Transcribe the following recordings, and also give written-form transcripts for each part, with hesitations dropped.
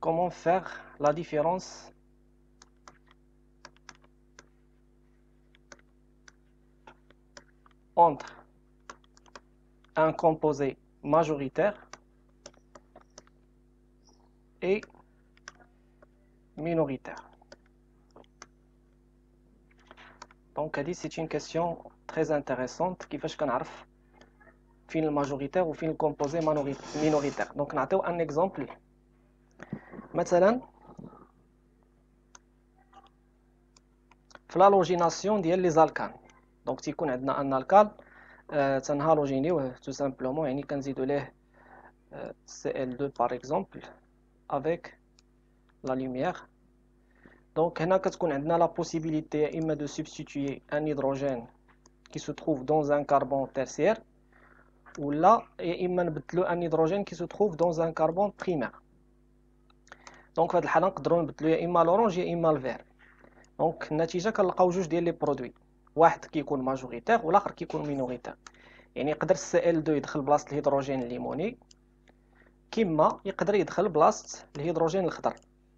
comment faire la différence entre un composé majoritaire et minoritaire. Donc, c'est une question très intéressante qui fait que nous fin le majoritaire ou fin le composé minoritaire. Donc, nous avons un exemple. Maintenant, l'halogénation des alcanes. Donc, si on a un alcane, on halogéné tout simplement, et on dit Cl2 par exemple, avec la lumière. Donc, on a la possibilité de substituer un hydrogène qui se trouve dans un carbone tertiaire, ou là, un hydrogène qui se trouve dans un carbone primaire. Donc, في هذه الحالة نقدروا نبدلوا يا إما l'orange يا إما الفير. دونك النتيجة كنلقاو جوج ديال لي برودوي، واحد كيكون ماجوريتير والاخر كيكون مينوريتير. يعني يقدر Cl2 يدخل بلاصة الهيدروجين الليموني، كما يقدر يدخل بلاصة الهيدروجين الخضر.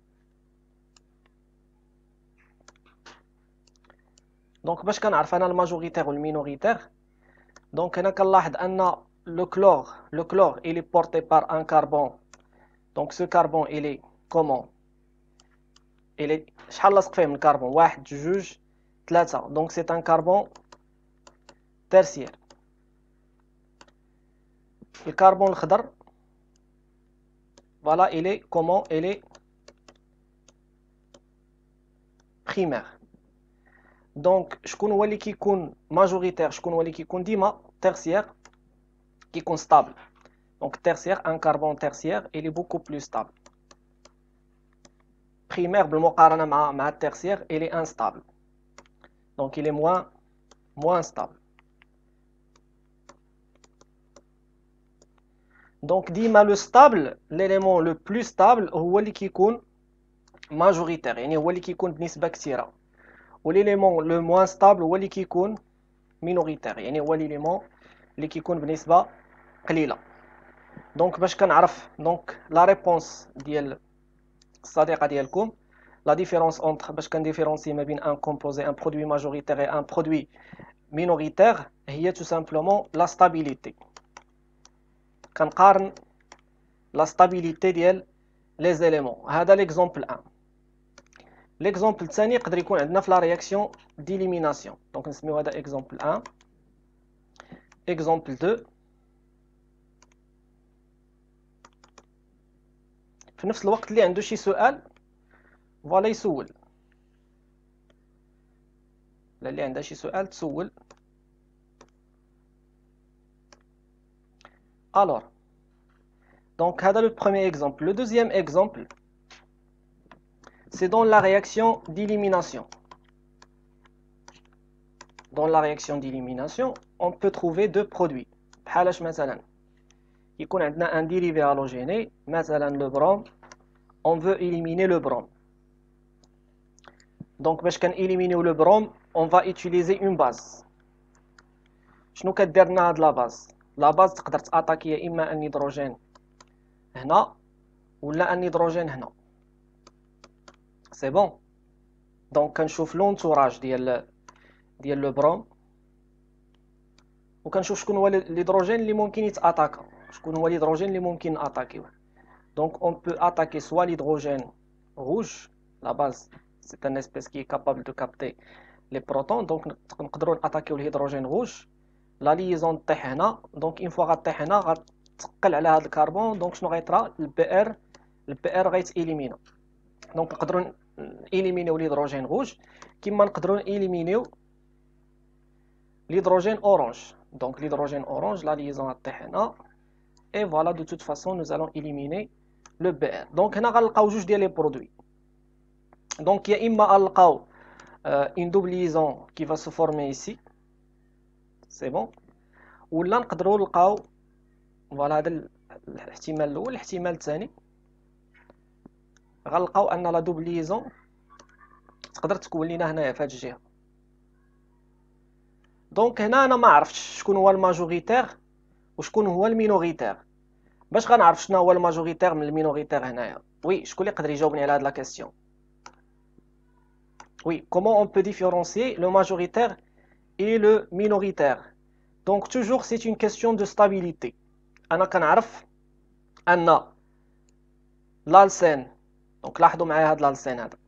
دونك باش كنعرف انا الماجوريتير والمينوريتير، دونك هنا كنلاحظ ان le chlore il est porté par un carbone. Donc ce carbone il est comment? Il est شحال لاصق فيه من الكربون؟ 1 2 3. Donc c'est un carbone tertiaire. Le carbone الخضر voilà il est comment? Il est primaire. Donc شكون هو اللي كيكون ماجوريتير؟ شكون هو اللي كيكون ديما tertiaire كيكون stable. Donc tertiaire, un carbone tertiaire il est beaucoup plus stable. Primaire بالمقارنة مع tertiaire il est instable. Donc il est moins stable. Donc ديما le stable, l'élément le plus stable هو اللي كيكون majoritaire، يعني هو اللي كيكون بنسبة كثيرة. والélément le moins stable هو اللي كيكون minoritaire، يعني هو l'élément اللي كيكون بنسبة قليلة. دونك باش كنعرف دونك لا ريبونس ديال الصديقة ديالكم، لا ديفيرونس اونتر باش كنديفيرونسي ما بين ان كومبوزي ان برودوي ماجوريتير اي ان برودوي مينوريتير هي تو سامبلومون لا ستابيليتي. كنقارن لا ستابيليتي ديال لي زيليمون. هذا ليكزامبل 1. ليكزامبل الثاني يقدر يكون عندنا في لا رياكسيون ديليميناسيون. دونك نسميو هذا اكزامبل 1. اكزامبل 2 في نفس الوقت اللي عنده شي سؤال فوالا يسول، اللي عندها شي سؤال تسول. Alors, donc هذا le premier exemple. Le deuxième exemple, c'est dans la réaction d'élimination. Dans la réaction d'élimination, on peut trouver deux produits. بحالاش مثلا يكون عندنا un dérivé halogéné، مثلا le brome، on veut éliminer le brome. Donc باش كنéliminer le brome, on va utiliser une base. شنو كدير لنا هاد لا باز؟ لا باز تقدر تاتاكي يا اما ان هيدروجين هنا ولا ان هيدروجين هنا. سي بون. دونك كنشوف لونتوراج ديال لو بروم، وكنشوف شكون هو الهيدروجين اللي ممكن يتاتاكا، شكون هو الهيدروجين اللي ممكن ناتاكيوه. دونك اون بو اتاكي سوا l'hydrogène rouge، la base c'est un espèce qui est capable de capter les protons. دونك نقدروا ناتاكيو الهيدروجين روج. لا ليزون طيح هنا، دونك اون فوا غطيح هنا غتثقل على هذا الكربون، دونك شنو غيطرا؟ البي ار غيتإليمينا. دونك نقدروا إليمينيو الهيدروجين روج كما نقدروا إليمينيو l'hydrogène orange. Donc l'hydrogène orange, la liaison غطيح هنا، et voilà, de toute façon nous allons éliminer le BR. Donc هنا غنلقاو جوج ديال لي برودوي. Donc يا اما غنلقاو une double liaison qui va se former ici، c'est bon، ولا نقدروا نلقاو فوالا هذا الاحتمال الاول. الاحتمال الثاني غنلقاو ان لا دوبل ليزون تقدر تكون لينا هنايا في هذه الجهه. دونك هنا انا ما عرفتش شكون هو الماجوريتير وشكون هو المينوريتير. باش غنعرف شنو هو الماجوريتير من المينوريتير هنايا، Oui, je connais قدر يجاوبني على هاد la question. Oui, comment on peut différencier le majoritaire et le minoritaire? Donc toujours c'est une question de stabilité. أنا كنعرف أن l'alcène. Donc لاحظوا معايا هاد l'alcène هذا.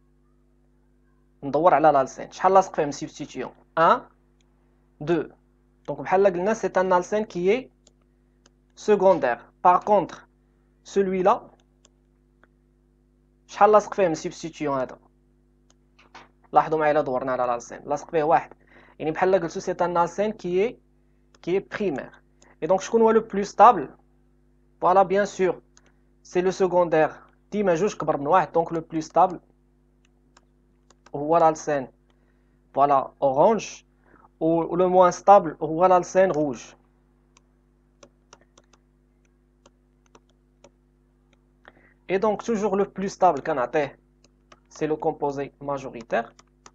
ندور على l'alcène. شحال لاصق فيه substitution 1 2. Donc بحال قلنا c'est un alcène qui est secondaire. Par contre, celui-là شحال لاصق فيه substitution هذا. لاحظوا معايا الا دورنا على l'alcène. لاصق فيه واحد. يعني بحال قلتو c'est un alcène qui est primaire. Et donc شكون هو le plus stable? Voilà, bien sûr. C'est le secondaire. ديما جوج كبر من واحد. Donc le plus stable هو l'alcène. Voilà, orange. Ou le moins stable هو l'alcène rouge. Et donc toujours le plus stable كنعطيه c'est le composé majoritaire.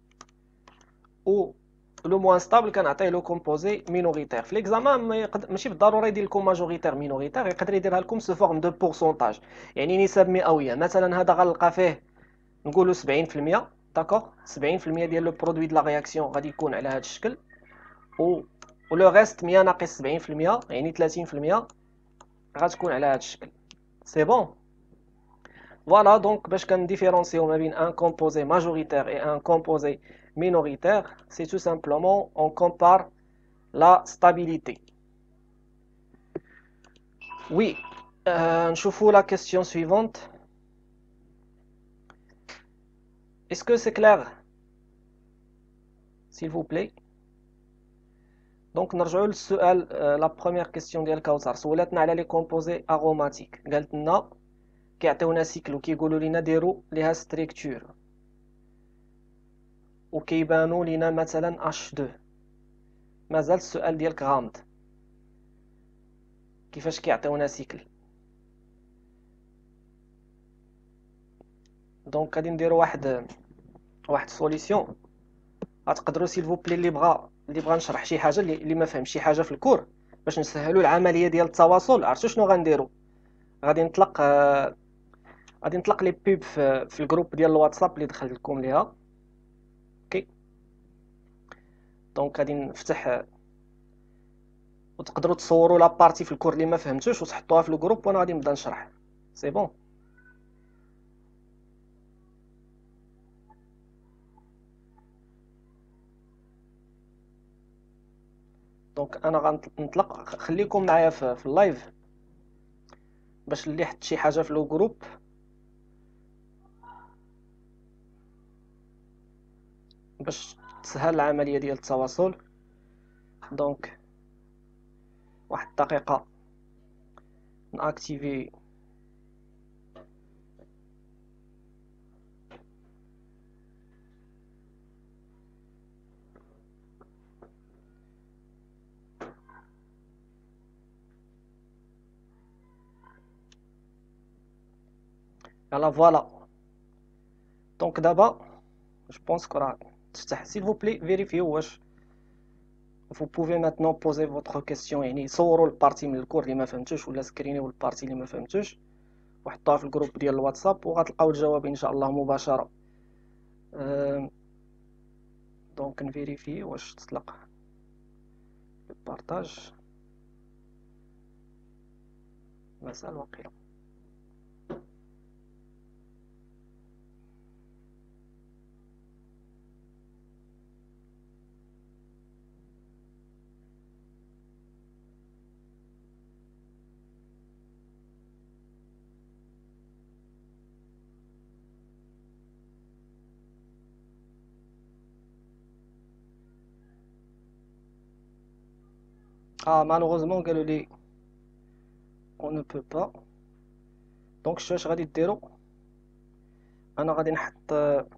Ou le moins stable كنعطيه le composé minoritaire. في l'examen ماشي بالضروره يدير لكم majoritaire minoritaire، يقدر يديرها لكم sous forme de pourcentage. يعني نسب مئويه. مثلا هذا غنلقى فيه نقولوا 70%، داكوغ 70% ديال لو برودوي د لا رياكسيون غادي يكون على هذا الشكل، و لو ريست 100 ناقص 70% يعني 30% غتكون على هذا الشكل. سي بون. Voilà, donc باش كنديفيرونسيو ما بين un composé majoritaire et un composé minoritaire, c'est tout simplement on compare la stabilité. Oui, نشوفوا la question suivante. Est-ce que c'est clair? S'il vous plaît. Donc نرجعوا للسؤال. la première question ديال كوثر سولتنا على لي كومبوزي اروماتيك. قالت لنا كيعطيونا سيكل وكيقولوا لنا ديروا ليها ستركتور وكيبانوا لنا مثلا H2. مازال السؤال ديالك غامض. كيفاش كيعطيونا سيكل؟ دونك غادي نديروا واحد سوليسيون. غتقدروا سيل فو بلي اللي بغا نشرح شي حاجه اللي ما فهمش شي حاجه في الكور باش نسهلوا العمليه ديال التواصل. عرفتوا شنو غنديروا؟ غادي نطلق لي بيب في الجروب ديال الواتساب اللي دخلت لكم ليها. اوكي، دونك غادي نفتح وتقدروا تصوروا لا بارتي في الكور اللي ما فهمتوش وتحطوها في الجروب وانا غادي نبدا نشرح. سي بون. دونك انا غنطلق. خليكم معايا في اللايف باش اللي حط شي حاجه في لو جروب باش تسهل العمليه ديال التواصل. دونك واحد الدقيقه ناكتيفي يلا. فوالا، دونك دابا je pense que راه تفتح. s'il vous plaît vérifiez واش vous pouvez maintenant poser votre question. يعني صوروا البارتي من الكور اللي ما فهمتوش ولا سكرينيو البارتي اللي ما فهمتوش وحطوها في الجروب ديال الواتساب وغتلقاو الجواب ان شاء الله مباشره. دونك نفيريفي واش تطلق البارطاج. مازال واقيلا. malheureusement قالوا لي on ne peut pas. دونك واش غادي ديروا؟ انا غادي نحط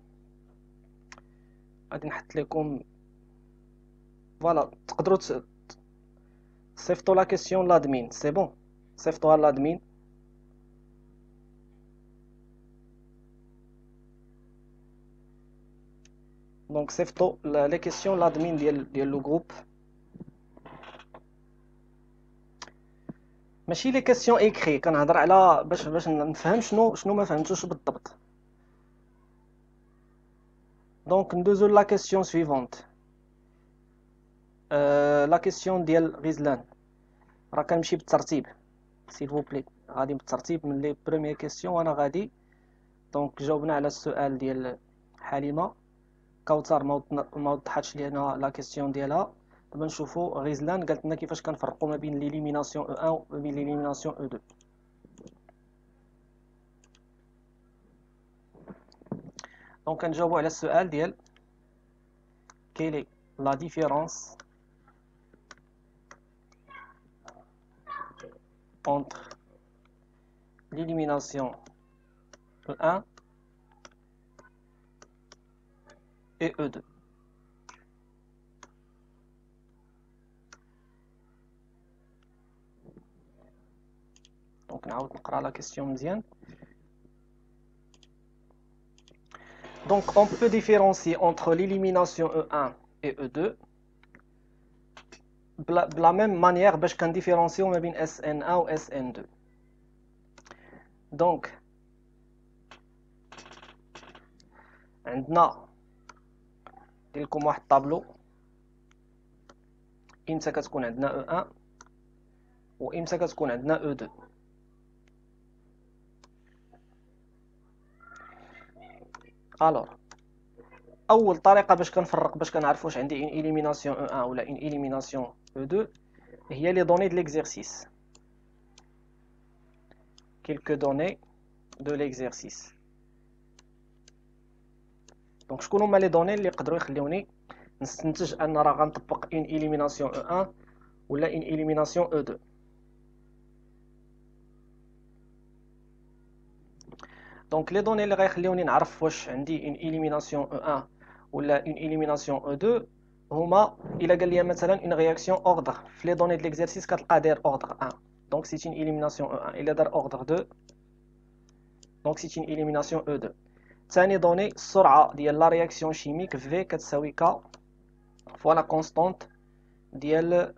لكم. فوالا، تقدروا صيفطوا لا كيسيون لادمين. سي بون، صيفطوها لادمين. دونك صيفطوا لي كيسيون لادمين ديال لو جروب. ماشي لي كيسيون ايكري، كنهضر على باش نفهم شنو ما فهمتوش بالضبط. دونك ندوزو لا كيسيون سويفونت. لا كيسيون ديال غزلان راه كنمشي بالترتيب سيل فو بلي، غادي بالترتيب من لي بروميير كيسيون وانا غادي. دونك جاوبنا على السؤال ديال حليمه. كوثر ما وضحاتش لينا لا كيسيون ديالها. دابا نشوفو غزلان قالت لنا كيفاش كنفرقوا ما بين ليليميناسيون او 1 وما بين ليليميناسيون او 2. دونك كنجاوبو على السؤال ديال quelle est la différence entre l'élimination E1 et E2. Donc نعاود نقرا la question مزيان. Donc on peut différencier entre l'élimination E1 et E2 de la même manière باش كنديفيرونسيو ما بين SN1 و SN2. Donc عندنا ندير لكم واحد الطابلو امتى كتكون عندنا E1 وامتى كتكون عندنا E2. الوغ اول طريقه باش كنفرق باش كنعرف واش عندي اون اليميناسيون E1 ولا اون اليميناسيون E2 هي لي دوني de l'exercice. Quelques données de l'exercice. دونك شكون هما لي دوني اللي يقدروا يخليوني نستنتج ان راه غنطبق اون اليميناسيون E1 ولا اون اليميناسيون E2. دونك لي دوني اللي غيخليوني نعرف واش عندي اون اليميناسيون E1 ولا اون اليميناسيون E2 هما الا قال لي مثلا اون رياكسيون اوردر في لي دوني د ليكزيرسيس كتلقى داير اوردر 1. دونك سي اون اليميناسيون E1. الا دار اوردر 2 دونك سي اون اليميناسيون E2. ثاني دوني السرعه ديال لا رياكسيون شيميك في كتساوي ك فوا لا كونستانت ديال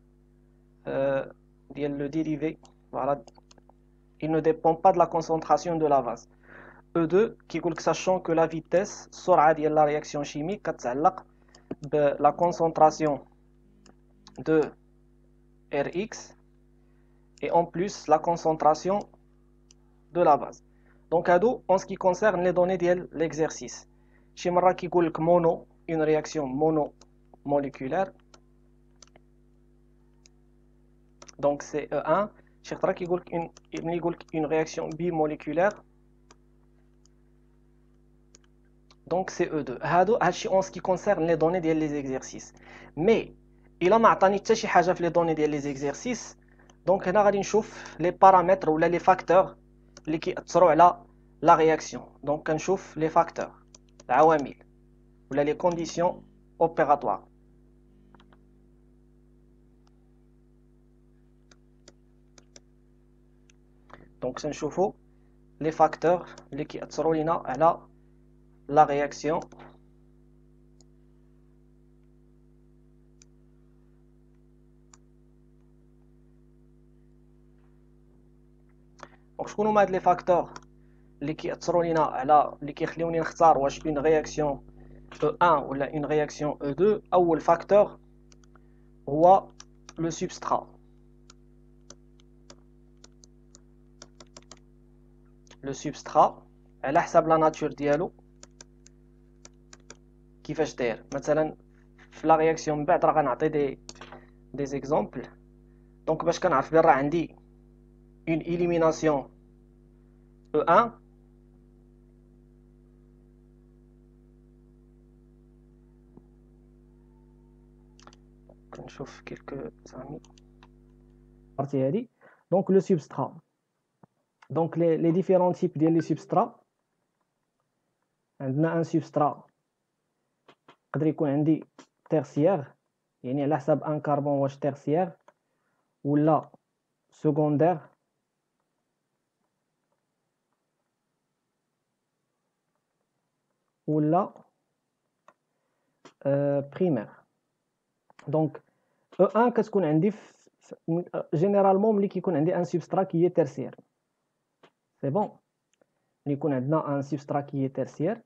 le dérivé. Voilà, il ne dépend pas de la concentration de la vase. E2 كيقول لك sachant que la vitesse السرعه ديال la réaction chimique كتعلق ب la concentration de Rx et en plus la concentration de la base. Donc هادو en ce qui concerne les données ديال l'exercice. شي مره كيقول لك mono une réaction monomoléculaire. Donc c'est E1. شي خطره كيقول لك ملي يقول لك une réaction bimoléculaire. Donc c'est E2. هادشي en ce qui concerne les données ديال les exercices. Mais الا ما عطاني حتى شي حاجه في les données ديال les exercices دونك هنا غادي نشوف les paramètres ولا les facteurs اللي كيأثروا على la réaction. دونك كنشوف les facteurs العوامل ولا les conditions opératoires. دونك سنشوفوا les facteurs اللي كيأثروا لينا على la réaction. دونك شكون هما هاد لي فاكتور اللي كيأثروا لينا على اللي كيخليوني نختار واش اون رياكسيون E1 ولا اون رياكسيون E2. اول فاكتور هو لو سبسترا. لو سبسترا على حساب لا ناتور ديالو كيفاش داير. مثلا في لا رياكسيون من بعد راه غنعطي دي زيكزامبل. دونك باش كنعرف بان راه عندي اون اليميناسيون E1 كنشوف كيلكو ثواني بارتي هادي. دونك لو سبسترا. دونك لي ديفيرون تيب ديال لي سبسترا. عندنا ان سبسترا يقدر يكون عندي تيرسيير يعني على حساب ان كربون واش تيرسيير ولا سكوندير ولا بريمير. دونك E1 كتكون عندي généralement ملي كيكون عندي ان سبسترا كي tertiaire سي بون ملي يكون عندنا ان سبسترا كي tertiaire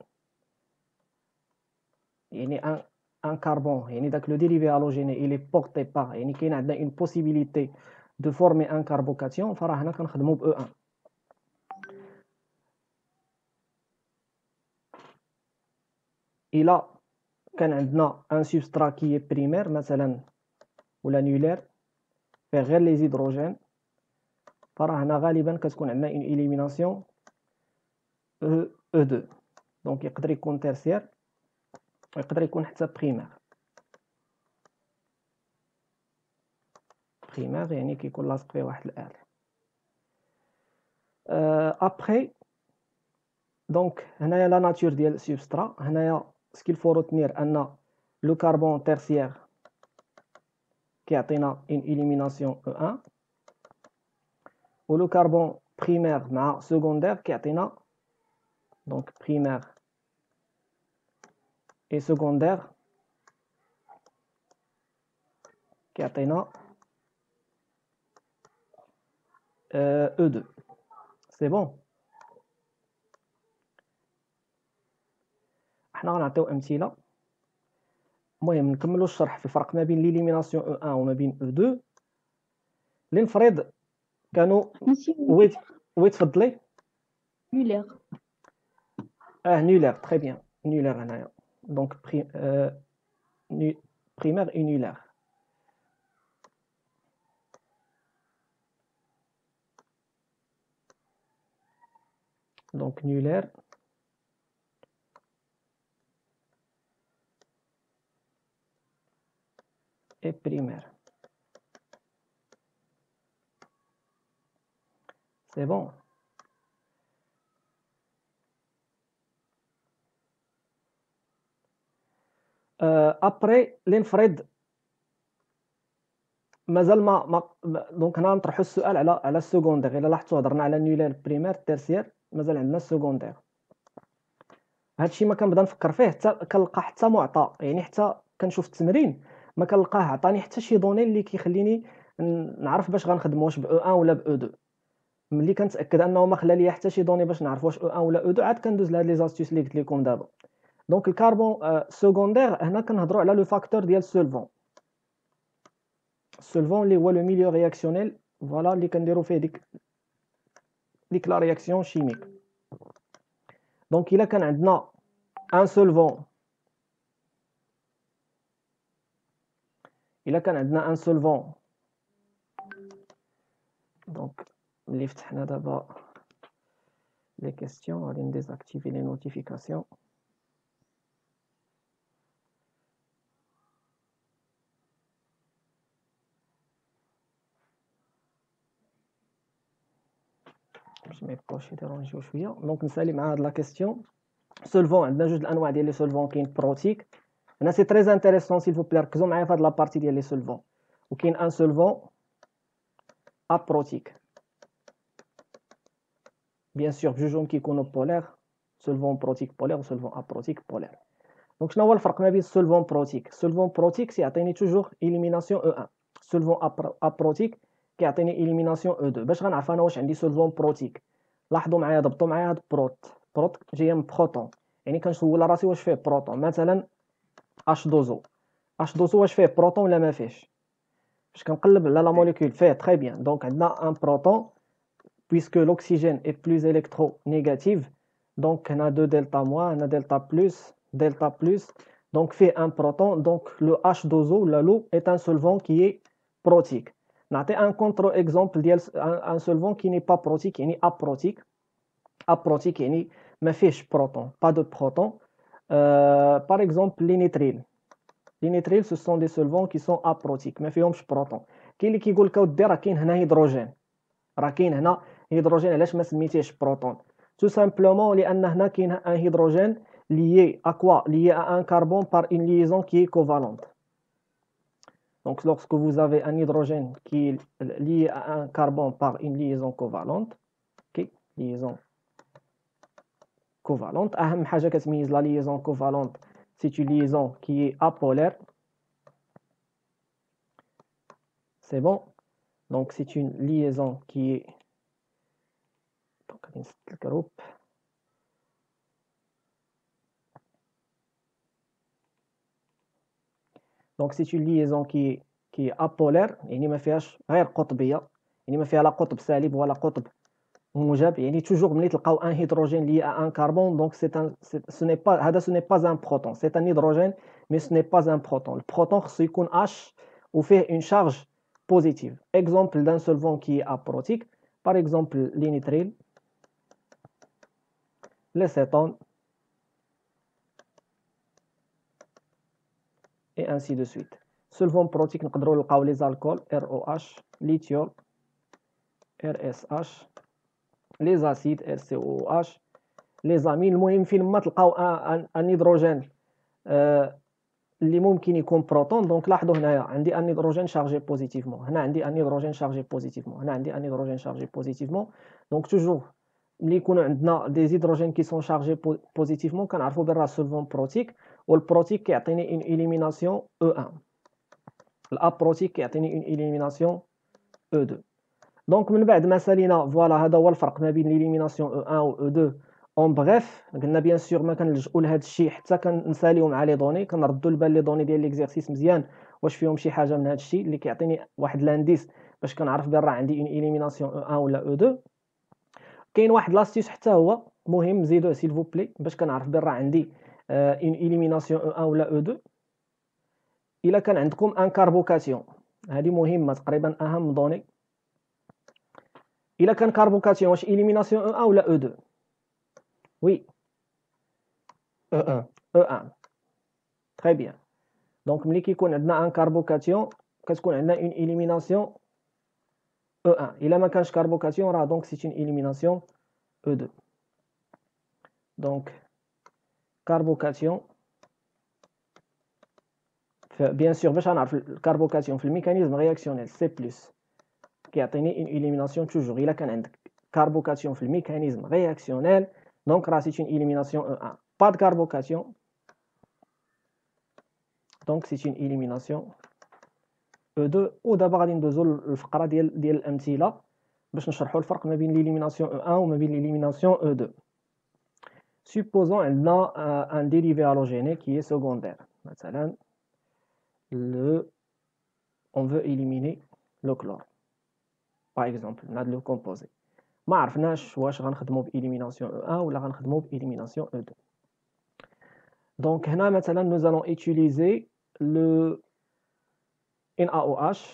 يعني un carbone يعني داك لو dérivé halogéné il est porté par يعني كاين عندنا une possibilité de former un carbocation فراه هنا كنخدموا ب E1 إلا كان عندنا ان سبسترا كي بريمير مثلا ولا نولير فيه غير لي زيدروجين فراه هنا غالبا كتكون عندنا اون إليميناسيون E2 دونك يقدر يكون تيرسيير ويقدر يكون حتى بريمير يعني كيكون لاصق فيه واحد الآل ابخي دونك هنايا لا ناتور ديال السبسترا هنايا سكيل فو روتنير ان لو كربون تيرسيير كيعطينا اون إليميناسيون E1 و لو كربون بريمير مع سكوندير كيعطينا دونك بريمير et secondaire كيعطينا E2 سي بون حنا غنعطيو امثله المهم نكملوا الشرح في الفرق ما بين ليليميناسيون E1 وما بين E2 لنفرض كانوا وي تفضلي مولر نولير تري بيان نولير هنايا دونك primaire et nulaire. Donc nulaire et primaire. C'est bon. Après l'enfred مازال ما دونك هنا نطرحوا السؤال على السكوندير. الا لاحظتوا هضرنا على نولير بريمير تيرسيير مازال عندنا السكوندير. هادشي ما كنبدا نفكر فيه حتى كنلقى حتى معطى يعني حتى كنشوف التمرين ما كنلقاه عطاني حتى شي دوني اللي كيخليني نعرف باش غنخدم واش ب E1 ولا ب E2. ملي كنتاكد انه ما خلى لي حتى شي دوني باش نعرف واش E1 ولا E2 عاد كندوز لهاد لي زاستيس اللي قلت لكم دابا. دونك الكربون سكوندير هنا كنهضروا على لو فاكتور ديال السولفون. السولفون اللي هو لو ميليو رياكسيونيل فوالا اللي كنديروا فيه ديك لا رياكسيون شيميك. دونك الا كان عندنا ان سولفون دونك ملي فتحنا دابا لي كيسيون غادي نديزاكتيفي لي نوتيفيكاسيون. باش ما يبقاوش يديرونجيو شويه. دونك نسالي مع هاد لا كيسيون. سولفون عندنا جوج الانواع ديال لي سولفون كاين بروتيك هنا سي تري انتريسون سيل فو بلي ركزوا معايا في هاد لا بارتي ديال لي سولفون. وكاين ان سولفون ابروتيك بيان سور بجوجهم كيكونوا بولير سولفون بروتيك بولير و سولفون ابروتيك بولير. دونك شنو هو الفرق ما بين السولفون بروتيك؟ السولفون بروتيك سيعطيني توجور إليميناسيون E1. السولفون ابروتيك كيعطيني إليميناسيون E2. باش غنعرف انا واش عندي سولفون بروتيك لاحظوا معايا ضبطوا معايا هاد بروت جايه من بروتون يعني كنسول راسي واش فيه بروتون مثلا H2O واش فيه بروتون ولا ما فيهش. باش كنقلب على لا موليكول فيه تري بيان. دونك عندنا ان بروتون puisque l'oxygène est plus électronégatif donc هنا 2 delta moins هنا delta plus donc fait un proton donc le H2O la l'eau est un solvant qui est protique. نعطي un contre-exemple ديال un solvant qui n'est pas protique يعني aprotique يعني ما فيهش proton pas de proton. Par exemple les nitriles ce sont des solvants qui sont aprotiques ما فيهمش proton. كاين اللي كيقول لك اودي راه كاين هنا هيدروجين هيدروجين علاش ما سميتيهش بروتون؟ tout simplement لان هنا كاين ان هيدروجين lié à quoi? Lié à un carbone par une liaison qui est covalente. Donc lorsque vous avez un hydrogène qui est lié à un carbone par une liaison covalente, OK, liaison covalente, اهم حاجه كتميز la liaison covalente c'est une liaison qui est apolaire. C'est bon. Donc c'est une liaison qui est donc le groupe. Donc c'est une liaison qui est apolaire يعني ما فيهاش غير قطبيه يعني ما فيها لا قطب سالب ولا قطب موجب يعني toujours ملي تلقاو un hydrogène lié à un carbone donc ce n'est pas هذا ce n'est pas un proton c'est un hydrogène mais ce n'est pas un proton le proton خصو يكون H وفيه une charge positive exemple d'un solvant qui est aprotique par exemple l'initrile l'acétone et ainsi de suite solvant protique نقدروا نلقاو les alcools ROH lithiol RSH les acides RCOOH les amines المهم فين ما تلقاو ان هيدروجين اللي ممكن يكون بروتون دونك لاحظوا هنايا عندي ان هيدروجين شارجي بوزيتيفمون هنا عندي ان هيدروجين شارجي بوزيتيفمون هنا عندي ان هيدروجين شارجي بوزيتيفمون دونك توجور ملي يكونوا عندنا دي هيدروجين كي سون شارجي بوزيتيفمون كنعرفوا بان راه سولفون بروتيك والبروتيك كيعطيني اون اليميناسيون E1 الابروتيك كيعطيني اون اليميناسيون E2 دونك من بعد ما سالينا فوالا هذا هو الفرق ما بين ليليميناسيون E1 و E2 اون بغيف قلنا بيان سور ما كنلجؤوا لهذا الشيء حتى كنساليو مع لي دوني كنردوا البال لي دوني ديال ليكزيرسيس مزيان واش فيهم شي حاجه من هذا الشيء اللي كيعطيني واحد لانديس باش كنعرف بان راه عندي اون اليميناسيون E1 ولا E2 كاين واحد لاستيس حتى هو مهم زيدوه سيل فو بلي باش كنعرف بان راه عندي اون اليميناسيون E1 ولا E2 الا كان عندكم ان كاربوكاتيون هذه مهمه تقريبا اهم دوني الا كان كاربوكاتيون واش اليميناسيون E1 ولا E2 وي E1. E1 très bien donc ملي كيكون عندنا ان كاربوكاتيون كتكون عندنا اون اليميناسيون E1 الا ما كانش كاربوكاتيون راه دونك سي اون اليميناسيون E2 دونك كاربوكاتيون بيان سور باش غنعرف الكاربوكاتيون في الميكانيزم رياكسيونيل سي بلس كيعطيني اون اليميناسيون توجور الا كان عندك كاربوكاتيون في الميكانيزم رياكسيونيل دونك راه سي اون اليميناسيون E1 با د كاربوكاتيون دونك سي اون اليميناسيون E2 ودابا غادي ندوزو للفقره ديال الامثله باش نشرحوا الفرق ما بين ليليميناسيون E1 وما بين ليليميناسيون E2 supposons عندنا un dérivé halogéné qui est secondaire مثلا on veut éliminer le chlore par exemple on a le composé ما عرفناش واش غنخدموا بإليميناسيون E1 ولا غنخدموا بإليميناسيون E2 donc هنا مثلا nous allons utiliser le NaOH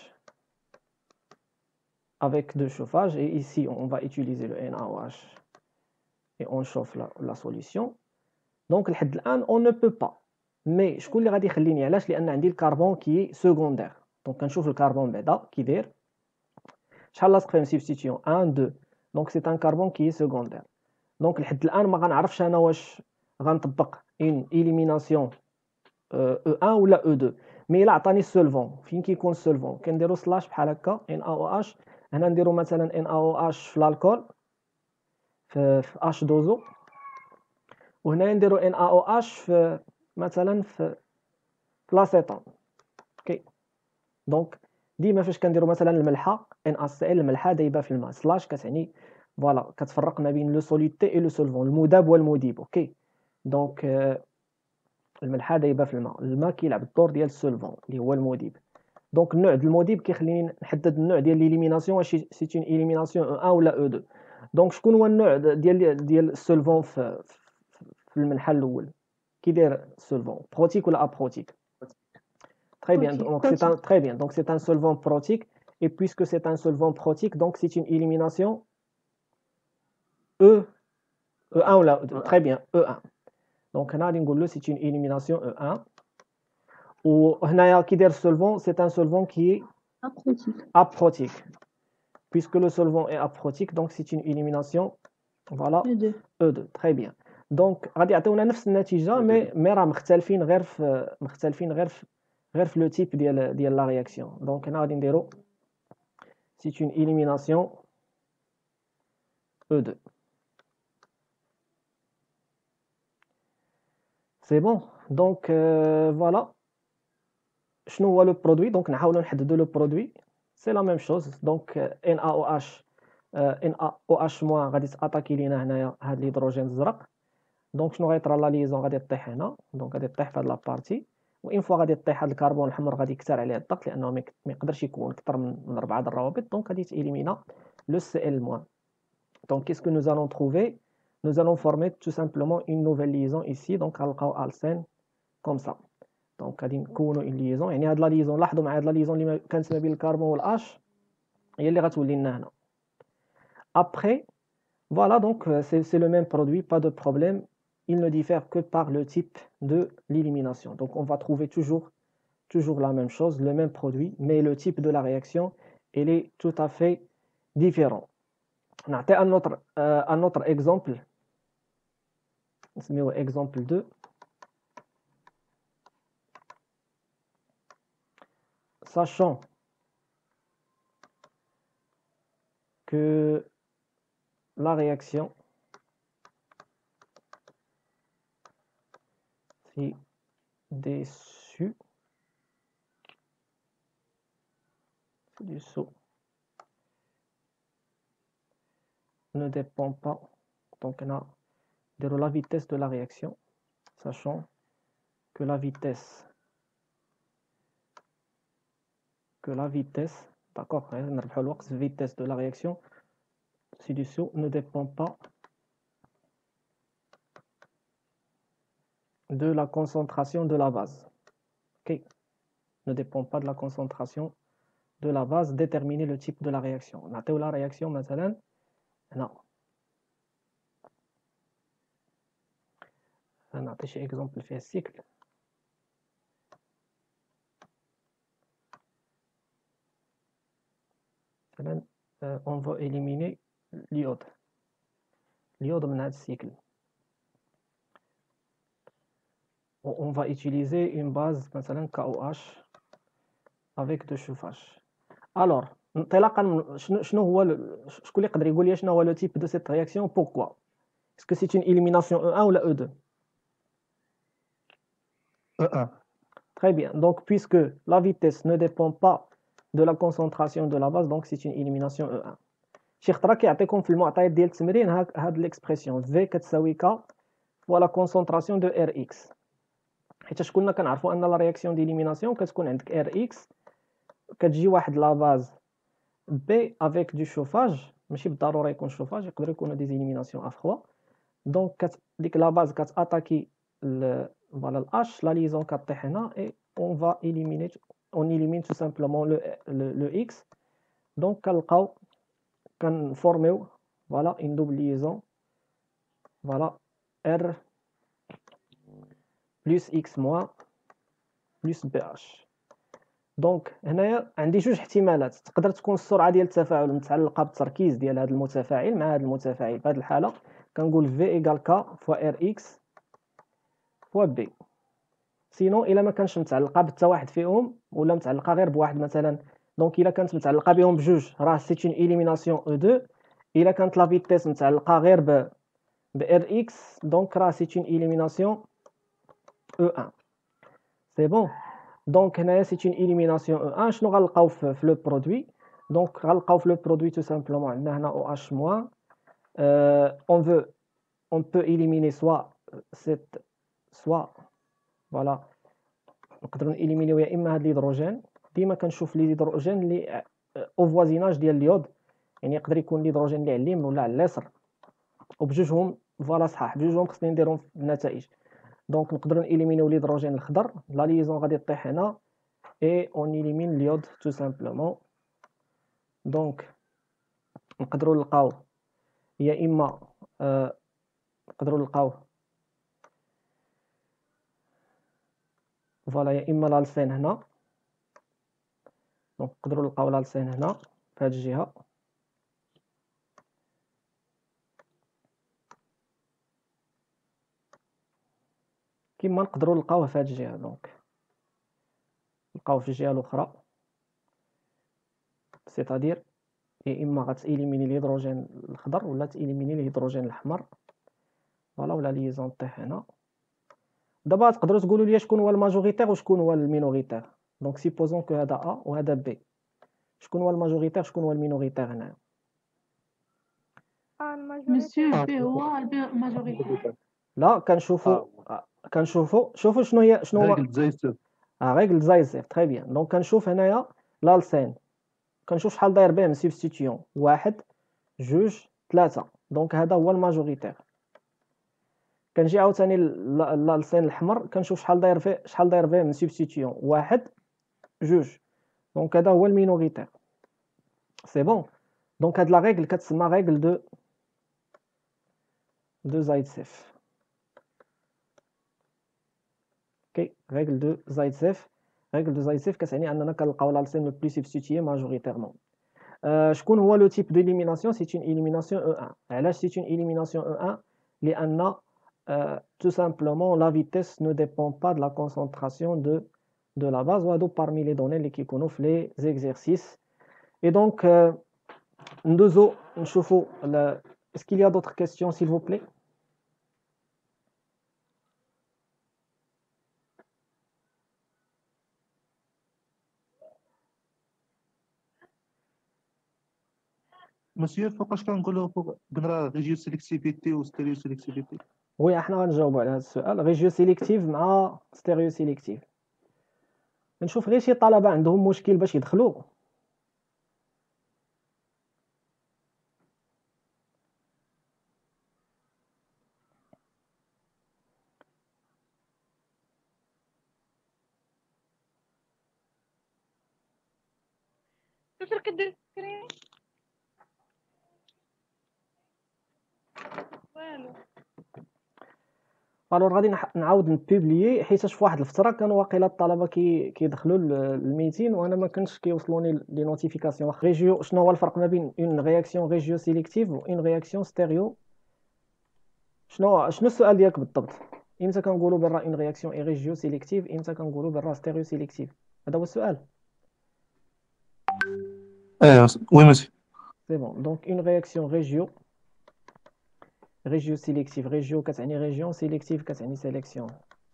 avec de chauffage et ici on va utiliser le NaOH et on chauffe la solution donc لحد الآن on ne peut pas mais شكون اللي غادي يخليني علاش لأن عندي الكربون كي سكوندير دونك كنشوف الكربون بعدا كي داير شحال لاصق فيه سبستيتيون 1 2 دونك سي ان كربون كي سكوندير دونك لحد الآن ما غنعرفش انا واش غنطبق اون إليميناسيون E1 ولا E2 مي الا عطاني السولفون فين كيكون السولفون كنديرو سلاش بحال هكا NaOH هنا نديرو مثلا NaOH في الالكول في H2O وهنا نديرو NaOH في مثلا في لاسيتون اوكي دونك ديما فاش كنديرو مثلا الملحه NaCl الملحه دايبه في الماء سلاش كتعني فوالا كتفرق ما بين لو سوليدتي اي لو سولفون المذاب والمذيب اوكي دونك الملحه دايبه في الماء كيلعب الدور ديال السولفون اللي هو المذيب دونك النوع ديال المذيب كيخليني نحدد النوع ديال ليليميناسيون واش سي اون اليميناسيون E1 ولا E2 دونك شكون هو النوع ديال السولفون في المنحل الاول كي داير السولفون بروتيك ولا ابروتيك très bien donc c'est un très bien donc c'est un solvant protique et puisque c'est un solvant protique donc c'est une élimination E1 ou là très bien E1 donc هنا غادي نقول له c'est une élimination E1 وهنايا كي داير السولفون c'est un solvant qui est aprotique puisque le solvant est aprotique donc c'est une élimination voilà E2 très bien donc غادي يعطيونا نفس النتيجه مي راه مختلفين غير في لو تيب ديال لا رياكسيون دونك هنا غادي نديرو c'est une élimination E2 c'est bon donc voilà شنو هو لو برودوي دونك نحاولوا نحددوا لو برودوي سي لا ميم شوز. دونك ان ا او اش ان ا او اش موان غادي تاتاكي لينا هنايا هاد الهيدروجين الزرق. دونك شنو غيطرى لا ليزون غادي طيح هنا، دونك غادي طيح في هاد لابارتي، وان فوا غادي طيح هاد الكربون الحمر غادي يكثر عليه الضغط لانه ما يقدرش يكون اكثر من 4 د الروابط، دونك غادي تإليمينا لو سي ال موان. دونك كيس كو نوز allons trouver, nous allons former tout simplement une nouvelle liaison ici. دونك غنلقاو السين كوم سا. دونك غادي نكونوا اون ليزون، يعني هاد لا ليزون لاحظوا مع هاد لا ليزون اللي كانت ما بين الكربون والاش هي اللي غتولي لنا هنا. Après, voilà, donc c'est le même produit, pas de problème. Il ne diffère que par le type de l'élimination. Donc on va trouver toujours la même chose, le même produit, mais le type de la réaction, il est tout à fait différent. On a un autre exemple. نسميوه exemple 2. Sachant que la réaction ci-dessous ne dépend pas, donc on a de la vitesse de la réaction, sachant que la vitesse, d'accord, vitesse de la réaction ci-dessous ne dépend pas de la concentration de la base. Ok, ne dépend pas de la concentration de la base. Déterminer le type de la réaction. On a la réaction مثلا هنا. نعطي شي exemple فيها السيكل. مثلا on va éliminer l'iode من هذا السيكل. On va utiliser une base مثلا KOH avec de chauffage. Alors انطلاقا شنو هو شكون اللي يقدر يقول لي شنو هو لو تيب دو سيت رياكسيون pourquoi est-ce que c'est une élimination E1 ou E2? E1. Très bien, donc puisque la vitesse ne dépend pas de la concentration de la base, donc c'est une élimination E1. شي خطره كيعطيكم في المعطيات ديال التمرين هاد ليكسبرسيون V كتساوي K فوا لا كونسونطراسيون دو Rx، حيت اش كنا كنعرفوا ان لا رياكسيون ديليميناسيون كتكون عندك Rx كتجي واحد لا باز B avec du chauffage، ماشي بالضروره يكون شوفاج، يقدروا يكونوا دي زيليميناسيون ا فخوا. دونك ديك لا باز كتاتاكي فوالا الاش، لا ليزون كطيح هنا اي اون فا éliminer on élimine tout simplement le x. دونك كنلقاو كنفورميو فوالا une double liaison فوالا r plus x moins plus bh. دونك هنايا عندي جوج احتمالات، تقدر تكون السرعه ديال التفاعل متعلقه بالتركيز ديال هذا المتفاعل مع هذا المتفاعل. في هذه الحاله كنقول v égale k fois rx fois b. سينو الا ما كانش متعلقه بحتى واحد فيهم ولا متعلقه غير بواحد مثلا، دونك الا كانت متعلقه بهم بجوج راه سي اون اليميناسيون E2. الا كانت لا فيتيس متعلقه غير ب rx دونك راه سي اون اليميناسيون E1. سي بون. دونك هنايا سي اون اليميناسيون E1. شنو غنلقاو في لو برودوي؟ دونك غنلقاو في لو برودوي تو سامبلومون عندنا هنا OH موان. on peut éliminer soit فوالا نقدروا نإليمينيو يا اما هاد الهيدروجين. ديما كنشوف لي هيدروجين اللي او فوازيناج ديال اليود، يعني يقدر يكون الهيدروجين اللي على اليمين ولا على اليسار، وبجوجهم فوالا صحاح، بجوجهم خصني نديرهم في النتائج. دونك نقدروا نإليمينيو الهيدروجين الخضر، لا ليزون غادي طيح هنا اي اون إليمين اليود تو سامبلومون. دونك نقدروا نلقاو يا اما نقدروا نلقاو فوالا يا اما لالسين هنا، دونك نقدروا نلقاو لالسين هنا في هذه الجهه، كيما نقدروا نلقاوه في هذه الجهه. دونك نلقاوه في الجهه الاخرى، سيتادير يا اما غتإليميني الهيدروجين الخضر ولا تإليميني الهيدروجين الاحمر. فوالا ولا ليزون طيح هنا. دابا تقدروا تقولوا لي شكون هو الماجوريتير وشكون هو المينوريتير. دونك سيبوزون كو هذا ا وهذا بي، شكون هو الماجوريتير شكون هو المينوريتير هنايا؟ مسيو آه، بي هو الماجوريتي. لا كنشوفوا شوفوا شنو هما رجل زي السيف. ريغل زايزيف تري بيان. دونك كنشوف هنايا لالسين كنشوف شحال داير به من سبستيتيون، 1 2 3. دونك هذا هو الماجوريتير. كنجي عاوتاني لالسين الحمر كنشوف شحال داير به من سبستيتيون، 1 2. دونك هذا هو المينوريتير. سي بون. دونك هاد لا ريغل كتسمى ريغل دو زايتسيف. اوكي ريغل دو زايتسيف. ريغل دو زايتسيف كتعني اننا كنلقاو لالسين لو بلو سبستيتيي ماجوريتيرمون. شكون هو لو تيب d'élimination؟ C'est une élimination E1. علاش c'est une élimination E1؟ لأن tout simplement la vitesse ne dépend pas de la concentration de la base. وهادو parmi les données اللي كيكونوا في les exercices. Et donc ندوزو نشوفوا est-ce qu'il y a d'autres questions s'il vous plaît؟ مسيو فوقاش كنقولوا فوق كنرا ريجيو سيليكتيفيتي و ستيريو سيليكتيفيتي. وي احنا غنجاوبوا على هذا السؤال. ريجيو سيليكتيف مع ستيريو سيليكتيف. نشوف غير شي طلبه عندهم مشكل باش يدخلوا. تقدر كدير سكرين والو. الوغ غادي نعاود نبوبليي حيتاش في واحد الفتره كانوا واقيلا الطلبه كيدخلوا الميتين وانا ما كنتش كيوصلوني لي نوتيفيكاسيون. ريجيو شنو هو الفرق ما بين اون رياكسيون ريجيو سيليكتيف و اون رياكسيون ستيريو؟ شنو السؤال ديالك بالضبط؟ امتى كنقولوا بالرا اون رياكسيون اي ريجيو سيليكتيف، امتى كنقولوا بالرا ستيريو سيليكتيف؟ هذا هو السؤال. وي مسيو. سي بون. دونك اون رياكسيون ريجيو سيليكتيف. ريجيو كتعني ريجيون، سيليكتيف كتعني سيليكسيون.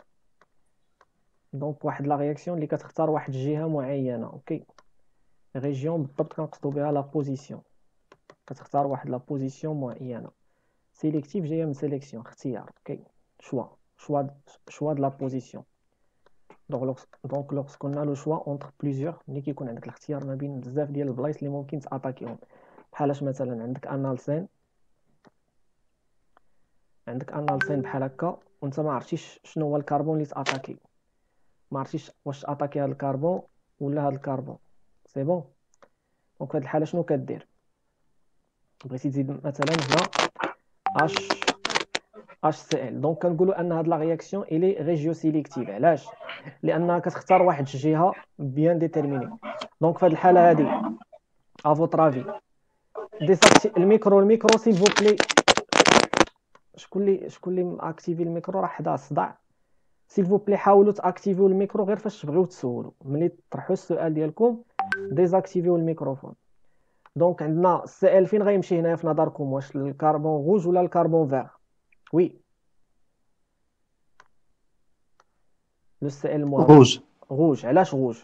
دونك واحد لا رياكسيون اللي كتختار واحد الجهه معينه. اوكي ريجيون بالضبط كنقصدوا بها لا بوزيسيون، كتختار واحد لا بوزيسيون معينه. سيليكتيف جايه من سيليكسيون اختيار. اوكي شوا د لا بوزيسيون. دونك لوغس كنا لو شوا اونتر بليزيور، ملي كيكون عندك الاختيار ما بين بزاف ديال البلايص اللي ممكن تاتاكيهم، بحالاش مثلا عندك انالسين بحال هكا وانت ما عرفتيش شنو هو الكربون اللي تاتاكي، ما عرفتيش واش اتاكي هذا الكربون ولا هذا الكربون. سي بون. دونك في هذه الحاله شنو كدير؟ بغيتي تزيد مثلا هنا HCl. دونك كنقولوا ان هاد لا رياكسيون الي ريجيو سيليكتيف. علاش؟ لانها كتختار واحد الجهه بيان ديتيرميني. دونك في هاد الحاله هادي افوترافي الميكرو سيل فو بلي. شكون اللي اكتيفي الميكرو؟ راه حدا الصداع. سيل فو بلي حاولوا تاكتيفيو الميكرو غير فاش تبغيو تسولوا. ملي تطرحوا السؤال ديالكم ديزاكتيفيو الميكروفون. دونك عندنا السائل فين غيمشي هنايا في نظركم؟ واش الكربون روج ولا الكربون فير؟ وي لو السائل المهم. روج. علاش روج؟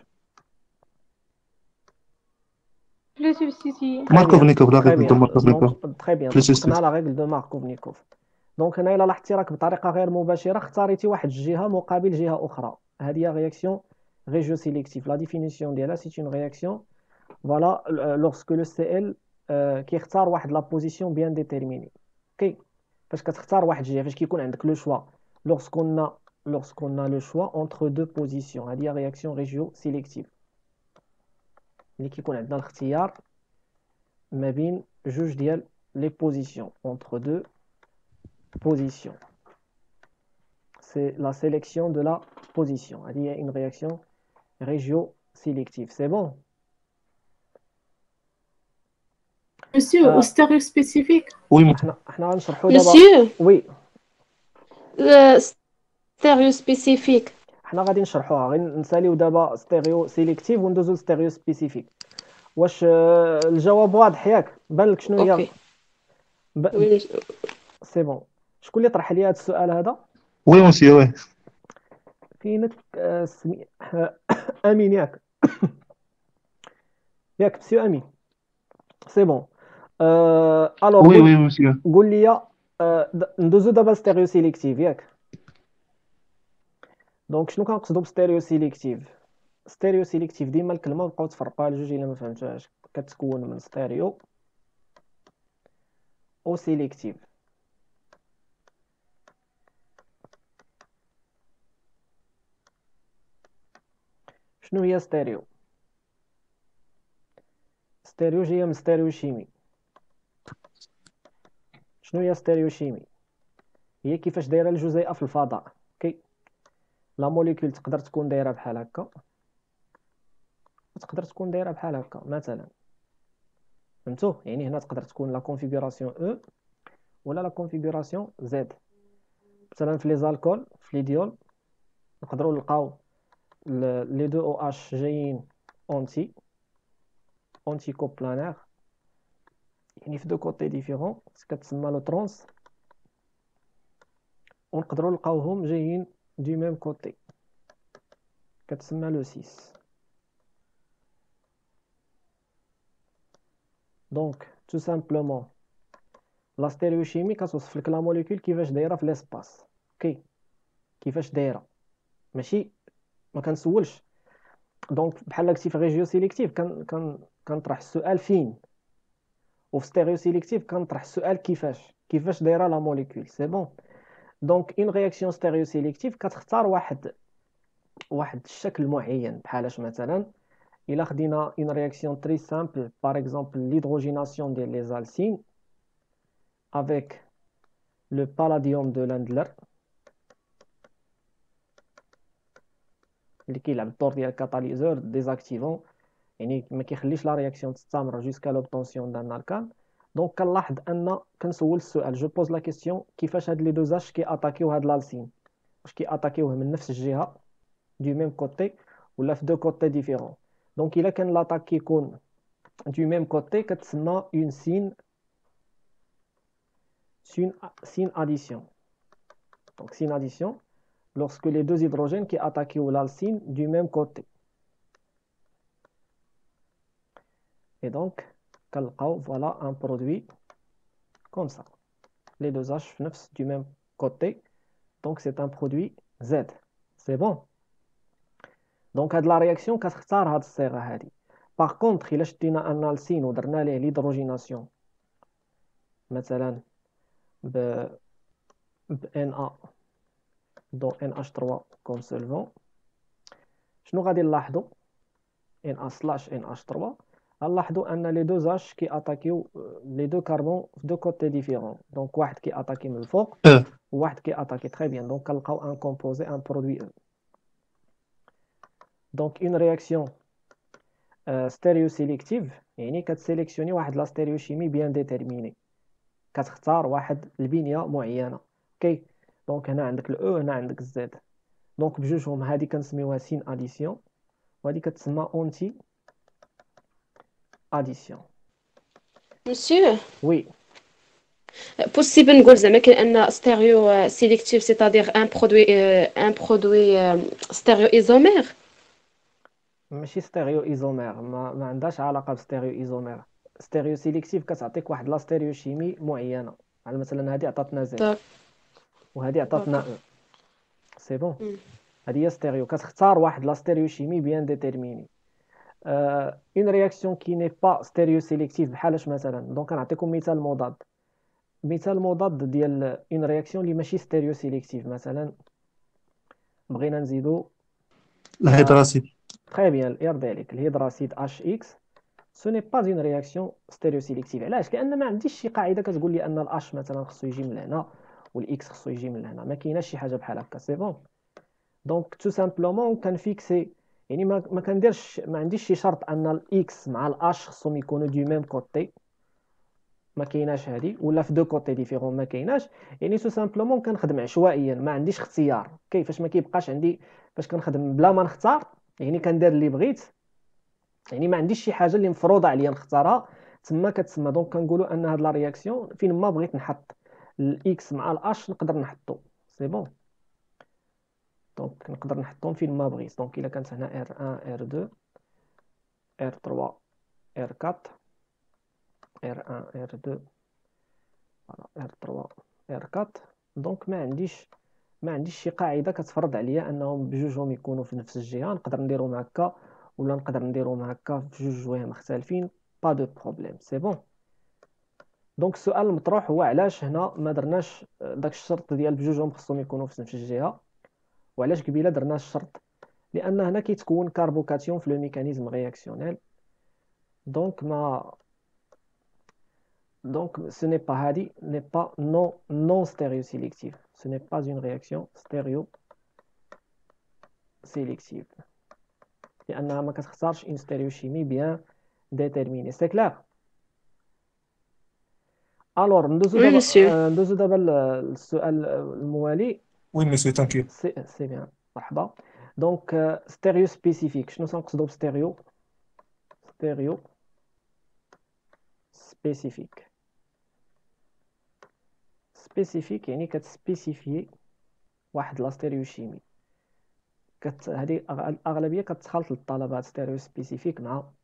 بلو سبستيتيي. ماركوفنيكوف. لا ريغل دو ماركوفنيكوف. تري بيان. بلو سيستيف. طبقنا لا ريغل دو ماركوفنيكوف. دونك هنا الا لاحظتي راك بطريقه غير مباشره اختاريتي واحد الجهه مقابل جهه اخرى. هذه هي رياكسيون ريجيو سيليكتيف. لا ديفينيسيون ديالها سي اون رياكسيون فوالا لورسكو لو سي ال كيختار واحد لا بوزيسيون بيان ديتيرميني. اوكي فاش كتختار واحد الجهه، فاش كيكون عندك لو شوا lorsqu'on a le choix entre deux positions. هذه هي رياكسيون ريجيو سيليكتيف اللي كيكون عندنا الاختيار ما بين جوج ديال لي بوزيسيون entre deux positions. C'est la sélection de la position. هذه هي une réaction régio-sélective. C'est bon? مسيو وستيريو سبيسيفيك. وي مسيو. احنا غنشرحوا دابا. مسيو وي ستيريو سبيسيفيك. حنا غادي نشرحوها. غادي نساليو دابا ستيريو سيليكتيف وندوزو ستيريو سبيسيفيك. واش الجواب واضح ياك؟ بان لك شنو هي؟ اوكي وي سي بون. شكون اللي طرح لي هذا السؤال هذا؟ وي مسيو. وي فينك امين ياك؟ ياك مسيو امين سي بون الوغ وي وي مسيو. قول لي ندوزو دابا ستيريو سيليكتيف ياك دونك شنو كنقصدو بستيريو سيليكتيف ستيريو سيليكتيف ديما الكلمه بقاو تفرقوها لجوج الا ما فهمتوهاش كتكون من ستيريو او سيليكتيف شنو هي ستيريو ستيريو جايه من ستيريو شيمي شنو هي ستيريو شيمي هي كيفاش دايره الجزيئه في الفضاء اوكي لا موليكول تقدر تكون دايره بحال هكا وتقدر تكون دايره بحال هكا مثلا فهمتوا يعني هنا تقدر تكون لا كونفيغوراسيون او ولا لا كونفيغوراسيون زد مثلا في لي زالكول في لي ديول نقدروا نلقاو لي دو او اش جايين اونتي كوبلانير يعني في دو كوتي ديفيرون كتسمى لو ترونس ونقدروا نلقاوهم جايين دو ميم كوتي كتسمى لو 6 دونك تو سامبلومون لا ستيريوشيمي كتوصف لك لا موليكول كيفاش دايره في ليسباس اوكي كيفاش دايره ماشي ما كنسولش دونك بحال قلتي في ريجيو سيليكتيف كنطرح السؤال فين وفي ستيريو سيليكتيف كنطرح السؤال كيفاش دايره لا موليكول سي بون دونك اون رياكسيون ستيريو سيليكتيف كتختار واحد الشكل معين بحالاش مثلا الا خدينا اون رياكسيون تري سامبل باغ اكزومبل l'hydrogénation ديال لي زالسين avec le palladium de Landler اللي كيلعب الدور ديال الكاتاليزور ديزاكتيفون يعني ما كيخليش لا رياكسيون تستمر جوسكا لوبطونسيون دان الكان دونك كنلاحظ ان كنسول السؤال جو بوز لا كيسيون كيفاش هاد لي دوزاج كي اتاكيو هاد لالسين واش كي اتاكيوه من نفس الجهه دو ميم كوتي ولا في دو كوتي ديفيرون دونك الا كان لاطاك كيكون دو ميم كوتي كتسمى اون سين اديسيون دونك سين اديسيون lorsque les deux hydrogènes qui attaquent l'alcine du même côté. Et donc, voilà un produit comme ça. Les deux H du même côté. Donc, c'est un produit Z. C'est bon. Donc, à de la réaction, par contre, il a un alcine ou l'hydrogénation. مثلا Na dans NH3 comme solvant. شنو غادي نلاحظوا Na/NH3 نلاحظوا ان لي دو H كي اتاكيو لي دو كاربون في دو كوتي ديفيرون دونك واحد كي اتاكي من الفوق وواحد كي اتاكي تري بيان دونك كنلقاو ان كومبوزي ان برودوي دونك اون رياكسيون ستيريو سيليكتيف يعني كتسيليكسيوني واحد لا ستيريوشيمي بيان ديتيرميني كتختار واحد البنيه معينه اوكي دونك هنا عندك الاو هنا عندك الزد دونك بجوجهم هذه كنسميوها سين اديسيون وهذه كتسمى اونتي اديسيون Monsieur, وي possible نقول زعما كاين ان ستيريو سيليكتيف c'est-à-dire un produit ستيريو ايزومير ماشي ستيريو ايزومير ما عندهاش علاقه بستيريو ايزومير ستيريو سيليكتيف كتعطيك واحد لا ستيريو شيمي معينه على مثلا هذه عطاتنا زد وهذه عطاتنا او سي بون هذه هي ستيريو كتختار واحد لا ستيريو شيمي بيان ديتيرميني اون رياكسيون كي ني با ستيريو سيليكتيف بحالاش مثلا دونك كنعطيكم مثال مضاد ديال اون رياكسيون اللي ماشي ستيريو سيليكتيف مثلا بغينا نزيدو الهيدراسيد. très bien يرضي عليك الهيدراسيد HX سو ني با اون رياكسيون ستيريو سيليكتيف علاش لان ما عنديش شي قاعده كتقول لي ان الH مثلا خصو يجي من هنا والاكس خصو يجي من هنا ما كايناش شي حاجه بحال هكا سي بون دونك تو سامبلومون كنفيكسي يعني ما كنديرش ما عنديش شي شرط ان الاكس مع الH خصهم يكونوا دو ميم كوتي ما كايناش هذه ولا في دو كوتي ديفيرون ما كايناش يعني تو سامبلومون كنخدم عشوائيا ما عنديش اختيار كيفاش ما كيبقاش عندي فاش كنخدم بلا ما نختار يعني كندير اللي بغيت يعني ما عنديش شي حاجه اللي مفروضه عليا نختارها تما كتسمى دونك كنقولوا ان هاد لا رياكسيون فين ما بغيت نحط الاكس مع الاش نقدر نحطو سي بون دونك نقدر نحطهم فين ما بغيت دونك الا كانت هنا R1 R2 R3 R4 R1 R2 R3 R4. دونك ما عنديش شي قاعده كتفرض عليا انهم بجوجهم يكونوا في نفس الجهه. نقدر نديرهم هكا ولا نقدر نديرهم هكا في جوج جهات مختلفين، با دو بروبليم، سي بون. دونك السؤال المطروح هو علاش هنا ما درناش داك الشرط ديال بجوجهم خصهم يكونوا في نفس الجهه، وعلاش قبيله درنا الشرط؟ لان هنا كيتكون كاربوكاتيون في لو ميكانيزم رياكسيونيل. دونك ما Donc, ce n'est pas هذه n'est pas non stéréosélective. Ce n'est pas une réaction stéréosélective. لأنها ما كتختارش une stéréochimie bien déterminée. C'est clair? Alors, Oui, monsieur. ندوزو دابا للسؤال الموالي. Oui, monsieur, tranquille. سي بيان، مرحبا. دونك ستيريو سبيسيفيك، شنو تنقصدو بستيريو؟ ستيريو سبيسيفيك. سبيسيفيك يعني كتسبيسيفي واحد لا ستيريوشيمي. هذه الاغلبيه كتخلط للطلبات ستيريو سبيسيفيك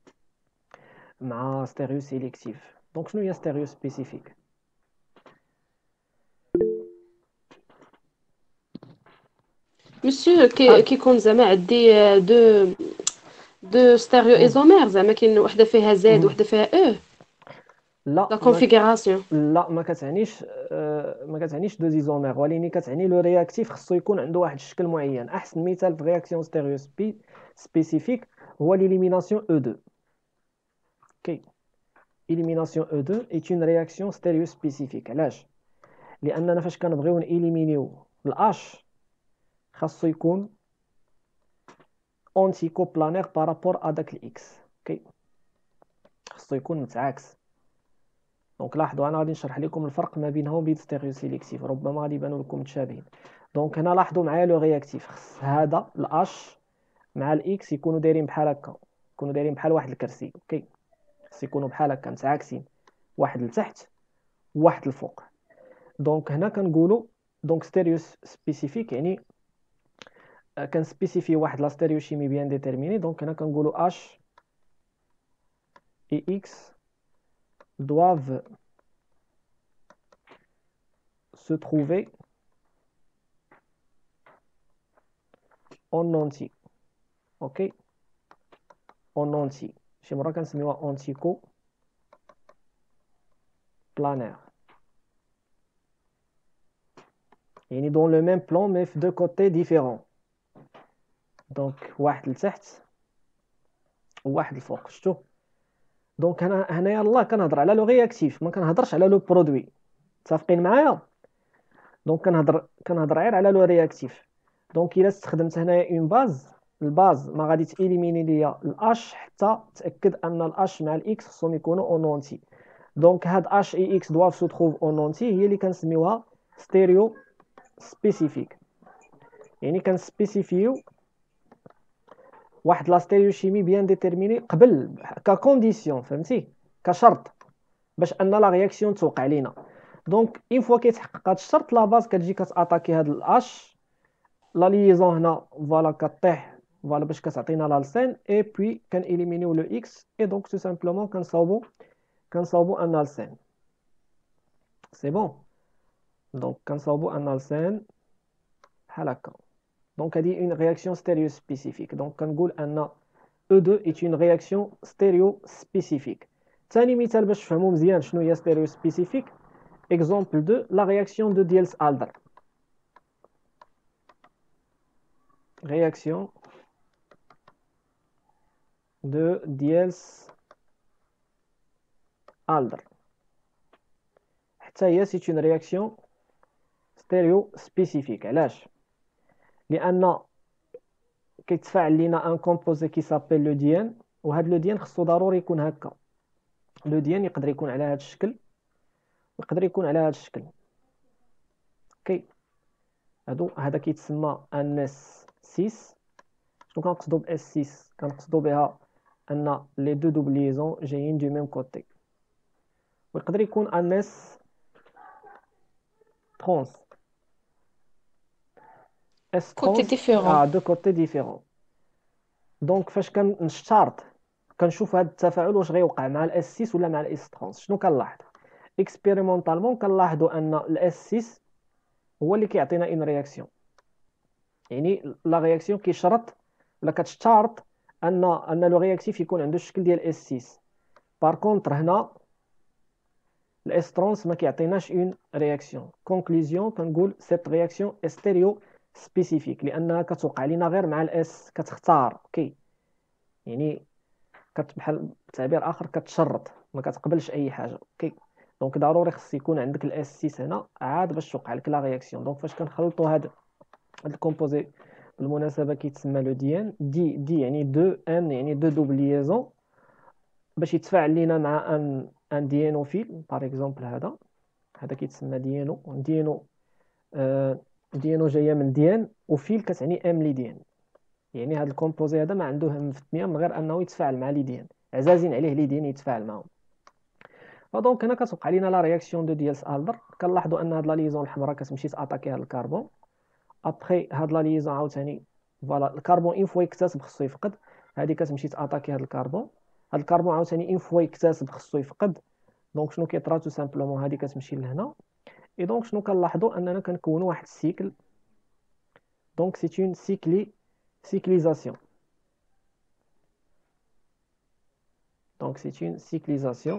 مع ستيريو سيليكتيف. دونك شنو هي ستيريو سبيسيفيك؟ مسيو كيكون زعما عندي دو ستيريو ايزومير، زعما كاين وحده فيها زد وحده فيها او لا لا كونفيغوراسيون. لا ما كتعنيش دو زيزومير، ولكن كتعني لو رياكتيف خصو يكون عنده واحد الشكل معين. احسن مثال في رياكسيون ستيريو سبيسيفيك هو ليليميناسيون او 2. اوكي، élimination E2 est une réaction stéréospécifique. علاش؟ لاننا فاش كنبغيو نإليمينيو الأش خاصو يكون اونتي كوبلانير بارابور ا داك الاكس. اوكي، خاصو يكون متعاكس. دونك لاحظوا انا غادي نشرح لكم الفرق ما بينهم وبين ستيريو سيليكتيف، ربما غادي يبانوا لكم متشابهين. دونك هنا لاحظوا معايا لو رياكتيف، خص هذا الاش مع الاكس يكونوا دايرين بحال هكا، يكونوا دايرين بحال واحد الكرسي. اوكي، خص يكونوا بحال هكا متعاكسين، واحد لتحت وواحد الفوق. دونك هنا كنقولوا دونك ستيريو سبيسيفيك يعني كنسبيسيفي واحد لا ستيريوشيمي بيان ديتيرميني. دونك هنا كنقولوا H et X doivent se trouver en entier. اوكي، en entier شي مره كنسميوها اونتيكو بلانير، يعني dans le même plan mais في deux côtés différents. دونك واحد لتحت وواحد الفوق، شفتوا؟ دونك هنايا الله كنهضر على لو رياكتيف، ما كنهضرش على لو برودوي. متفقين معايا؟ دونك كنهضر غير على لو رياكتيف. دونك الا استخدمت هنايا اون باز، الباز ما غادي تإليميني ليا الاش حتى تاكد ان الاش مع الاكس خصهم يكونوا اون اونتي. دونك هاد اش اي اكس دواف سو تروف اون اونتي هي اللي كنسميوها ستيريو سبيسيفيك. يعني كنسبيسيفيو واحد لا ستيريوشيمي بيان ديتيرميني قبل ككونديسيون، فهمتي؟ كشرط باش ان لا رياكسيون توقع لينا. دونك اون فوا كيتحقق هذا الشرط، لا باز كتجي كتاتاكي هاد الاش، لا ليزون هنا فوالا كطيح فوالا باش كتعطينا لالسين، اي بوي كنإليمينيو لو اكس، اي دونك تو سامبلومون كنصاوبو ان السين. سي بون. دونك كنصاوبو ان السين بحال هكا. دونك هذه اون رياكسيون ستيريو سبيسيفيك. دونك كنقول ان E2 est une réaction stéréospécifique. ثاني مثال باش تفهموا مزيان شنو هي stéréospécifique. Exemple 2, la réaction de Diels-Alder. Réaction de Diels-Alder. حتى هي c'est une réaction stéréospécifique. علاش؟ لأن كيتفاعل لينا ان كومبوزي كي سابيل لو ديان، وهذا لو ديان خصو ضروري يكون هكا. لو ديان يقدر يكون على هذا الشكل ويقدر يكون على هذا الشكل. اوكي، هذا كيتسمى ان اس 6. شنو كنقصدو ب اس 6؟ كنقصدو بها ان لي دو دوبليزون جايين دو ميم كوتي. ويقدر يكون ان اس 30 اس كوتي 30 ديفيرون. دو كوتي ديفيرون. دونك فاش كنشترط كنشوف هذا التفاعل واش غيوقع مع الاس 6 ولا مع الاس 30. شنو كنلاحظ اكسبيريمونطالمون؟ كنلاحظوا ان الاس 6 هو اللي كيعطينا ان رياكسيون، يعني لا رياكسيون كيشرط ولا كتشترط ان لو رياكتيف يكون عنده الشكل ديال اس 6. بار كونطر هنا الاس ترونس ما كيعطيناش اون رياكسيون. كونكلوزيون كنقول سيت رياكسيون ستيريو سبيسيفيك لانها كتوقع لينا غير مع الاس، كتختار اوكي، يعني بحال بتعبير اخر كتشرط، ما كتقبلش اي حاجه اوكي. دونك ضروري خص يكون عندك الاس 6 هنا عاد باش توقع لك لا رياكسيون. دونك فاش كنخلطوا هذا الكومبوزي بالمناسبه كيتسمى لو دي ان، دي يعني دو، ان يعني دو دوبل ليزون، باش يتفاعل لينا مع ان ديانوفيل باغ اكزومبل. هذا كيتسمى ديانو. ديانو جايه من ديان، وفيل كتعني ام ليديان، يعني هذا الكومبوزي هذا ما عنده هم في الدنيا من غير انه يتفاعل مع ليديان، عزازين عليه ليديان يتفاعل معهم. فدونك هنا كتوقع لينا لا رياكسيون دو ديالس الدر. كنلاحظوا ان هاد لا ليزون الحمراء كتمشي تاتاكي هذا الكربون. ابخي هاد لا ليزون عاوتاني فوالا الكربون اون فوا يكتسب خصو يفقد، هذه كتمشي تاتاكي هذا الكربون. هاد الكربون عاوتاني اون فوا يكتسب خصو يفقد. دونك شنو كيطرا؟ تو سامبلومون هذه كتمشي لهنا. اي دونك شنو كنلاحظوا؟ اننا كنكونوا واحد السيكل. دونك سي اون cyclisation. Donc c'est une cyclisation.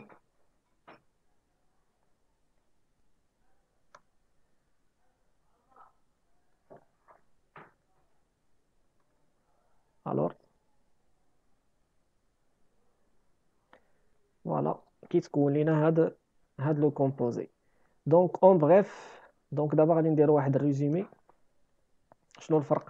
Alors voilà كيتكون لينا هاد لو كومبوزي. دونك اون بغيف، دونك دابا غادي نديرو واحد الريزومي. شنو الفرق؟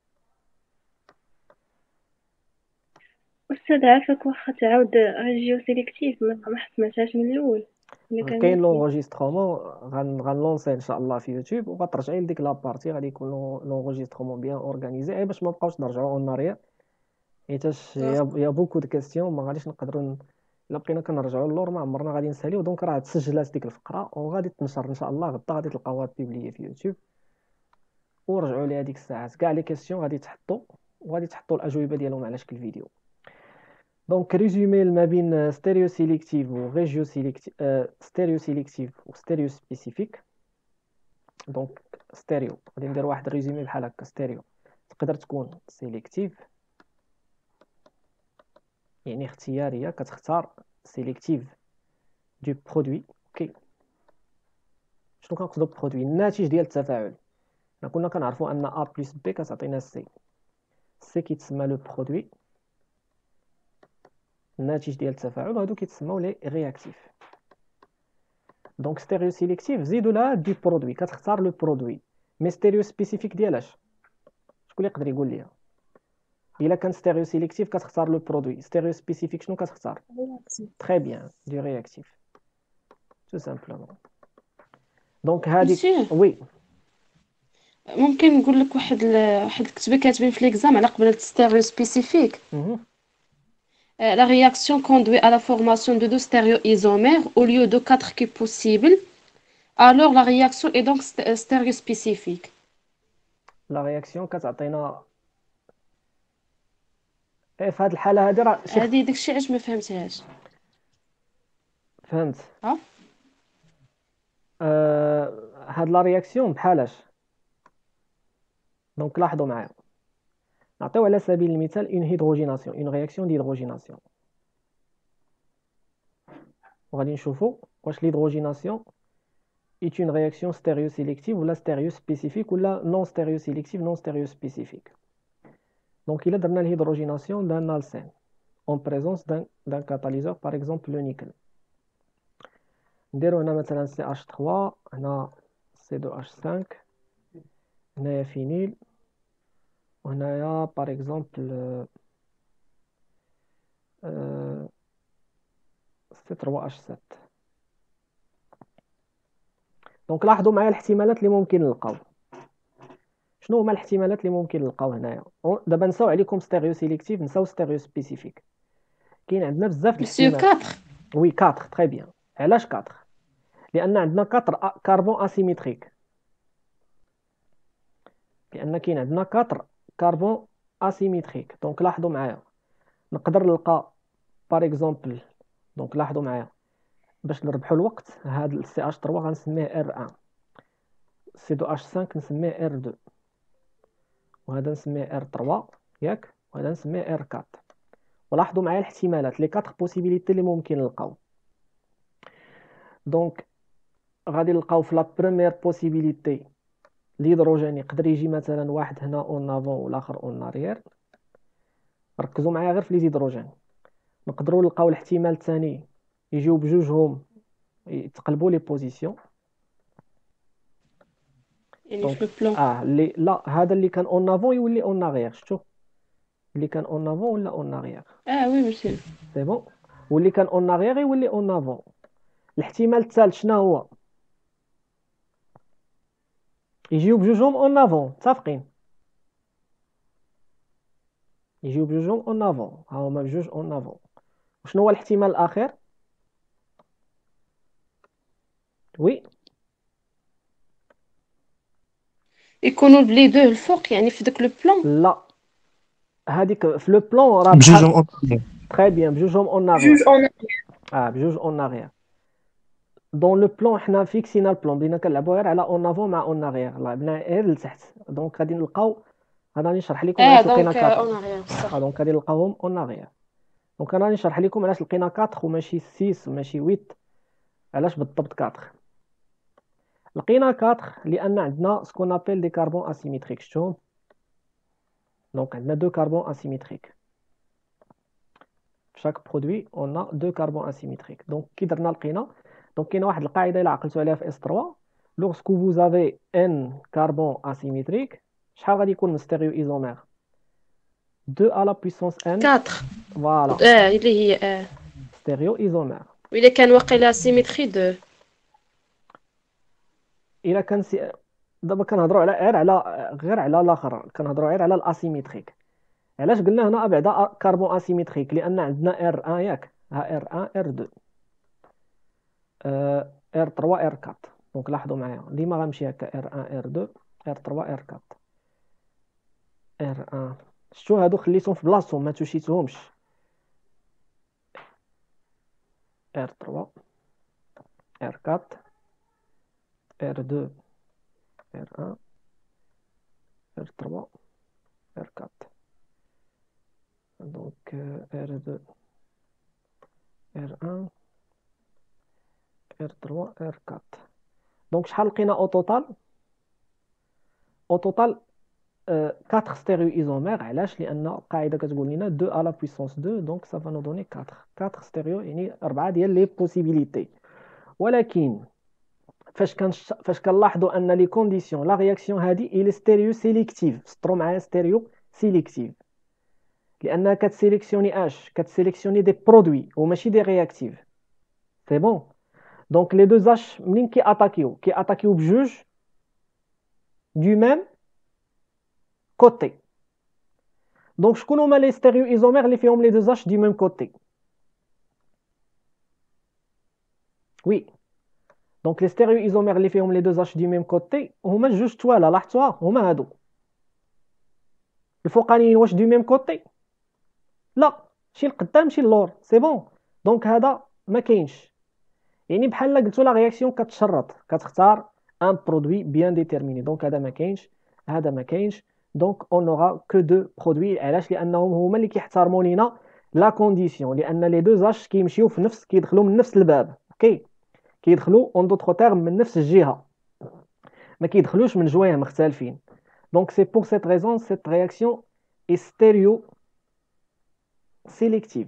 أستاذ عافاك، واخا تعاود ريجيو سيليكتيف ما سمعتهاش من الأول. إلا كان كاين ممكن. لونغوجيسترومون غنلونسي ان شاء الله في يوتيوب، وغترجعي لديك لابارتي غادي يكون لونغوجيسترومون بيان اورغانيزي، اي باش ما نبقاوش نرجعوا اون اريير، حيتاش يا بوكو دو كيستيون ما غاديش نقدروا الا بقينا كنرجعوا للور ما عمرنا غادي نساليو. دونك راه تسجلات ديك الفقره وغادي تنشر ان شاء الله غدا، غادي تلقاوها بيبليي في يوتيوب. ورجعوا لي هذيك الساعات كاع لي كيسيون غادي تحطوا، وغادي تحطوا الاجوبه ديالهم على شكل فيديو. دونك ريزومي ما بين ستيريو سيليكتيف و ريجيو سيليكتيف، ستيريو سيليكتيف و ستيريو سبيسيفيك. دونك ستيريو غادي ندير واحد الريزومي بحال هكا. ستيريو تقدر تكون سيليكتيف يعني اختياريه، كتختار سيليكتيف دو برودوي اوكي. شنو كنقصدوا برودوي؟ الناتج ديال التفاعل. كنا كنعرفوا ان A بلس B كتعطينا سي، سي كيتسمى لو برودوي، الناتج ديال التفاعل، وهادو كيتسموا لي رياكتيف. دونك ستيريو سيليكتيف زيدوا لها دي برودوي، كتختار لو برودوي. مي ستيريو سبيسيفيك ديالاش؟ شكون اللي يقدر يقول لي؟ الا كان ستيريو سيليكتيف كتختار لو برودوي، ستيريو سبيسيفيك شنو كتختار؟ تري بيان دو رياكتيف تو سامبلومون. دونك هذيك مسيو وي ممكن نقول لك واحد الكتابه كاتبين في ليكزام على قبل ستيريو سبيسيفيك. La réaction conduit à la formation de 2 stéréoisomères au lieu de 4 qui est possible. Alors la réaction est donc stéréospécifique. لا رياكسيون كتعطينا في هذه الحاله هذه راه هذه داكشي علاش ما فهمتهاش. فهمت. ها هاد لا رياكسيون بحالاش؟ دونك لاحظوا معايا، نعطيو على سبيل المثال اون هيدروجيناسيون، اون رياكسيون ديدروجيناسيون، وغادي نشوفوا واش l'hydrogénation est une réaction stéréosélective ou la stéréospécifique ou la non stéréosélective non stéréospécifique. Donc il a درنا l'hydrogénation d'un alcène en présence d'un catalyseur par exemple le nickel. نديرو هنا مثلا CH3، هنا C2H5، هنايا فينيل، وهنايا par exemple C3H7. دونك لاحظوا معايا الاحتمالات اللي ممكن نلقاو. شنو هما الاحتمالات اللي ممكن نلقاو هنايا؟ دابا نساو عليكم ستيريو سيليكتيف، نساو ستيريو سبيسيفيك. كاين عندنا بزاف د مسيو الاحتمالات. 4. وي 4 تري بيان. علاش 4؟ لان عندنا 4 كربون اسيميتريك، لان كاين عندنا 4 كربون اسيميتريك. دونك لاحظوا معايا، نقدر نلقى باغ اكزومبل دونك لاحظوا معايا باش نربحوا الوقت هذا السي اش 3 غنسميه ار 1 سي دو اش 5 نسميه ار 2 وهذا نسميه ار 3 ياك وهذا نسميه ار 4 ولاحظوا معايا الاحتمالات لي 4 بوسيبيليتي اللي ممكن نلقاو دونك غادي نلقاو في لا بروميير بوسيبيليتي الهيدروجين يقدر يجي مثلا واحد هنا اون افون والاخر اون اريير ركزوا معايا غير في لي هيدروجين نقدروا نلقاو الاحتمال الثاني يجيو بجوجهم يتقلبوا لي بوزيسيون يعني في البلان اللي لا هذا اللي كان اون افون يولي اون اريير شفتوا اللي كان اون افون ولا اون اريير وي مسيو سي بون واللي كان اون اريير يولي اون افون الاحتمال الثالث شنو هو يجيو بجوجهم اون افون متفقين يجيو بجوجهم اون افون ها هما بجوج اون افون وشنو هو الاحتمال الاخير وي يكونوا بلي دو الفوق يعني في داك لو بلان لا هذيك في لو بلان راه بجوجهم أوبشن. تري بيان بجوجهم اون افون بجوج اون اريير دون لو بلان حنا فيكسينا البلان بدينا كنلعبوا غير على اون افون مع اون اريير لعبنا غير لتحت دونك غادي نلقاو انا راني نشرح لكم علاش لقينا دونك 4 اون اريير صح دونك غادي نلقاوهم اون اريير دونك انا راني نشرح لكم علاش لقينا 4 وماشي 6 وماشي 8 علاش بالضبط 4 لقينا 4 لان عندنا سكون ابل دي كاربون اسيميتريك شفتوهم دونك عندنا دو كاربون اسيميتريك في شاك برودوي اون ا دو كاربون اسيميتريك دونك كي درنا لقينا دونك كاينه واحد القاعده الا عقلتوا عليها في اس 3 لوغسكو فوز افي ان كاربون اسيميتريك شحال غادي يكون من ستيريو ايزومير 2 على بويسونس ان 4 فوالا اللي هي ستيريو ايزومير وإلا كان واقيلا سيميتري 2 الا كان دابا كنهضروا غير على الاخر كنهضروا غير على الاسيميتريك علاش قلنا هنا بعدا كاربون اسيميتريك لان عندنا ار 1 ياك ها ار 1 ار 2 ار 3 ار 4 دونك لاحظوا معايا ديما غنمشي هكا ار 1 ار 2 ار 3 ار 4 ار 1 شتو هادو خليتهم في بلاصتهم ما توشيتهمش ار 3 ار 4 ار 2 ار 1 ار 3 ار 4 دونك ار 2 ار 1 ار 3 ار 4 دونك شحال لقينا او توتال 4 ستيريو ايزومير علاش لان القاعده كتقول لنا 2 على بويسونس 2 دونك سافا نو دوني 4 ستيريو يعني 4 ديال لي بوسيبيليتي ولكن فاش كنلاحظوا ان لي كونديسيون لا رياكسيون هذه الى ستيريو سيليكتيف سطروا معايا ستيريو سيليكتيف لانها كتسيليكسيوني كتسيليكسيوني دي برودوي وماشي دي رياكتيف سي بون دونك لي دو اش منين كي اتاكيو بجوج دو ميم كوتي دونك شكون هما لي ستيريو ايزومير اللي فيهم لي دو اش دو ميم كوتي وي دونك لي ستيريو ايزومير اللي فيهم لي دو اش دو ميم كوتي هما جوج توالا لاحظتوها هما هادو الفوقانيين واش دو ميم كوتي لا شي القدام شي اللور سي بون دونك هذا ما كاينش يعني بحال قلتو لا رياكسيون كتشرط كتختار ان برودوي بيان ديتيرميني دونك هذا ما كاينش هذا ما كاينش دونك اون اورا كو دو برودوي علاش لانهم هما اللي كيحترموا لينا لا كونديسيون لان لي دو اش كيمشيو في نفس كيدخلوا من نفس الباب اوكي كيدخلوا اون دوطخ تيرم من نفس الجهه ما كيدخلوش من جوايه مختلفين دونك سي بور سيت ريزون سيت رياكسيون اي ستيريو سيليكتيف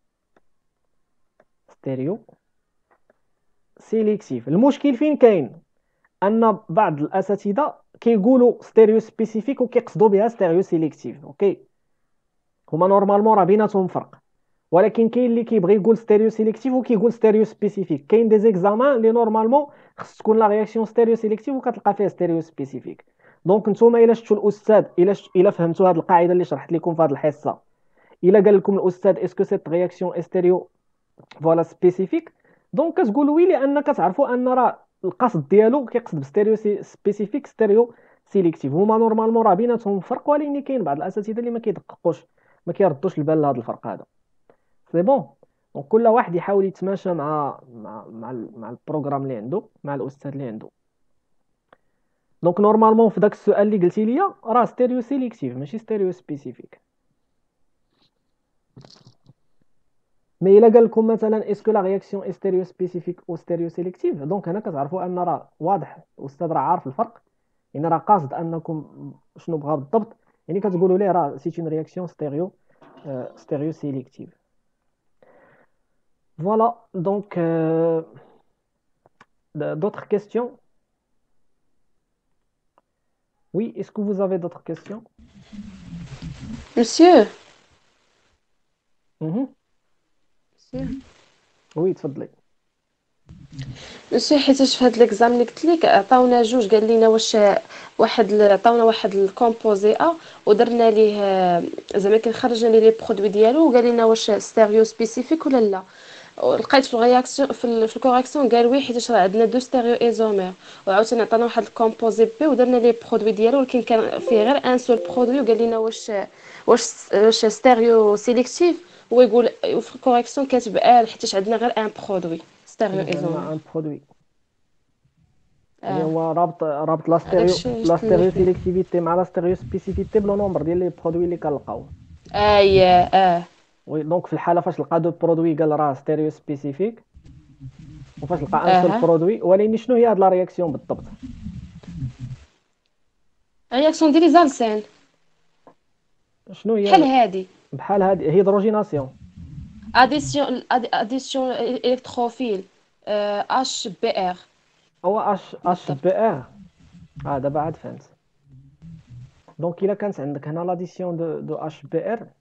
ستيريو سيليكتيف المشكل فين كاين ان بعض الاساتذه كيقولوا ستيريو سبيسيفيك وكيقصدوا بها ستيريو سيليكتيف اوكي هما نورمالمون راه بيناتهم فرق ولكن كاين اللي كيبغي يقول ستيريو سيليكتيف وكيقول ستيريو سبيسيفيك كاين دي زيكزامان اللي نورمالمون خص تكون لا رياكسيون ستيريو سيليكتيف وكتلقى فيها ستيريو سبيسيفيك دونك نتوما الا شفتوا الاستاذ الا فهمتوا هذه القاعده اللي شرحت لكم في هذه الحصه الا قال لكم الاستاذ اسكو سيت رياكسيون ستيريو فوالا سبيسيفيك دونك كتقولوا وي لان كتعرفوا ان راه القصد ديالو كيقصد بستيريو سبيسيفيك ستيريو سيليكتيف هما نورمالمون راه بيناتهم فرق ولكن كاين بعض الاساتذه اللي ما كيدققوش ما كيردوش البال لهذا الفرق هذا سي بون دونك كل واحد يحاول يتماشى مع البروغرام اللي عنده، مع الاستاذ اللي عنده. دونك نورمالمون في داك السؤال اللي قلتي لي راه ستيريو سيليكتيف ماشي ستيريو سبيسيفيك. مي الا قال لكم مثلا اسكو لا رياكسيون اي ستيريو سبيسيفيك او ستيريو سيليكتيف، دونك هنا كتعرفوا ان راه واضح الاستاذ راه عارف الفرق، يعني راه قاصد انكم شنو بغا بالضبط، يعني كتقولوا ليه راه سي اون رياكسيون ستيريو سيليكتيف. Voilà, donc d'autres questions? Oui, est-ce que vous avez d'autres questions? Monsieur, Mhm. monsieur. Oui, تفضلي. ماشي حيتاش في هاد ليكزام اللي قلت لك عطاونا جوج، قال لنا واش عطاونا واحد الكومبوزي ودرنا ليه زعما خرجنا ليه لي برودوي ديالو، وقال لنا واش ستيريو سبيسيفيك ولا لا. لقيت في الرياكسيون في الكوريكسيون قال وي حيتاش راه عندنا دو ستيريو ايزومير، وعاوتاني عطانا واحد الكومبوزي بي ودرنا ليه برودوي ديالو، ولكن كان فيه غير ان سول برودوي، وقال لنا واش ستيريو سيليكتيف. هو يقول في الكوريكسيون كاتب حيتاش عندنا غير ان برودوي ستيريو حيتاش ايزومير. عندنا ان برودوي، يعني هو رابط هذاك الشيء لا علاش ستيريو تنيت ليه. سيليكتيفيتي مع لا ستيريو سبيسيفيتي بلو نومبر ديال لي برودوي اللي كنلقاو. وي دونك في الحاله فاش لقى دو برودوي قال راه ستيريو سبيسيفيك، وفاش لقى ان سول برودوي. ولكن شنو هي هاد لا رياكسيون بالضبط؟ رياكسيون ديال لي زالسين شنو بحال هي؟ هادي بحال هاد هيدروجيناسيون. اديسيون الكتروفيل اش بي ار هو اش بي بالضبط. ار. دابا عاد فهمت. دونك الا كانت عندك هنا لاديسيون دو اش بي ار،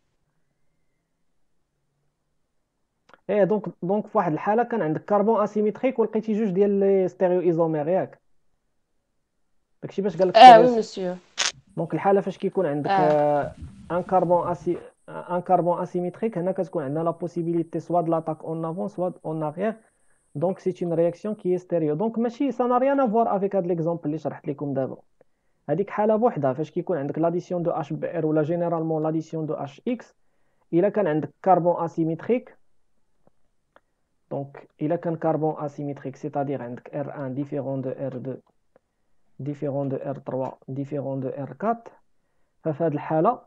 ايه دونك في واحد الحاله كان عندك كربون اسيميتريك ولقيتي جوج ديال لي ستيريو ايزومير ياك، داكشي باش قال لك ستيريو. وي مسيو. دونك الحاله فاش كيكون عندك ان كربون اسيميتريك، هنا كتكون عندنا لا بوسيبيليتي سوا د لاتاك اون افون سوا اون اريير. دونك سي اون رياكسيون كي ستيريو. دونك ماشي سا نا ريان افوار افيك هاد ليكزامبل اللي شرحت لكم دابا. هذيك حاله بوحدها فاش كيكون عندك لاديسيون دو اش بي ار ولا جينيرالمون لاديسيون دو اش اكس. الا كان عندك كربون اسيميتريك، دونك الا كان كربون اسيميتريك سيتادير عندك R1 ديفيرون دو R2 ديفيرون دو R3 ديفيرون دو R4، ففي هذه الحاله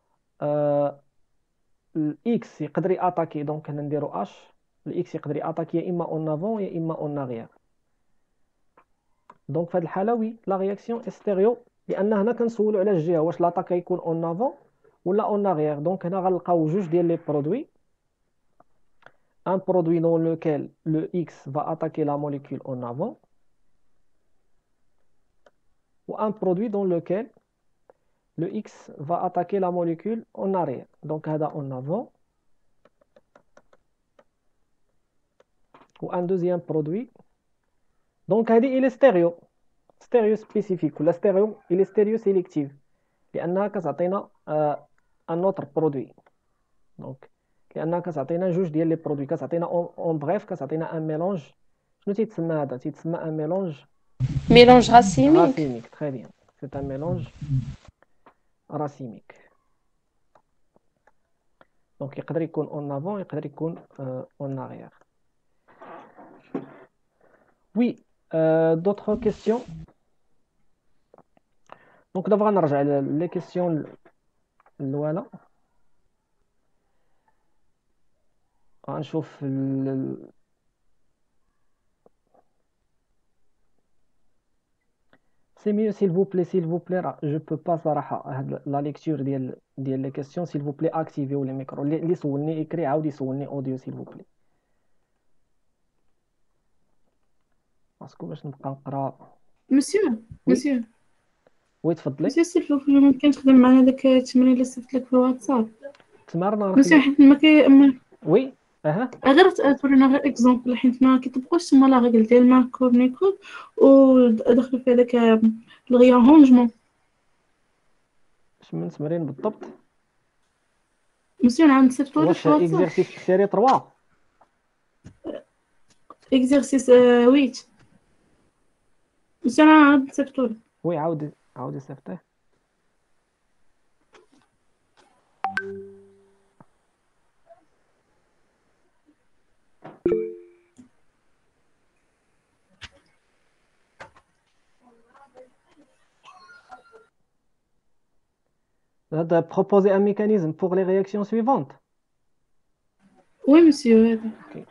الاكس يقدر ياتاكي. دونك هنا نديرو اش، الاكس يقدر ياتاكي يا اما اون افون يا اما اون اريير. دونك في هذه الحاله وي لا رياكسيون ستيريو، لان هنا كنسولو على الجهه واش لاطاك يكون اون افون ولا اون اريير. دونك هنا غنلقاو جوج ديال لي برودوي، un produit dans lequel le X va attaquer la molécule en avant, ou un produit dans lequel le X va attaquer la molécule en arrière. Donc, هذا en avant, ou un deuxième produit. Donc, هذه il est stéréo spécifique, ou la stéréo, il est stéréo sélectif, لأنها كتعطينا un autre produit. Donc, لأنها كتعطينا جوج ديال لي برودوي، كتعطينا en bref كتعطينا un mélange. شنو تيتسمى هذا؟ تيتسمى un mélange ميلونج راسيميك. racimique. Très bien, c'est un mélange racimique. Donc يقدر يكون en avant يقدر يكون en arrière. Oui, d'autres questions? Donc دابا غنرجع لي كيسيون الاولى. غنشوف سي ميو s'il vous plaît راه جو بو با صراحه هاد لا ليكتور ديال لي كيسيون s'il vous plaît اكتيفيو لي ميكرو. اللي سولني اكري عاود يسولني اوديو s'il vous plaît، باسكو باش نبقى نقرا. مسيو وي مسيو وي تفضلي. مسيو سير ممكن تخدم معنا داك التمرين اللي صيفط لك في الواتساب. تمرنا مسيو نخلي. حيت ما وي اها غير تورينا غير اكزومبل، حيت ما كيطبقوش تما لا ريغل ديال ماكور نيكول ودخل في هذاك الغيارونجمون. اش من تمرين بالضبط؟ مسيو نعاود نصيفطو لك واش في الواتساب. اكزرسيس سيري 3؟ اكزرسيس 8 مسيو نعاود نصيفطو لك. وي عاودي صيفطيه. de proposer un mécanisme pour les réactions suivantes. Oui, monsieur. Ok.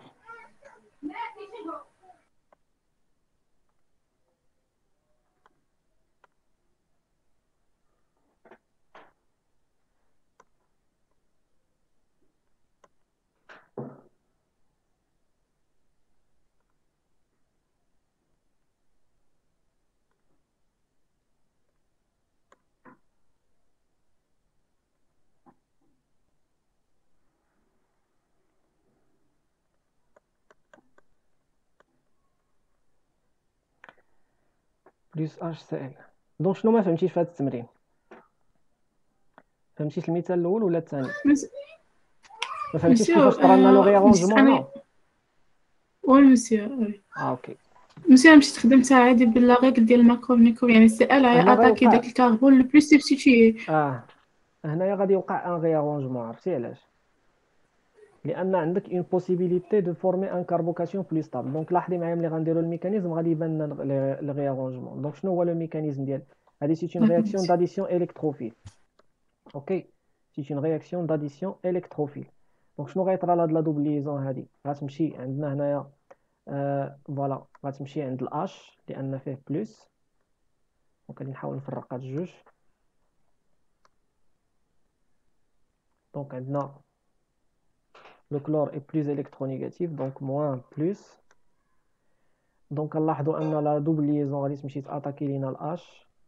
plus HCl. دونك شنو ما فهمتيش في هذا التمرين؟ فهمتيش المثال الاول ولا الثاني؟ ما فهمتيش كيفاش طرا لو ريارونجمون هنا؟ وي مسيو. اوكي. مسيو مشيت خدمتها عادي بلا ريغل ديال الماكروفنيكوف، يعني السؤال هي اتاكي داك الكربون لو بلوس سبستيتيي. هنايا غادي يوقع ان ريارونجمون. عرفتي علاش؟ لان عندك اون بوسيبيليتي دو فورمي ان كاربوكاسيون بلوس ستابل. دونك لاحظي معايا ملي غنديروا الميكانيزم غادي يبان لنا لو ريارونجمون. دونك شنو هو لو ميكانيزم ديال هذه؟ سي اون رياكسيون داديسيون الكتروفيل. اوكي، سي اون رياكسيون داديسيون الكتروفيل. دونك شنو غيطرا لهاد لا دوبليزون هادي؟ غتمشي عندنا هنايا فوالا، غتمشي عند الاش لان فيه بلوس. دونك غادي نحاول نفرق هاد الجوج. دونك عندنا le chlore est plus électronégatif, donc moins plus. Donc نلاحظوا ان لا double liaison غادي تمشي تاتاكي لينا ال H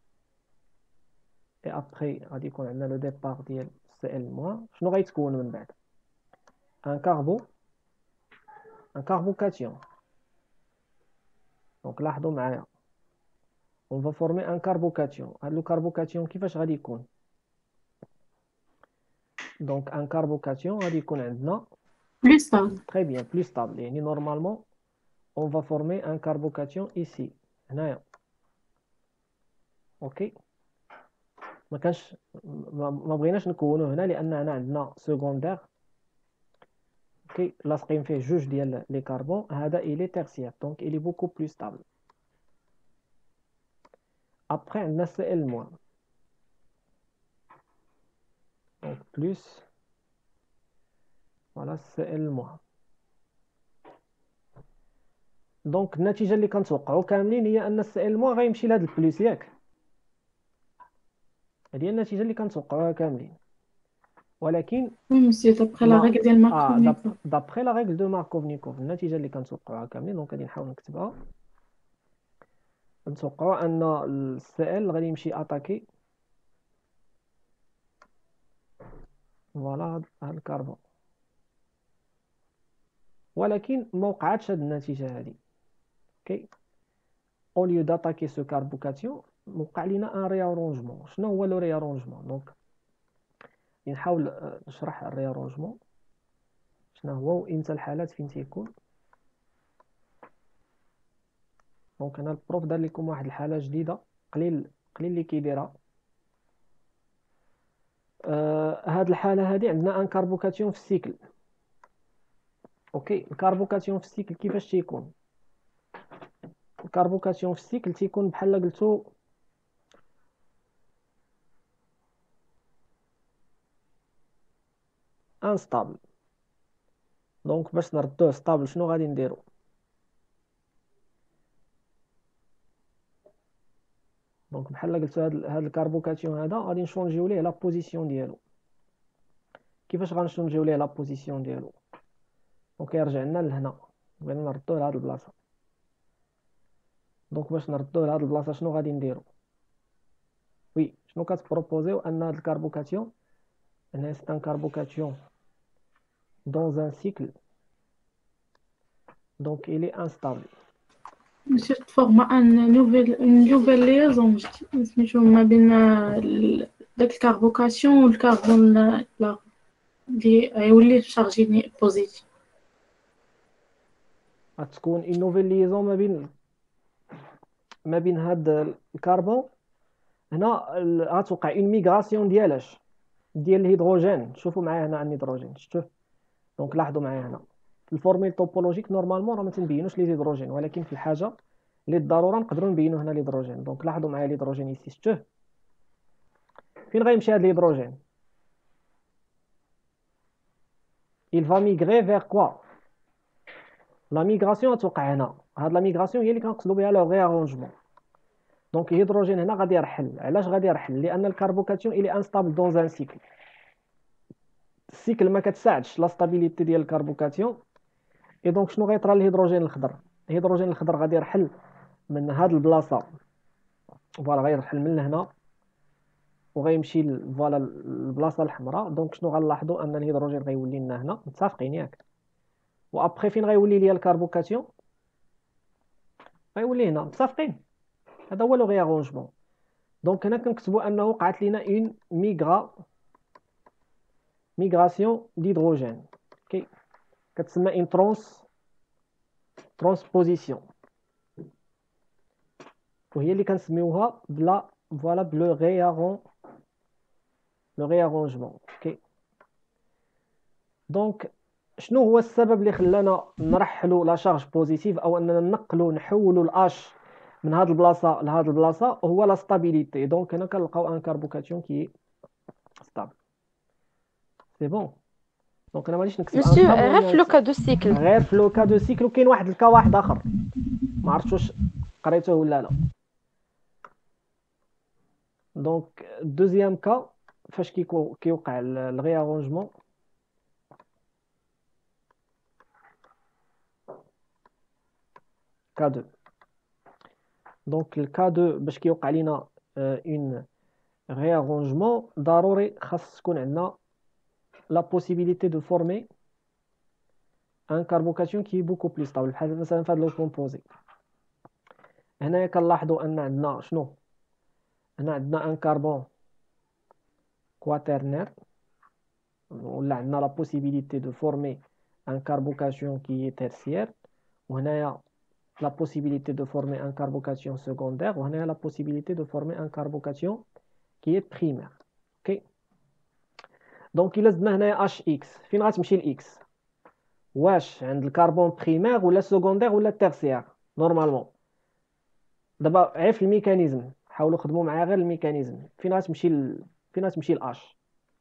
et après غادي يكون عندنا لو ديبار ديال Cl-. شنو غيتكون من بعد؟ un carbocation. donc لاحظوا معايا on va former un carbocation. هاد لو carbocation كيفاش غادي يكون؟ donc un carbocation غادي يكون عندنا plus stable. Très bien, plus stable. Et normalement, on va former un carbocation ici. هنايا. اوكي. ما بغيناش نكونوا هنا لان هنا عندنا سكوندير. اوكي، لاصقين فيه جوج ديال لي كربون. هذا الي تيرسيير، دونك الي بوكو بلو ستابل. ابري عندنا Cl-. دونك بلوس فوالا Cl-. دونك النتيجه اللي كنتوقعوا كاملين هي ان Cl- غيمشي لهاد البلوس، ياك؟ هذه هي النتيجه اللي كنتوقعوها كاملين. ولكن وي مسيو دابخي لا ريغل ديال ماركوفنيكوف. دابخي لا ريغل دو ماركوفنيكوف النتيجه اللي كنتوقعوها كاملين. دونك غادي نحاول نكتبها. كنتوقعوا ان السائل غادي يمشي اتاكي فوالا هاد الكربون، ولكن ما وقعتش هاد النتيجه هادي. اوكي، او ليو داتاكي سو كاربوكاسيون وقع لينا ان ريارونجمون. شنو هو لو ريارونجمون؟ دونك نحاول نشرح الريارونجمون شنو هو وامتى الحالات فين تيكون. دونك انا البروف دار لكم واحد الحاله جديده قليل اللي كيديرها. هاد الحاله هادي عندنا ان كاربوكاسيون في السيكل. اوكي، الكاربوكاسيون في السيكل كيفاش تيكون؟ الكاربوكاسيون في السيكل تيكون بحال قلتو انستابل. دونك باش نردوه ستابل شنو غادي نديرو؟ دونك بحال قلتو هاد الكاربوكاسيون هذا غادي نشونجيو ليه لا بوزيسيون ديالو. كيفاش غنشونجيو ليه لا بوزيسيون ديالو؟ دونك يرجع لنا لهنا، بغينا نردوه لهاد البلاصه. دونك باش نردوه لهاد البلاصه شنو غادي نديرو؟ وي، شنو كتبروبوزيو؟ ان هاد الكاربوكاسيون هنا سي ان كاربوكاسيون dans un cycle, donc il est instable. مشي تفورما ان نوفيل ليزون سميتو ما بين داك الكاربوكاسيون والكربون لا اللي غيولي شارجي بوزيتيف. غتكون une nouvelle liaison ما بين هاد الكربون هنا. غتوقع اون ميغراسيون ديالاش ديال الهيدروجين. شوفوا معايا هنا عن الهيدروجين، شفتوه؟ دونك لاحظوا معايا هنا في الفورميل توبولوجيك نورمالمون راه ما تنبينوش لي هيدروجين، ولكن في الحاجه للضروره نقدروا نبينوا هنا الهيدروجين. دونك لاحظوا معايا الهيدروجين يسي، شفتوه؟ فين غيمشي هذا الهيدروجين؟ il va migrer vers quoi? La migration توقع هنا. هاد la migration هي اللي كنقصدوا بها le réarrangement. Donc الهيدروجين هنا غادي يرحل. علاش غادي يرحل؟ لأن الكربوكاتيون il est instable dans un cycle. السيكل ما كتساعدش لا ستابيليتي ديال الكربوكاتيون. اي دونك شنو غيطرى للهيدروجين الخضر؟ الهيدروجين الخضر غادي يرحل من هاد البلاصه، فوالا غيرحل من هنا وغيمشي فوالا البلاصه الحمراء. دونك شنو غنلاحظوا ان الهيدروجين غيولي لنا هنا، متفقين ياك؟ وابخي فين غيولي ليا الكربوكاتيون؟ غيولي هنا، متفقين؟ هذا هو لو ريارونجمون. دونك هنا كنكتبوا انه وقعت لينا اون ميغراسيون ديدروجين، اوكي، كتسمى اون ترانسبوزيسيون، وهي اللي كنسميوها بلا فوالا بلو ريارونجمون. اوكي، دونك شنو هو السبب اللي خلانا نرحلوا لا شارج بوزيتيف او اننا نحولوا الاش من هاد البلاصه لهاد البلاصه؟ هو لا ستابيليتي. دونك هنا كنلقاو ان كربوكاتيون كي ستابل. سي بون. دونك انا مانيش نكتب مسيو غير في لوكا دو سيكل، غير في لوكا دو سيكل. وكاين واحد الكا واحد اخر ما عرفتش واش قريتوه ولا لا. دونك دوزيام كا فاش كيوقع الريارونجمون، كا 2. دونك الكا 2 باش كيوقع لينا اون réarrangement ضروري خاص تكون عندنا la possibilité de former un carbocation qui est beaucoup plus stable. بحال مثلا في هذا لو كومبوزي هنايا كنلاحظوا ان عندنا شنو؟ هنا عندنا ان كربون كواترنير، ولا عندنا la possibilité de former un carbocation qui est tertiaire، وهنايا la possibilité de former un carbocation secondaire، وهنايا la possibilité de former un carbocation qui est primaire. اوكي، دونك الا زدنا هنايا اش اكس، فين غتمشي الاكس؟ واش عند الكربون بريمير ولا سكوندير ولا تيرسيير؟ نورمالمون دابا عرف الميكانيزم، حاولوا خدموا معايا غير الميكانيزم. فين غتمشي الاش؟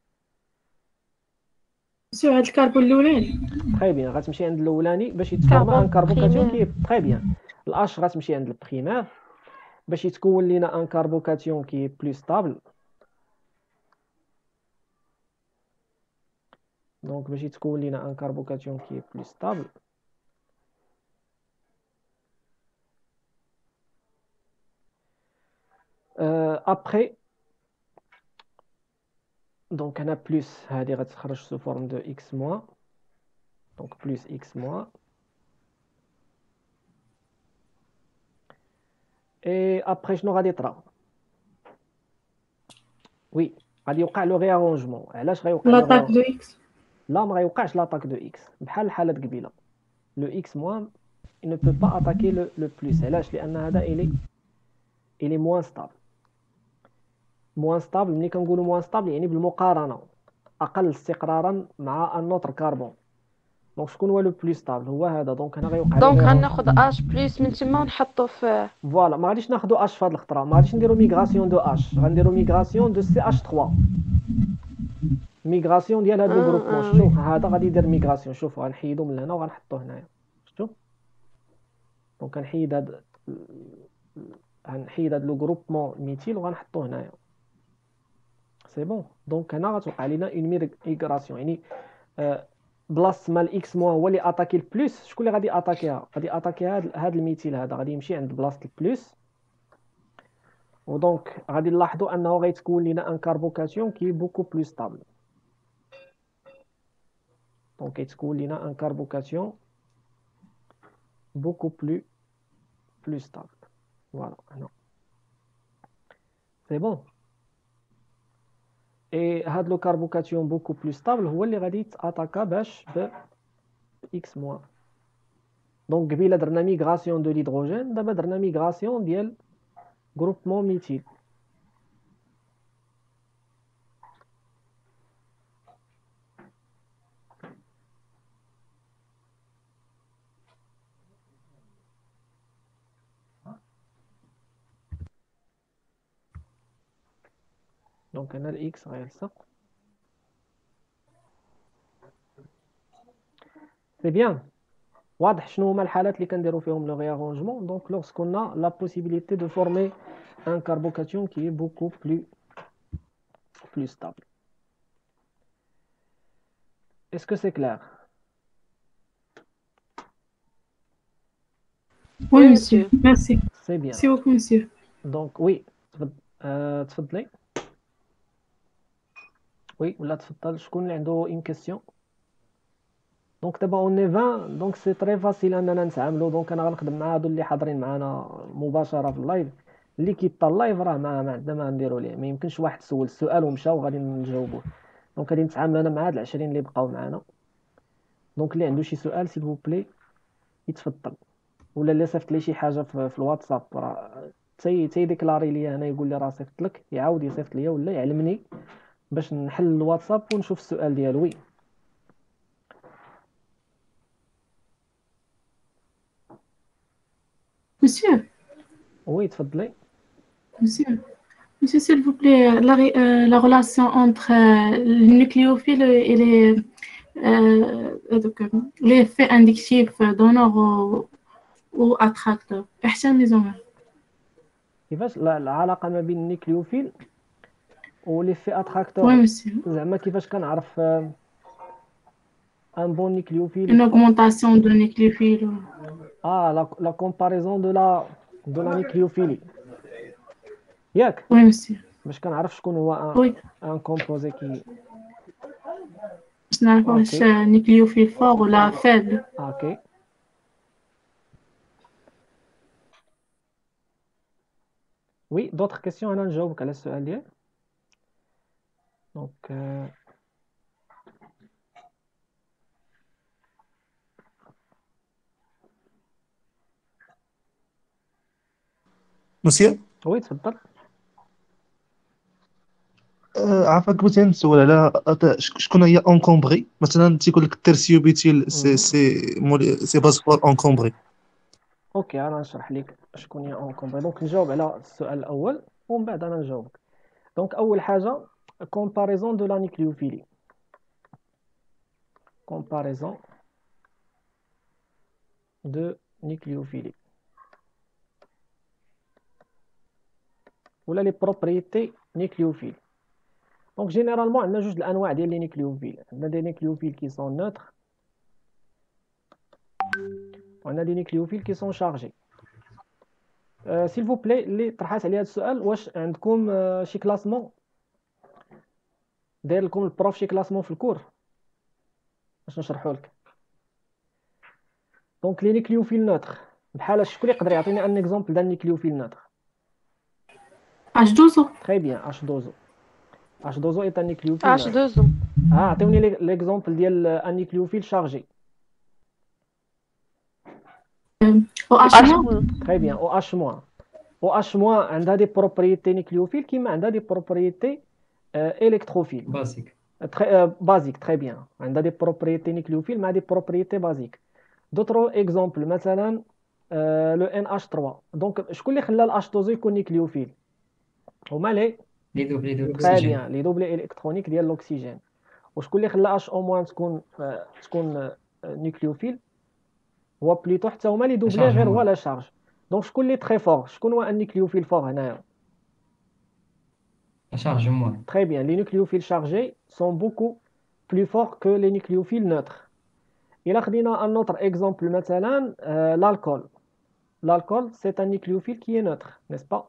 مسيو هاد الكربون الاولاني. تري بيان، غتمشي عند الاولاني باش يتفورما ان كربوكاتيون كي تري بيان. الاش غتمشي عند البريمير باش يتكون لينا ان كربوكاتيون كي بلو ستابل. دونك باش يتكون لينا ان كربوكاتيون كي بلو ستابل ابري. دونك هنا بلس هذه غتخرج سو فورم دو اكس موان، دونك بلس اكس موان، اي ابري شنو غادي يطرا؟ وي غادي يوقع لو ريارونجمون. علاش غيوقع لو لاطاك دو اكس؟ لا ما غيوقعش لاطاك دو اكس بحال الحاله قبيله. لو اكس موان il ne peut pas attaquer le plus. علاش؟ لان هذا il est moins stable. moins stable ملي كنقولوا moins stable يعني بالمقارنه اقل استقرارا مع ان اوتر كربون. دونك شكون هو لو بلوس ستابل؟ هو هذا. دونك هنا غيوقع دونك غناخذ اش بلس من تما ونحطو في فوالا. ما غاديش ناخذوا اش في هذه الخطره، ما غاديش نديروا ميغراسيون دو اش، غنديروا ميغراسيون دو سي اش 3. ميغراسيون ديال هذا الجروبمون. شوف هذا غادي يدير ميغراسيون. شوفوا غنحيدو من هنا وغنحطوه هنايا. شفتوا؟ دونك غنحيد هذا لو جروبمون ميثيل وغنحطوه هنايا. سي بون. دونك هنا غتوقع لينا اون ميغراسيون، يعني بلاص ما الاكس موان هو اللي اتاكي البلس. شكون اللي غادي اتاكيها؟ غادي اتاكي هذا الميثيل، هذا غادي يمشي عند بلاصه البلس. ودونك غادي نلاحظوا انه غيتكون لنا ان كربوكاتيون كي بوكو بلو ستابل. دونك يتكون لنا ان كربوكاتيون بوكو بلو ستابل. فوالا هنا سي بون. اي هاد لو كربوكاتيون بوكو بلو ستابل هو اللي غادي يتاتاكا باش ب اكس موان. دونك قبيله درنا ميغراسيون دو ليدروجين، دابا درنا ميغراسيون ديال جروبمون ميثيل. دونك هنا الاكس غيلصق. سي بيان واضح شنو هما الحالات اللي كنديرو فيهم لو réarrangement. donc lorsqu'on a la possibilité de former un carbocation qui est beaucoup plus stable. Est-ce que c'est clair? Oui, monsieur. Merci. C'est bien. Merci beaucoup, monsieur. Donc oui تفضلي. وي ولا تفضل شكون اللي عنده une question. دونك دابا اون 20 دونك سي تري فاسيل اننا نتعاملوا. دونك انا غنخدم مع هادو اللي حاضرين معنا مباشره في اللايف. اللي كيطال اللايف راه ما عندنا ما نديروا ليه. ما يمكنش واحد سول السؤال ومشى وغادي نجاوبوه. دونك غادي نتعامل انا مع هاد 20 اللي بقاو معنا. دونك اللي عنده شي سؤال سيل فو بلي يتفضل، ولا اللي صيفط لي شي حاجه في الواتساب راه تيديكلاري لي انا يقول لي راه صيفط لك، يعاود يصيفط لي ولا يعلمني باش نحل الواتساب ونشوف السؤال ديالو. وي Monsieur, وي تفضلي. monsieur, monsieur, s'il vous plaît, la relation entre les nucléophiles et les effets inductifs donneurs ou attracteurs. احسن لزوما. كيفاش العلاقه ما بين النيكليوفيل ولي في Oui, اتراكتور؟ monsieur. زعما كيفاش كنعرف ان بون نيكليوفيل؟ Une augmentation de nucléophiles. لا كومباريزون دو لا نيكليوفيلي ياك، Oui, monsieur. باش كنعرف شكون هو Oui. ان كومبوزي كي. باش نعرف واش nucléophile fort ولا faible. اوكي وي دوطخ كيسيون. انا نجاوبك على السؤال ديالك. دونك مسيو وي تفضل. عافاك بغيت نسول على شكون هي اونكومبري. مثلا تيقول لك الترسيوبيتيل سي باز فور اونكومبري. اوكي انا نشرح لك شكون هي اونكومبري. دونك نجاوب على السؤال الاول ومن بعد انا نجاوبك. دونك اول حاجه كومباريزون دو لا نيكليوفيلي. comparaison de nucléophilie ولا لي بروبريتي نيكليوفيل. دونك جينيرالمون عندنا جوج الانواع ديال لي نيكليوفيل. عندنا دي نيكليوفيل كي سون نوتر وعندنا دي نيكليوفيل كي سون شارجي. سيل فو بلاي اللي طرحات عليا هذا السؤال، واش عندكم شي كلاسمون داير لكم البروف شي كلاسمون في الكور باش نشرحوا لك؟ دونك لي نيكليوفيل نوتر بحال شكون اللي يقدر يعطيني ان اكزومبل دان نيكليوفيل نوتر؟ H2O. Très bien, H2O. H2O est un nucléophile. H2O. عطيوني l'exemple ديال un nucléophile chargé. OH-. Très bien, OH-. OH- عندها des propriétés nucléophiles كيما عندها des propriétés électrophiles. Basique, très bien. عندها des propriétés nucléophiles مع des propriétés basiques. D'autres exemples مثلا le NH3. Donc شكون اللي خلى ال H2O يكون nucléophile؟ هما لي très bien لي دوبلي الكترونيك ديال الاكسجين. وشكون اللي خلى HO- تكون نيكليوفيل؟ هو بليتو حتى هما لي دوبلي غير هو لا شارج. دونك شكون اللي تري فور؟ شكون هو ان نيكليوفيل فور هنايا؟ charge moins. Très bien, les nucléophiles chargés sont beaucoup plus forts que les nucléophiles neutres. Il a un autre exemple maintenant, l'alcool. L'alcool, c'est un nucléophile qui est neutre, n'est-ce pas?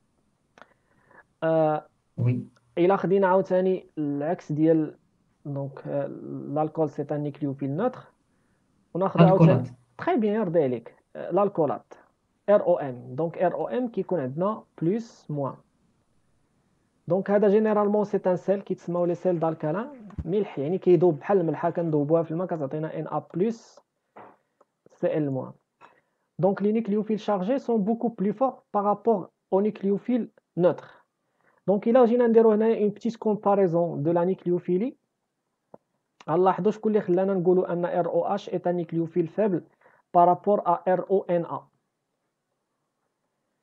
Oui. Il a عاوتاني العكس ديال donc l'alcool c'est un nucléophile neutre. وناخذ عاوتاني très bien يرضي عليك l'alcoolate ROM. donc ROM كيكون عندنا plus moins. دونك هذا جينيرالمون سي ان سيل كيتسموا لي سيل دالكالان ملح، يعني كيذوب بحال الملحه كندوبوها في الماء كتعطينا ان ا بلس سي ال موان. دونك لي نيكليوفيل شارجي سون بوكو بلو فور بارابور او نيكليوفيل نوتر. دونك الا جينا نديرو هنايا اون بتيت كومباريزون دو لا نيكليوفيلي، غنلاحظوا شكون اللي خلانا نقولوا ان ار او اش اي ان نيكليوفيل فابل بارابور ا ار او ان ا.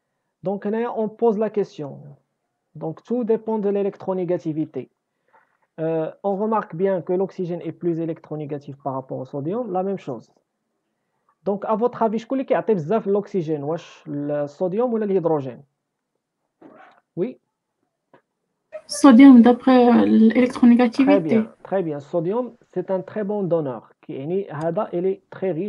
دونك هنايا اون بوز لا كيسيون. Donc tout dépend de l'électronégativité. On remarque bien que l'oxygène est plus électronégatif par rapport au sodium, la même chose. Donc, à votre avis, شكون اللي كيعطي بزاف l'oxygène واش الصوديوم ولا الهيدروجين؟ Oui, Sodium d'après très l'électronégativité. bien, très bien. Sodium, c'est un très bon donneur. يعني هذا il est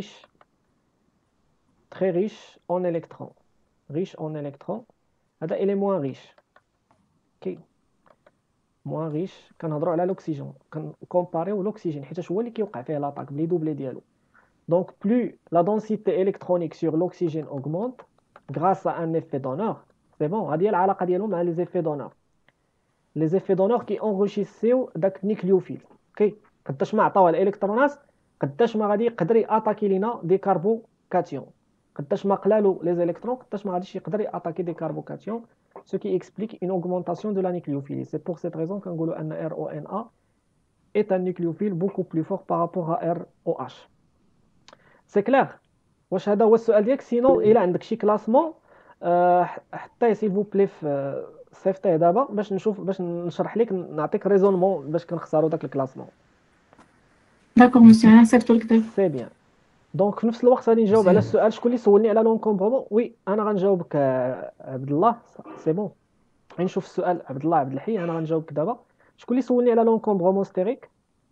très riche en électrons. Riche en électrons. هذا il est moins riche. OK. moins riche كنهضروا على l'oxygène. كنكومباريو l'oxygène حيت هو اللي كيوقع فيه لاطاك بلي دوبلي ديالو. Donc plus la densité électronique sur l'oxygène augmente grâce à un effet donneur. C'est bon, هذه العلاقة ديالهم مع les effets donneurs. Les effets donneurs qui enrichissent داك النيكليوفيل. اوكي قداش ما عطاوه الالكترونات قداش ما غادي يقدر ياتاكي لينا دي كاربوكاتيون. قداش ما قلالو لي زيليكترون قداش ما غاديش يقدر ياتاكي دي كاربوكاتيون. Ce qui explique une augmentation de la nucléophilie. C'est pour cette raison qu'نقولوا أن RONA est un nucléophile beaucoup plus fort par rapport à ROH. C'est clair. واش هذا هو السؤال ديالك؟ سينو الا عندك شي كلاسمون حطيه سيل فو بلي في صيفطيه دابا باش نشوف باش نشرح لك نعطيك ريزونمون باش كنختاروا داك الكلاسمون. D'accord, monsieur, أنا صيفطو لك دابا. سي بيان. دونك في نفس الوقت غادي نجاوب على السؤال شكون اللي سولني على لونكومبرومون. وي انا غنجاوبك عبد الله. سي بون غادي نشوف السؤال عبد الله عبد الحي. انا غنجاوبك دابا. شكون اللي سولني على لونكومبرومون ستيريك؟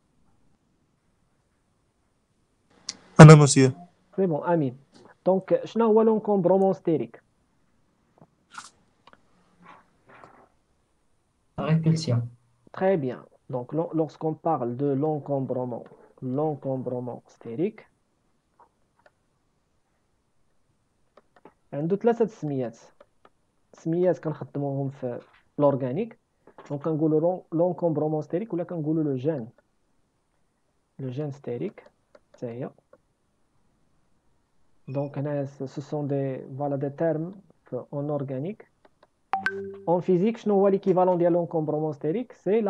انا مسيو. سي بون امين. دونك شنو هو لونكومبرومون ستيريك؟ Répulsion. Très bien. Donc, lorsqu'on parle de l'encombrement stérique, عنده ثلاثة سميات كنخدموهم في l'organique. Donc كنقولوا l'encombrement stérique ولا كنقولوا le gène stérique حتى هي. Donc هنا ce sont des termes en organique. En physique, شنو هو l'équivalent ديال l'encombrement stérique? C'est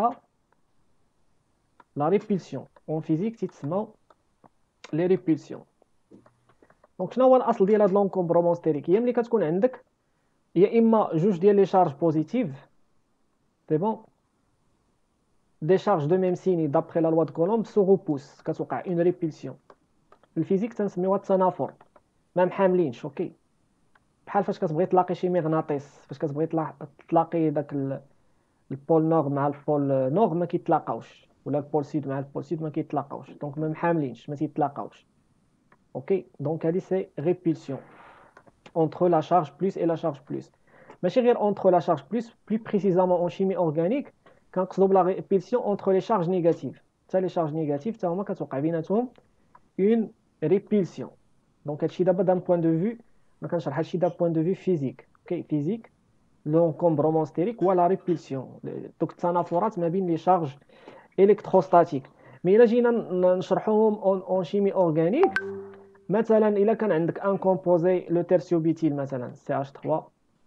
la répulsion. En physique تيتسمى les répulsions. دونك شنو هو الاصل ديال هذا l'encombrement stérique؟ هي ملي كتكون عندك يا اما جوج ديال لي شارج بوزيتيف سي بون دي شارج دو ميم سيني دابري لا لوا دو كولومب سو روبوس كتوقع اون ريبولسيون. في الفيزيك تنسميوها التنافر ما محاملينش. اوكي بحال فاش كتبغي تلاقي شي مغناطيس فاش كتبغي تلاقي داك البول نور مع البول نور ما كيتلاقاوش ولا البول سود مع البول سود ما كيتلاقاوش. دونك ما محاملينش ما تيتلاقاوش. اوكي دونك هادي سي ريبولسيون entre la charge plus et la charge plus. ماشي غير entre la charge plus précisément en chimie organique كنقصدوا بلا ريبولسيون entre les charges négatives. حتى les charges négatives حتى هما كتوقع بيناتهم une répulsion. دونك هادشي دابا d'un point de vue ما كنشرح هادشي d'un point de vue physique. اوكي physique l'encombrement stérique ولا ريبولسيون دوك التنافرات ما بين لي شارج électrostatique. مي الا جينا نشرحوهم en chimie organique مثلا الا كان عندك ان كومبوزي لو تيرسيوبيتيل مثلا CH3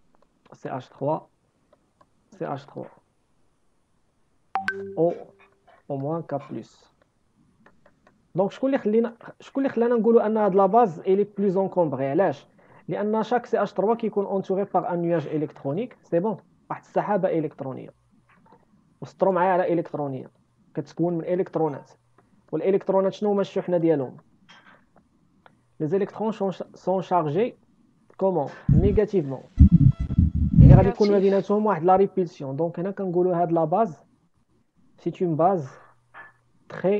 او موان K+. دونك شكون اللي خلانا نقولوا ان هاد لا باز اي لي بلوز انكومبري؟ علاش؟ لان شاك CH3 كيكون اونتوري باغ ان نياج الكترونيك. سي بون واحد السحابه الكترونيه وسطروا معايا على الكترونيه كتكون من الكترونات. والالكترونات شنو هما الشحنه ديالهم؟ Les électrons sont chargés comment? Négativement. Et غادي يكون ما بيناتهم واحد la répulsion. Donc هنا كنقولوا هاد la base c'est une base très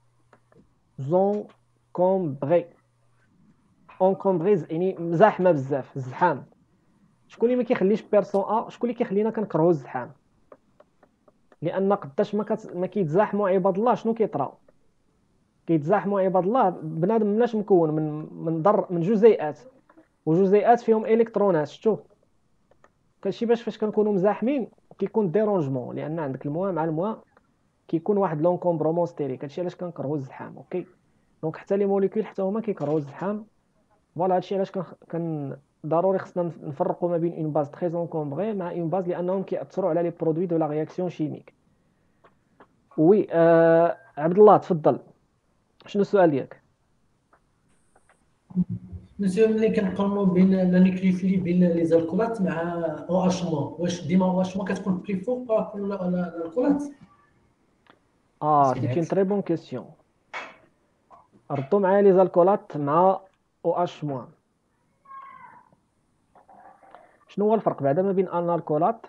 encombrée. encombrée يعني مزاحمه بزاف الزحام. شكون اللي ما كيخليش بيرسون شكون اللي كيخلينا كنكرهوا الزحام؟ لان قداش ما كيتزاحموا عباد الله شنو كيطراو؟ كيتزاحموا عباد الله بنادم مناش مكون من جزيئات وجزيئات فيهم الكترونات. شفتوا كلشي باش فاش كنكونوا مزاحمين كيكون ديرونجمون لان عندك الموا مع الموا كيكون واحد لونكومبرومون ستيريك. هادشي علاش كنكرهوا الزحام. اوكي دونك حتى لي موليكول حتى هما كيكرهوا الزحام. فوالا هادشي علاش كان ضروري خصنا نفرقوا ما بين اون باز تري انكومبري مع اون باز لانهم كيأثروا على لي برودوي دو لا رياكسيون شيميك. وي عبد الله تفضل شنو السؤال ديالك؟ مسيو ملي كنقارنوا بين لا نيكليوفيلي بين لي زالكولات مع او اش مو واش ديما او اش مو كتكون بلي فور بارابور الكولات؟ c'est une très bonne question. ردوا معايا لي زالكولات مع OH موان. شنو هو الفرق بعدا ما بين الكولات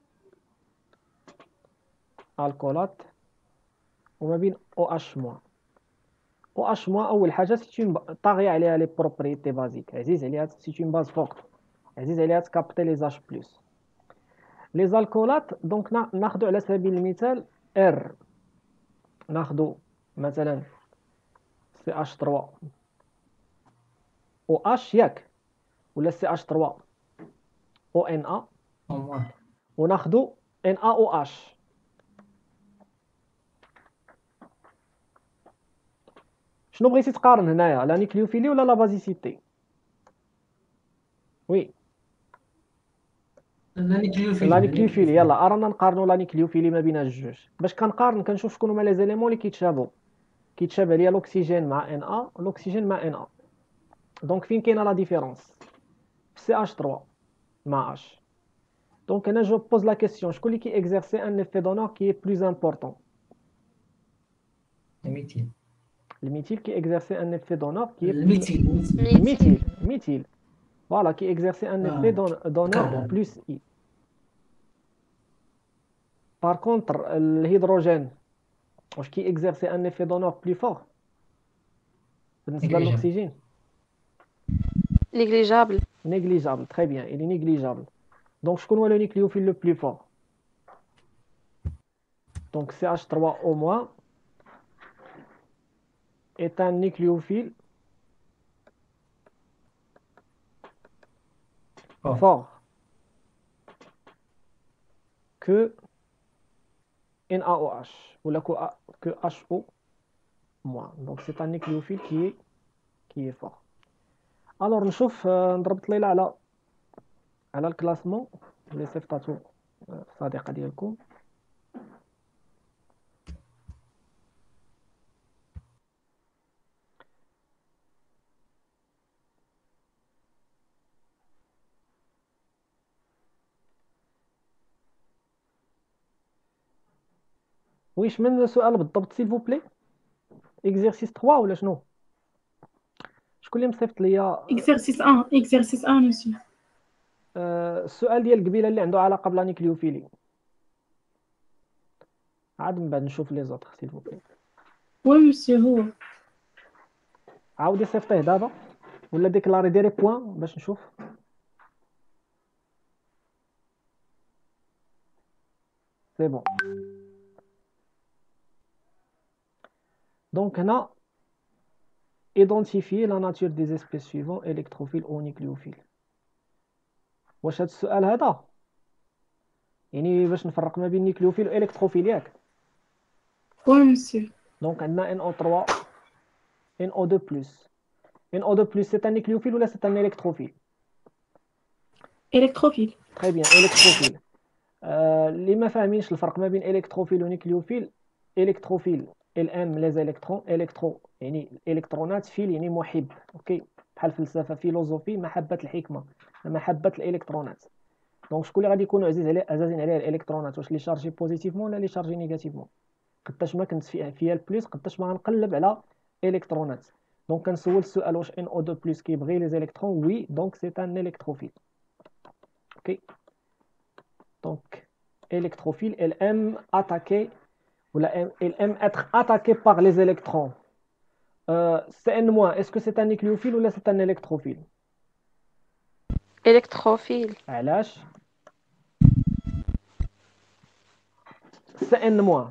وما بين OH موان؟ OH موان اول حاجه سي طاغيه عليها لي بروبريتي بازيك، عزيز عليها سي اون باز فورت، عزيز عليها تكابتي لي زاش بلس. لي زالكولات دونك ناخذ على سبيل المثال ار، ناخذ مثلا CH3 OH ياك ولا CH3 ONA وناخذ NaOH. شنو بغيتي تقارن هنايا، لا نيكليوفيلي ولا لا بازيسيتي؟ وي لا نيكليوفيلي. يلا ارانا نقارنوا لا نيكليوفيلي ما بين الجوج. باش كنقارن كنشوف شكون هما لي زيليمون اللي كيتشابهوا. كيتشابه ليا الاكسجين مع NA والاكسجين مع NA. دونك فين كاينه لا ديفيرونس؟ في CH3 مع H. دونك هنا جو بوز لا كيسيون، شكون اللي كي اكزيرسي ان افي دونور كي بلوز امبورطون؟ الميثيل كي اكزيرسي ان افي دونور كي الميثيل فوالا كي اكزيرسي ان افي دونور بلوس اي. بار كونتر الهيدروجين واش كي اكزيرسي ان افي دونور بلو فور بالنسبه للاكسجين؟ نيجليجابل. تري بيان، il est négligeable. Donc شكون هو le nucléophile le plus fort؟ Donc CH3O- est un nucléophile fort que NaOH ou que HO-. Donc c'est un nucléophile qui est fort. Alors نشوف نضرب ليلة على الكلاسمون اللي صيفطاتو الصديقة ديالكم. ويش من السؤال بالضبط سيل فو بلي؟ اكزرسيس 3 ولا شنو؟ شكون اللي مصيفط ليا اكزرسيس 1 مسيو. السؤال ديال قبيله اللي عنده علاقه بلا نيكليوفيلي، عاد من بعد نشوف لي زوطخ سيل فو بلي. وي مسيو هو عاودي صيفطيه دابا ولا ديكلاري ديري بوين باش نشوف. سي بون. دونك هنا identifier la nature des espèces suivantes électrophiles ou nucléophiles. واش هاد السؤال هذا يعني باش نفرق ما بين نيكليوفيل والكتروفيل ياك؟ وي مسيو. دونك عندنا NO3 NO2+. NO2+ c'est un nucléophile ولا c'est un électrophile؟ الكتروفيل. très bien électrophile. اللي ما فاهمينش الفرق ما بين الكتروفيل ونيكليوفيل، الكتروفيل الام لي زيليكترون، الكترو يعني الالكترونات، فيل يعني محب، اوكي بحال فلسفه فيلوزوفي محبه الحكمه محبه الالكترونات. دونك شكون اللي غادي يكونوا عزازين عليه الالكترونات؟ واش لي شارجي بوزيتيفمون ولا لي شارجي نيجاتيفمون؟ قداش ما كنت فيها البلوس قداش ما غنقلب على الكترونات. دونك كنسول السؤال واش NO2+ كيبغي لي زيليكترون؟ وي دونك سي ان الكتروفيل. اوكي دونك électrophile, elle aime attaquer ou elle aime être attaquée par les électrons. CN-, est-ce que c'est un nucléophile ou c'est un électrophile? électrophile. علاش؟ CN-,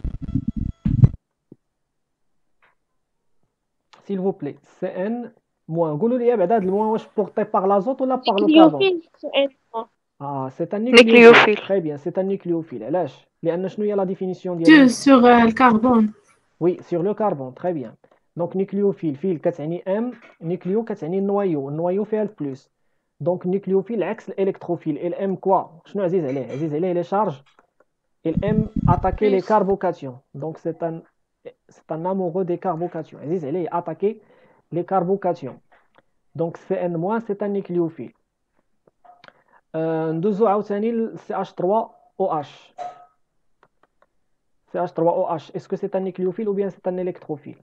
s'il vous plaît. CN-, قولوا لي بعد هذا الموان واش porté par l'azote ولا par le carbone؟ c'est un nucléophile. Très bien, c'est un nucléophile. علاش؟ لأن شنو هي la définition ديالها؟ sur le carbone. Oui, sur le carbone, très bien. Donc nucléophile, fil كتعني M, nucléo كتعني النوايو فيها البلوس. Donc nucléophile عكس الالكتروفيل. Il aime quoi؟ شنو عزيز عليه؟ عزيز عليه les charges. Il aime attaquer les carbocations. Donc c'est un amoureux des carbocations. عزيز عليه attaquer les carbocations. Donc CN-, c'est un nucléophile. ندوزو عاوتاني ل CH3OH. CH3OH, est-ce que c'est un nucléophile ou bien c'est un électrophile?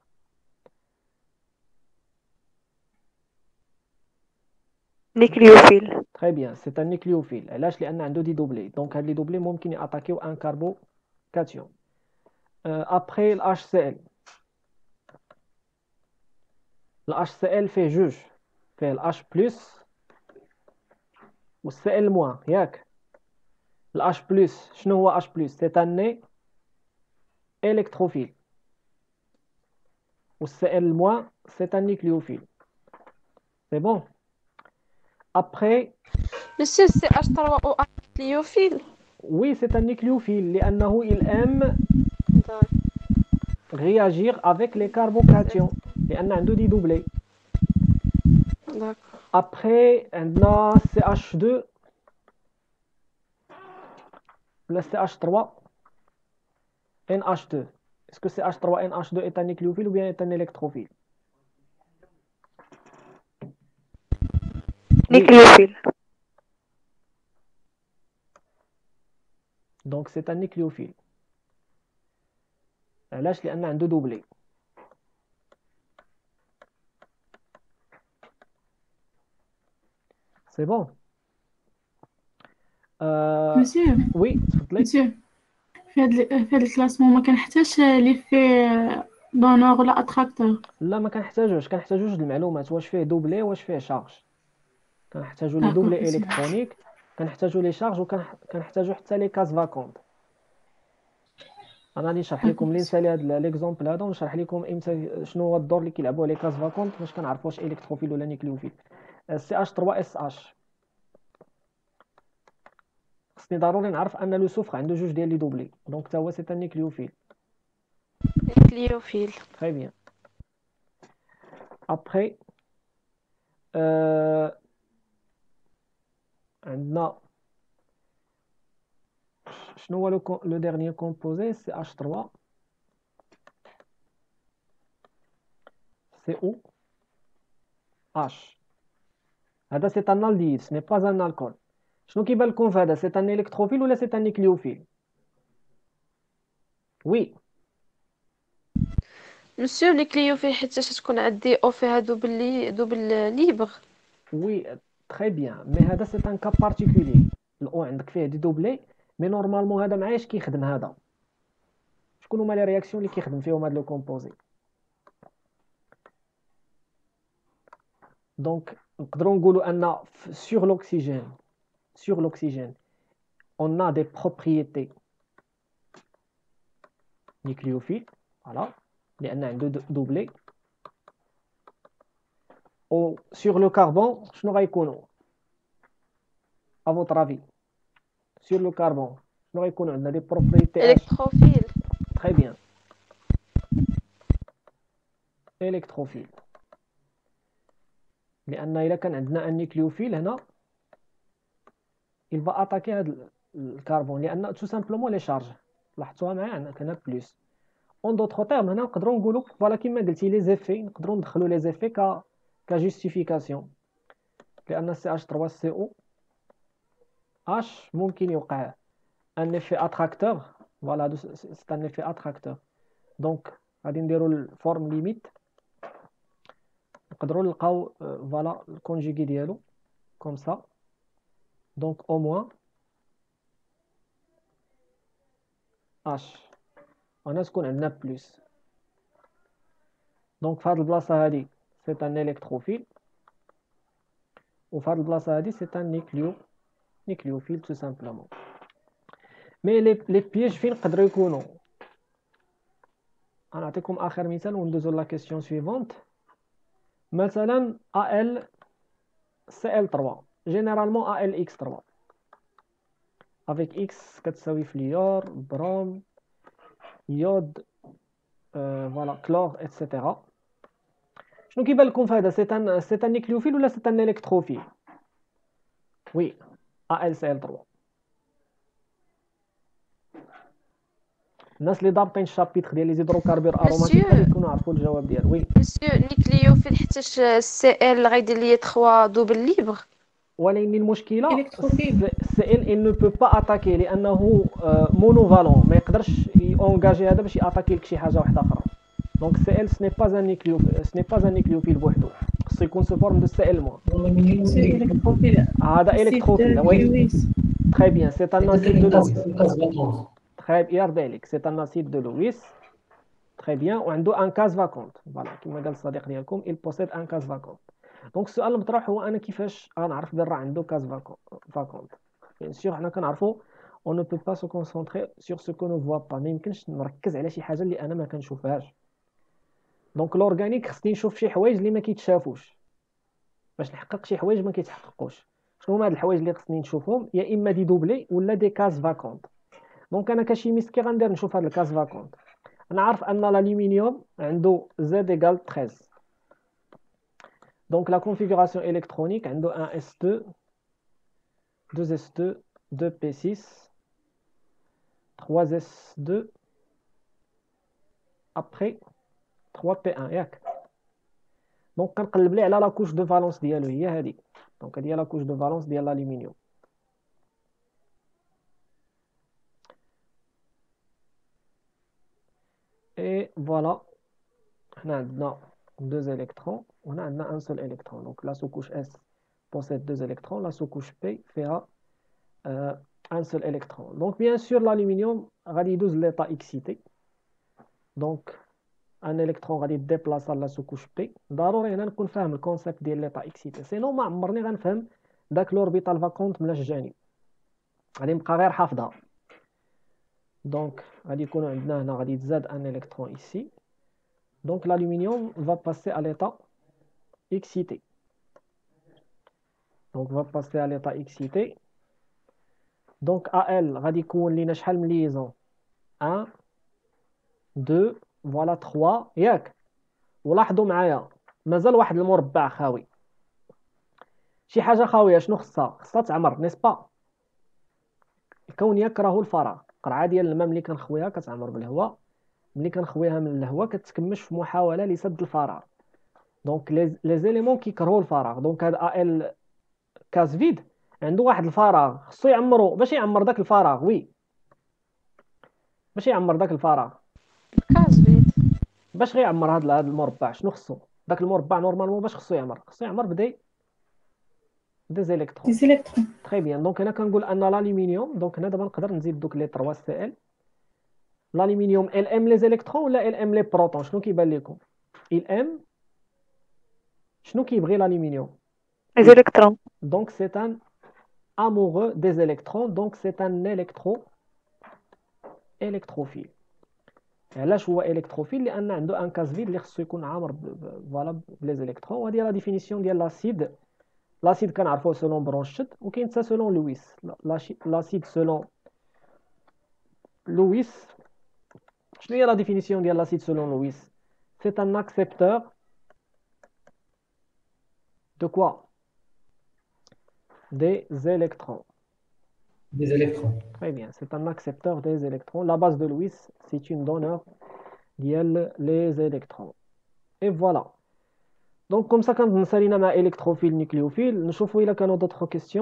nucléophile. Très bien, c'est un nucléophile. علاش لأن عنده دي doublés. Donc هاد لي doublés ممكن يأتاكيو ان carbocation. Après le HCl. Le HCl fait جوج. فيه ال H+ و Cl-, ياك. ال H+, شنو هو H+? C'est un électrophile. و Cl-, c'est un nucléophile. C'est bon? Après, Monsieur, c'est H3OH nucléophile. oui, c'est un nucléophile لأنه il aime réagir avec les carbocations لأن عنده دي doublés. D'accord. Après, عندنا CH2 ولا CH3 NH2. Est-ce que CH3 NH2 est un nucléophile ou bien est un électrophile? nucléophile. Donc c'est un nucléophile. علاش لأن عنده doublé. C'est bon? مسيو Oui, تفضلي. مسيو في هاد الكلاسمون ما كنحتاجش لي في دونور ولا اتراكتور. لا ما كنحتاجوش المعلومات واش فيه دوبلي واش فيه شارج. كنحتاجو لي D'accord, دوبلي monsieur. الكترونيك، كنحتاجو لي شارج وكنحتاجو حتى لي كاز فاكونت. انا غادي نشرح لكم لي نسالي هذا ليكزومبل هذا ونشرح لكم امتى شنو هو الدور اللي كيلعبوه لي كاز فاكونت باش كنعرفوا واش الكتروفيل ولا نيكليوفيل. CH3SH خصني ضروري نعرف ان لو سوفر عنده جوج ديال لي دوبلي، دونك حتى هو سي ان نيكليوفيل. Nucléophile. Très bien. Après, عندنا شنو هو لو dernier composé CH3 COH. هذا سي ان aldéhyde, ce n'est pas un alcool. شنو كيبان لكم في هذا؟ سي ان électrophile ولا سي ان نيكليوفيل؟ وي Monsieur, nucléophile حيتاش تكون عندي او فيها دوبل ليبر. وي تري بيان، مي هذا سي ان كا بارتيكولي. الاو عندك فيه دي دوبلي، مي نورمالمون هذا معايا اش كيخدم هذا؟ شكون هما لي رياكسيون اللي كيخدم فيهم هذا لو كومبوزي؟ دونك نقدروا نقولوا ان sur l'oxygène on a des propriétés nucléophiles, voilà, لان عنده دوبلي. او sur le carbone شنو غيكونوا à votre avis؟ sur le carbone شنو غيكونوا عندنا des propriétés Électrophile. très bien, électrophile. لان الا كان عندنا ان نيكليوفيل هنا il va attaquer هذا الكربون لان tout simplement les charges لاحظتوها معايا عندنا هنا بلس. اون دوطخ تيرم هنا نقدروا نقولوا فوالا كما قلتي لي زيفي، نقدروا ندخلوا لي زيفي ك جوستيفيكاسيون لان CH3CO H ممكن يوقع ان افي اتراكتور. فوالا هادو سي ان افي اتراكتور. دونك غادي نديروا الفورم ليميت، نقدروا نلقاو فوالا الكونجيغي ديالو كوم سا. دونك او موان اش هنا تكون عندنا بلس. دونك في هاد البلاصه هادي سي ان الكتروفيل وفي هاد البلاصه هادي سي ان نيكليوفيل تو سامبلومون. مي لي بيج فين يقدروا يكونوا؟ انا نعطيكم اخر مثال وندوزو لا كيسيون سويفونت. مثلا AL CL3 généralement ALX3 avec X كتساوي فليور بروم يود فوالا كلور اتسيتيرا. شنو كيبان لكم في هذا؟ سي ان نيكليوفيل ولا سي ان الكتروفيل؟ وي AlCl3. الناس اللي ضابطين الشابيتر ديال لي زيدروكاربير اروماتيك يكونوا عرفوا الجواب ديالو. وي Monsieur, nucléophile حيتاش CL غيدير لي 3 دوبل ليبر. ولكن المشكله إلكتروفيل. السائل il ne peut pas attaquer لانه مونوفالون ما يقدرش يونجاجي هذا باش ياتاكي لك شي حاجه واحده اخرى. دونك السائل سني با ان نيكليوفيل بوحدو، خصو يكون سو فورم دو سائل موان. سي إلكتروفيل. هذا الكتروفيل وي لويس. تري بيان سي ان اسيد دو لويس. الكاز فاكونت. تري بيان يرضي عليك سي ان اسيد دو لويس تري بيان وعنده ان كاز فاكونت. فوالا كما قال الصديق ديالكم il possède un case vacante. دونك السؤال المطروح هو انا كيفاش غنعرف بان راه عنده كاز فاكونت. بيان سور حنا كنعرفوا on ne peut pas se concentrer sur ce que ne voit pas، ما يمكنش نركز على شي حاجه اللي انا ما كنشوفهاش. دونك الاورغانيك خصني نشوف شي حوايج اللي ما كيتشافوش باش نحقق شي حوايج ما كيتحققوش. شنو هما هاد الحوايج اللي خصني نشوفهم؟ يا اما دي دوبلي ولا دي كاز فاكونت. دونك انا كشيميست كي غندير نشوف هاد الكاز فاكونت، انا عارف ان الالومنيوم عنده Z égale 13. Donc la configuration électronique عنده 1s2 2s2 2p6 3s2 après 3p1 ياك. دونك كنقلب ليه على لا كوش دو فالونس ديالو هي هذه. دونك هذه هي لا كوش دو فالونس ديال الالومنيوم. et voilà هنا عندنا deux électrons وهنا عندنا un seul électron. Donc la sous-couche S possède deux électrons, la sous-couche P fera un seul électron. Donc bien sûr l'aluminium غادي يدوز l'état excité. Donc un électron غادي يديبلاصا لا sous-couche P. ضروري هنا نكون فاهم الكونسيبت ديال l'état excité، سينو ما عمرني غنفهم داك l'orbital vacante من الجانب، غادي نبقى غير حافظها. Donc غادي يكون عندنا هنا غادي يتزاد un électron ici. Donc l'aluminium va passer à l'état excité. Donc va passer à l'état excité. Donc AL غادي يكون لينا شحال من ليزون 1 2 فوالا 3 ياك. ولاحظوا معايا مازال واحد المربع خاوي. شي حاجه خاويه شنو خصها تعمر نيسبا. الكون يكره الفراغ. قرعه ديال الماء ملي كنخويها كتعمر بالهواء، ملي كنخويها من الهواء كتكمش في محاوله لسد الفراغ. دونك لي زيليمون كيكرهوا الفراغ. دونك هذا ال كاز فيد عنده واحد الفراغ خصو يعمرو باش يعمر داك الفراغ. وي باش يعمر داك الفراغ كاز فيد باش غيعمر هذا المربع شنو خصو؟ داك المربع نورمالمون باش خصو يعمر بدي زيليكترون. دي إلكترون. تري بيان. دونك هنا كنقول ان الالومنيوم، دونك هنا دابا نقدر نزيد دوك لي 3 سي ال. الالومنيوم ال ام لي زيليكترون ولا ال ام لي بروتون؟ شنو كيبان لكم؟ ال ام شنو كيبغي الالومنيوم؟ Les électrons. Donc c'est un amoureux des électrons, donc c'est un électrophile. علاش هو électrophile؟ لان عنده ان كاز فيد اللي خصو يكون عامر فوالا بلي زيليكترون. وهذه لا ديفينيسيون ديال لاسيد. لاسيد كنعرفوه سولون برونشيت وكاين حتى سولون لويس. لاسيد سولون لويس شنو هي لا ديفينيسيون ديال لاسيد سولون لويس؟ c'est un accepteur de quoi? Des électrons. Des électrons. Très bien, c'est un accepteur des électrons. La base de Lewis, c'est une donneur les électrons. Et voilà. Donc comme ça, quand nous avons un électrophile, nucléophile, nous avons il y a d'autres questions.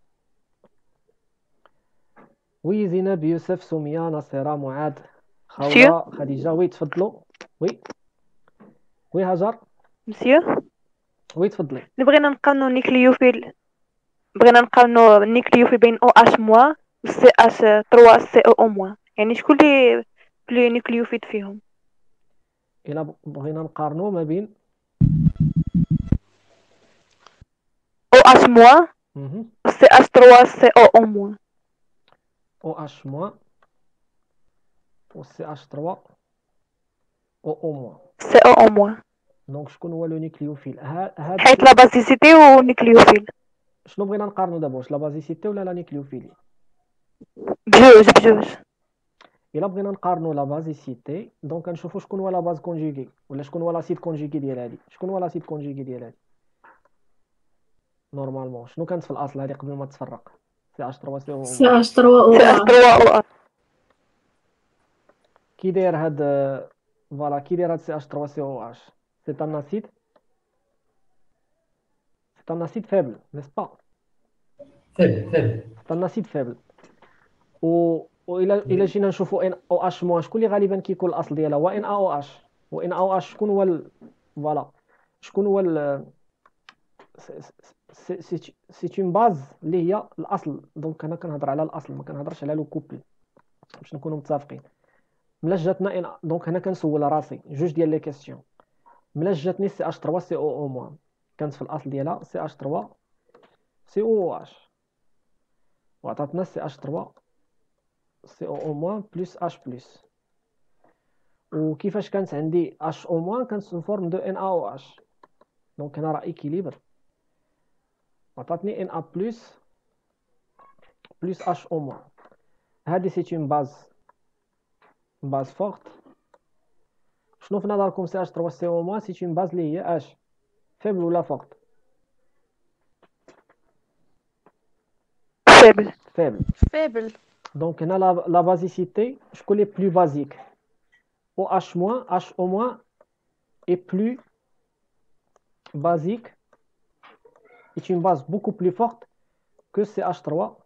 Oui, Zineb, Youssef, Soumia, Nassera, Mouad, Khaoula, Khadija, oui, تفضلوا. Oui. Oui, Hajar. Monsieur. Oui, تفضلي. بغينا نقارنوا النيكليوفيل بين OH- و CH3CO-، يعني شكون اللي نيكليوفيل فيهم؟ إلا بغينا نقارنوا ما بين OH- و CH3CO-. OH- و CH3 OO-. CO-. دونك شكون هو لو نيكليوفيل؟ حيت لا بازيسيتي ونيكليوفيل. شنو بغينا نقارنوا دابا؟ واش لا بازيسيتي ولا لا نيكليوفيلي؟ بجوج. الا بغينا نقارنوا لا بازيسيتي دونك كنشوفوا شكون هو لا باز كونجوغي ولا شكون هو لاسيد كونجوغي ديال هادي. شكون هو لاسيد كونجوغي ديال هادي نورمالمون؟ شنو كانت في الاصل هادي قبل ما تفرق؟ CH3CO. CH3O. كي داير هاد فوالا كي داير هاد CH3COH؟ سي ان اسيد فaible n'est-ce pas؟ فعلا اخترنا سيد فابل. الى جينا نشوفوا ان او اش موان، شكون اللي غالبا كيكون الاصل ديالها؟ هو ان او اش. وان او اش شكون هو فوالا، شكون هو سي اون باز اللي هي الاصل. دونك انا كنهضر على الاصل، ما كنهضرش على لو كوبل، باش نكونوا متفقين. ملاش جاتنا ان، دونك هنا كنسول راسي جوج ديال لي كيسيون. ملاش جاتني سي اش 3 سي او او موان، كانت في الاصل ديالها سي اش 3 سي او اش، وعطاتنا سي اش 3 سي او او موان بلس اش بلس. وكيفاش كانت عندي اش او موان؟ كانت سون فورم دو ان ا او اش. دونك هنا راه ايكيليبر، عطاتني ان ا بلس اش او موان. هادي سي اون باز فورت. شنو في نظركم سي اش 3 سي او موان؟ سي اون باز اللي هي اش فيبل ولا فورت؟ فابل. فيبل. فابل. دونك هنا لا بازيسيتي شكون لي بلو بازيك؟ او اش موان، اش او موان est plus basique, est une base beaucoup plus forte que CH3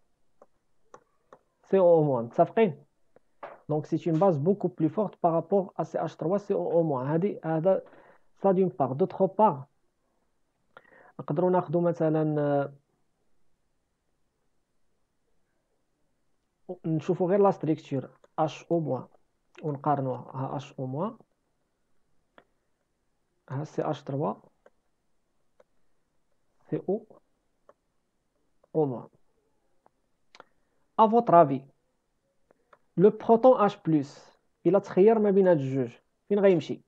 COO-. متفقين؟ donc c'est une base beaucoup plus forte par rapport à CH3 COO-. هذا ça d'une part. d'autre part نقدروا ناخذوا مثلا نشوفوا غير لا ستركتور HO- ونقارنوها. ها HO- ها CH3 CO-. à votre avis لو بروتون اش بلس الا تخير ما بين هاد الجوج فين غيمشي؟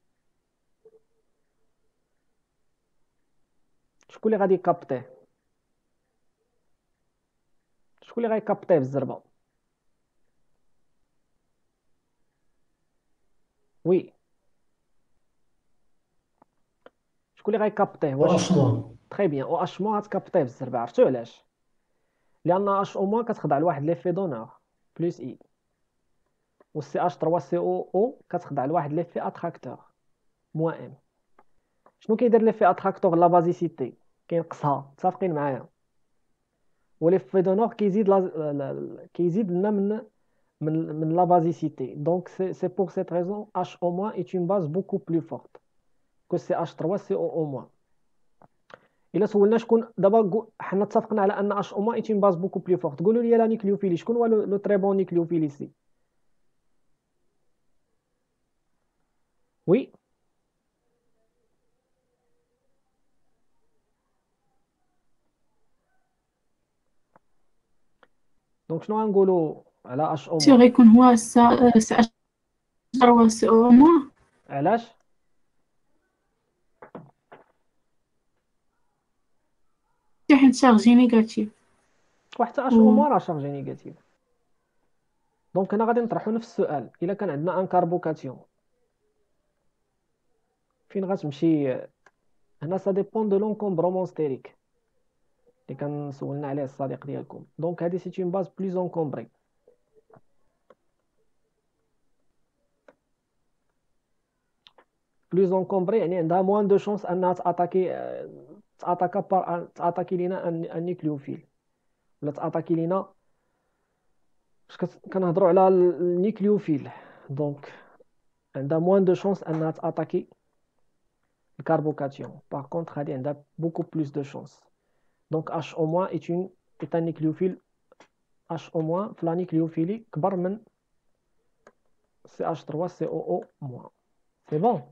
شكون اللي غادي يكابطيه؟ شكون اللي غيكابطيه بالزربه؟ وي شكون اللي غيكابطيه؟ واش واش موان. تري بيان او اش موان غتكابطيه بالزربه. عرفتوا علاش؟ لان اش او موان كتخضع لواحد ليفي دونور بلس اي، و سي اش 3 سي او او كتخضع لواحد ليفي اتراكتور موان ام. شنو كيدير ليفي اتراكتور؟ لا بازيسيتي كينقصها. متفقين معايا؟ وليفي دونور كيزيد لنا من la basicité. Donc c'est pour cette raison HO- est une base beaucoup plus forte que CH3 CO-. الا سولنا شكون دابا، حنا اتفقنا على ان HO- est une base beaucoup plus forte. قولوا لي لا نيكليوفيلي، شكون هو لو تري بون نيكليوفيل ici؟ وي دونك شنو غنقولوا على سي HO-؟ غيكون هو سي اش 3 سي او موان. علاش؟ حيت شارجي نيجاتيف. وحتى HO- راه شارجي نيجاتيف. دونك هنا غادي نطرحوا نفس السؤال. الا كان عندنا ان كاربوكاتيون فين غتمشي؟ هنا سا ديبون دو لونكومبرومون ستيريك اللي كان سولنا عليه الصديق ديالكم. دونك هذه سي اون باز بلوز انكومبري. بلوز انكومبري يعني عندها موان دو شونس انها تاتاكي لينا ان نيكليوفيل، ولا تاتاكي لينا كنهضروا على النيكليوفيل. دونك عندها موان دو شونس انها تاتاكي الكربوكاتيون. باغ كونطخ هذه عندها بوكو بلوس دو شونس. دونك HO- est un nucléophile. HO- في لا نيكليوفيلي كبر من CH3 COO-. C'est bon.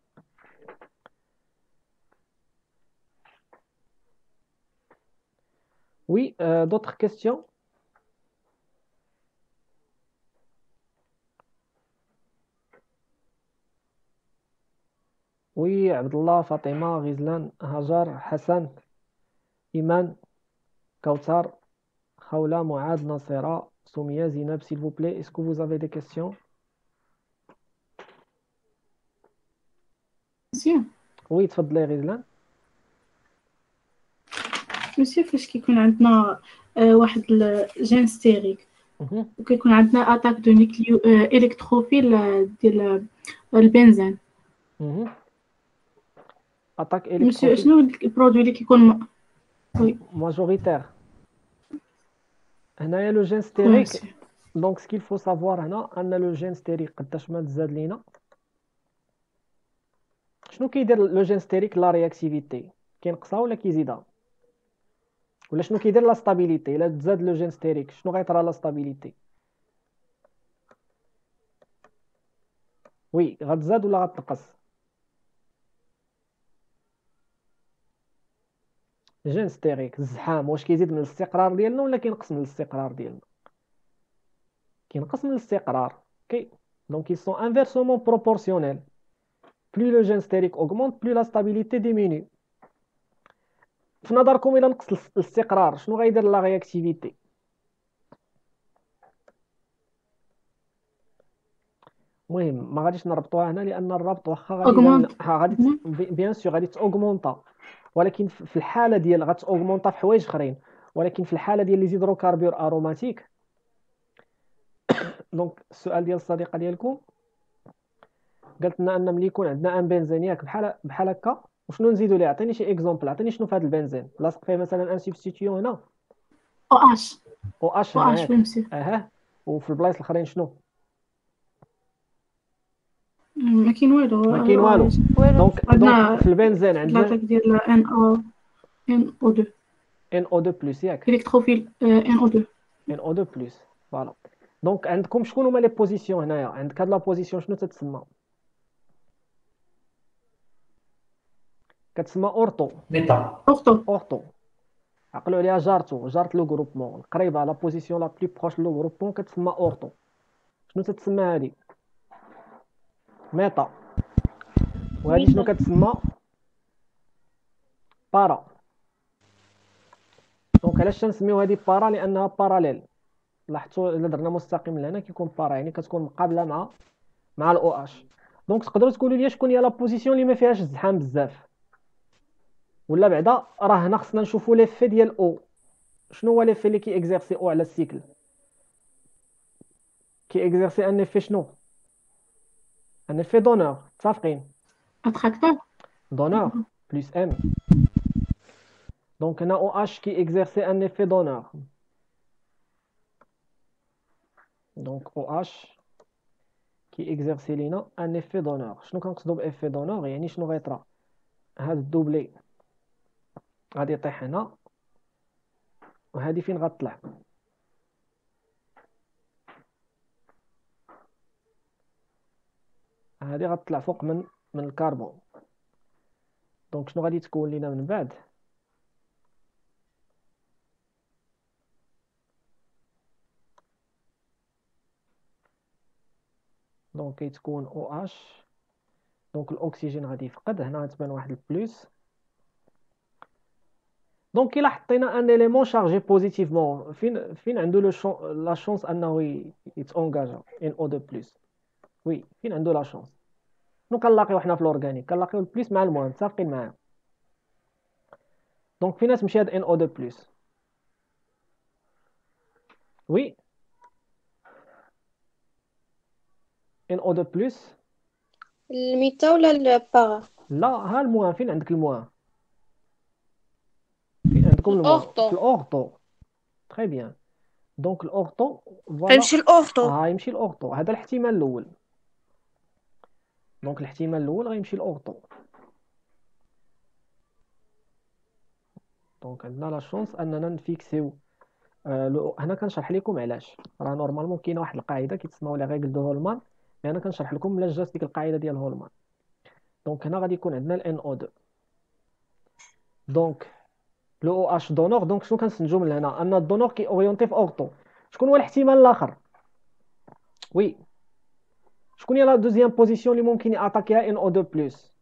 Oui, d'autres questions? Oui, Abdullah, Fatima, Rizlan, Hajar, Hassan, Iman, Kautar, Khawla, Mouad, Nasera, Soumia, Zinab, s'il vous plaît, est-ce que vous avez des questions? مسيو Oui, تفضلي Rizlan. مسيو فاش كيكون عندنا واحد الجين ستيريك وكيكون عندنا اتاك دو نيكليو الكتروفيل ديال البنزين. Attaque مسيو électrophile شنو البرودوي اللي كيكون وي majoritaire. هنايا لو جين ستيريك. دونك سكيل فو سافوار هنا ان لو جين ستيريك قداش ما تزاد لينا. شنو كيدير لو جين ستيريك؟ لا رياكتيفيتي كينقصها ولا كيزيدها؟ ولا شنو كيدير لا ستابيليتي؟ الا تزاد لو جين ستيريك شنو غيطرى لا ستابيليتي؟ وي غتزاد ولا غتنقص؟ جين ستيريك الزحام واش كيزيد من الاستقرار ديالنا ولا كينقص من الاستقرار ديالنا؟ كينقص من الاستقرار. اوكي دونك ils sont inversement proportionnels. plus le gène stérique augmente plus la stabilité diminue. في نظركم الى نقص الاستقرار شنو غيدير لا رياكتيفيتي؟ المهم ما غاديش نربطوها هنا لان الربط واخا غادي بيان سور غادي تاوغمونطا، ولكن في الحاله ديال غتاوغمونطا في حوايج اخرين، ولكن في الحاله ديال لي زيدروكاربور اروماتيك. دونك السؤال ديال الصديقه ديالكم قالت لنا ان ملي يكون عندنا ان بنزين ياك بحال هكا وشنو نزيدوا ليه؟ عطيني شي اكزومبل، عطيني شنو في هذا البنزين لاصق فيه مثلا ان سبستيتيون هنا او اش وي مسيو. وفي البلايص الاخرين شنو؟ ما كاين والو. دونك في البنزين عندنا لاطاك ديال ان او 2 بلس ياك الكتروفيل ان او 2 بلس. فوالا دونك عندكم شكون هما لي بوزيسيون هنايا؟ عندك هاد لا بوزيسيون شنو تتسمى؟ كتسمى اورتو. عقلوا عليها جارت لو غروبمون قريبه لا بوزيسيون لا بلي بروش لو غروبمون كتسمى اورتو. شنو تتسمى هادي؟ ميتا. وهادي شنو كتسمى؟ بارا. دونك علاش تنسميو هادي بارا؟ لانها باراليل. لاحظتوا الا درنا مستقيم لهنا كيكون بارا يعني كتكون مقابله مع الاو اش. دونك تقدروا تقولوا لي شكون هي لا بوزيسيون اللي ما فيهاش الزحام بزاف؟ ولا بعدا راه هنا خصنا نشوفوا ليفي ديال او. شنو هو ليفي اللي كي اكزيرسي او على السيكل؟ كي اكزيرسي ان افي شنو؟ ان افي دونور. متفقين؟ اتراكتور دونور بلس ام. دونك هنا او اش كي اكزيرسي ان افي دونور. دونك او اش كي اكزيرسي لينا ان افي دونور. شنو كنقصدوا بافي دونور؟ يعني شنو غيطرا؟ هاد الدوبلي غادي يطيح هنا وهادي فين غتطلع؟ هادي غتطلع فوق من الكربون. دونك شنو غادي تكون لينا من بعد؟ دونك كيتكون او اش. دونك الاكسجين غادي يفقد هنا غتبان واحد البلوس. دونك الا حطينا ان اليمون شارجي بوزيتيفمون فين عنده لا شونس انه يتونجاجا ان او 2 بلس؟ وي فين عنده لا شونس؟ شنو كنلاقيو حنا في الاورغانيك؟ كنلاقيو البلس مع الموان. متفقين معايا؟ دونك فين تمشي هاد ان او 2 بلس؟ وي ان او 2 بلس الميتا ولا البارا؟ لا ها الموان. فين عندك الموان؟ فين عندكم الموان؟ في الاورتو. تري بيان. دونك الاورتو غيمشي الاورتو. يمشي الاورتو. هذا الاحتمال الاول. دونك الاحتمال الاول غيمشي الاورتو. دونك عندنا لا شونس اننا نفيكسيو هنا كنشرح لكم علاش. راه نورمالمون كاينه واحد القاعده كيتسموا لها ريغل دو هولمان، mais انا كنشرح لكم ملا جات ديك القاعده ديال هولمان. دونك هنا غادي يكون عندنا الان او 2. دونك لو او اش دونور. دونك شنو كنستنتجو من هنا؟ ان الدونور كي اورينتي في اورتو. شكون هو الاحتمال الاخر؟ وي شكون هي لا دوزيام بوزيسيون اللي ممكن ياتاكيها ان او 2 بلس؟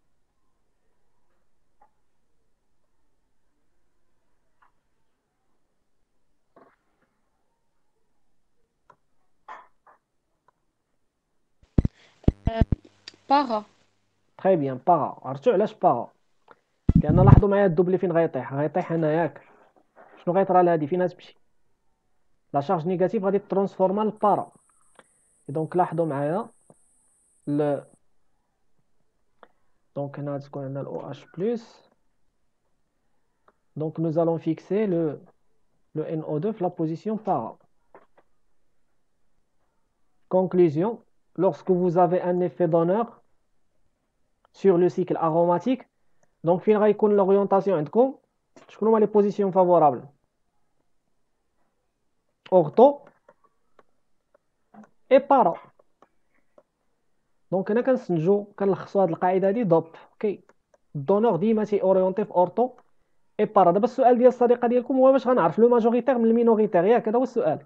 بارا. تري بيان بارا. عرفتوا علاش بارا؟ لان لاحظوا معايا الدوبلي فين غيطيح هنا ياك. شنو غيطرى لهادي؟ فين غتمشي؟ لا شارج نيجاتيف غادي ترانسفورما للبارا. دونك لاحظوا معايا دونك هنا تكون عندنا ال OH+. Donc nous allons fixer le NO2 في la position para. conclusion, lorsque vous avez un effet d'honneur sur le cycle aromatique, donc فين غيكون l'orientation عندكم شكون هما les positions favorables ortho et para. دونك هنا كنستنتجو كنلخصوا هاد القاعده هادي دوب اوكي الدونور ديما تي اورينتي في اورتو اي بارا. دابا السؤال ديال الصديقه ديالكم هو باش غنعرف لو ماجوريتير من المينوريتير، ياك هذا هو السؤال.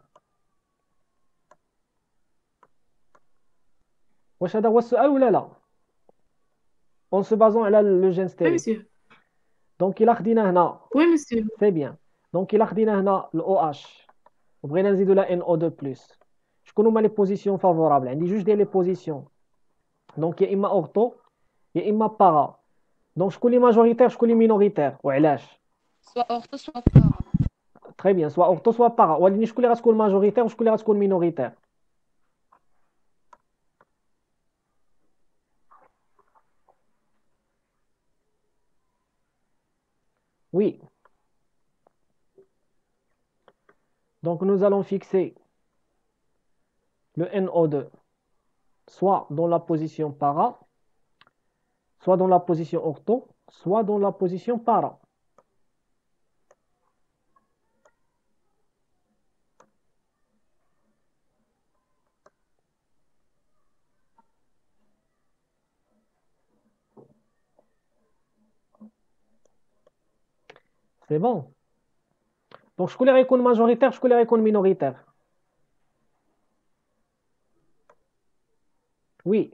واش هذا هو السؤال ولا لا؟ اون سو بازون على لو جين وي ستيريك. مسيو. دونك الا خدينا هنا وي مسيو. سي بيان، دونك الا خدينا هنا الاو اش وبغينا نزيدو لا ان او 2 بلس، شكون هما لي بوزيسيون فافورابل؟ عندي جوج ديال لي بوزيسيون، دونك يا اما اورتو يا اما بارا. دونك شكون لي ماجوريتير شكون لي مينوريتير وعلاش؟ سواء أورتو سواء بارا. تري بيان، سوا اورتو سوا بارا. ولكن شكون اللي غتكون ماجوريتير وشكون اللي غتكون مينوريتير؟ Oui. Donc nous allons fixer le NO2 soit dans la position para, soit dans la position ortho, soit dans la position para. C'est bon. Donc شكون اللي غيكون ماجوريتير شكون اللي غيكون مينوريتير؟ وي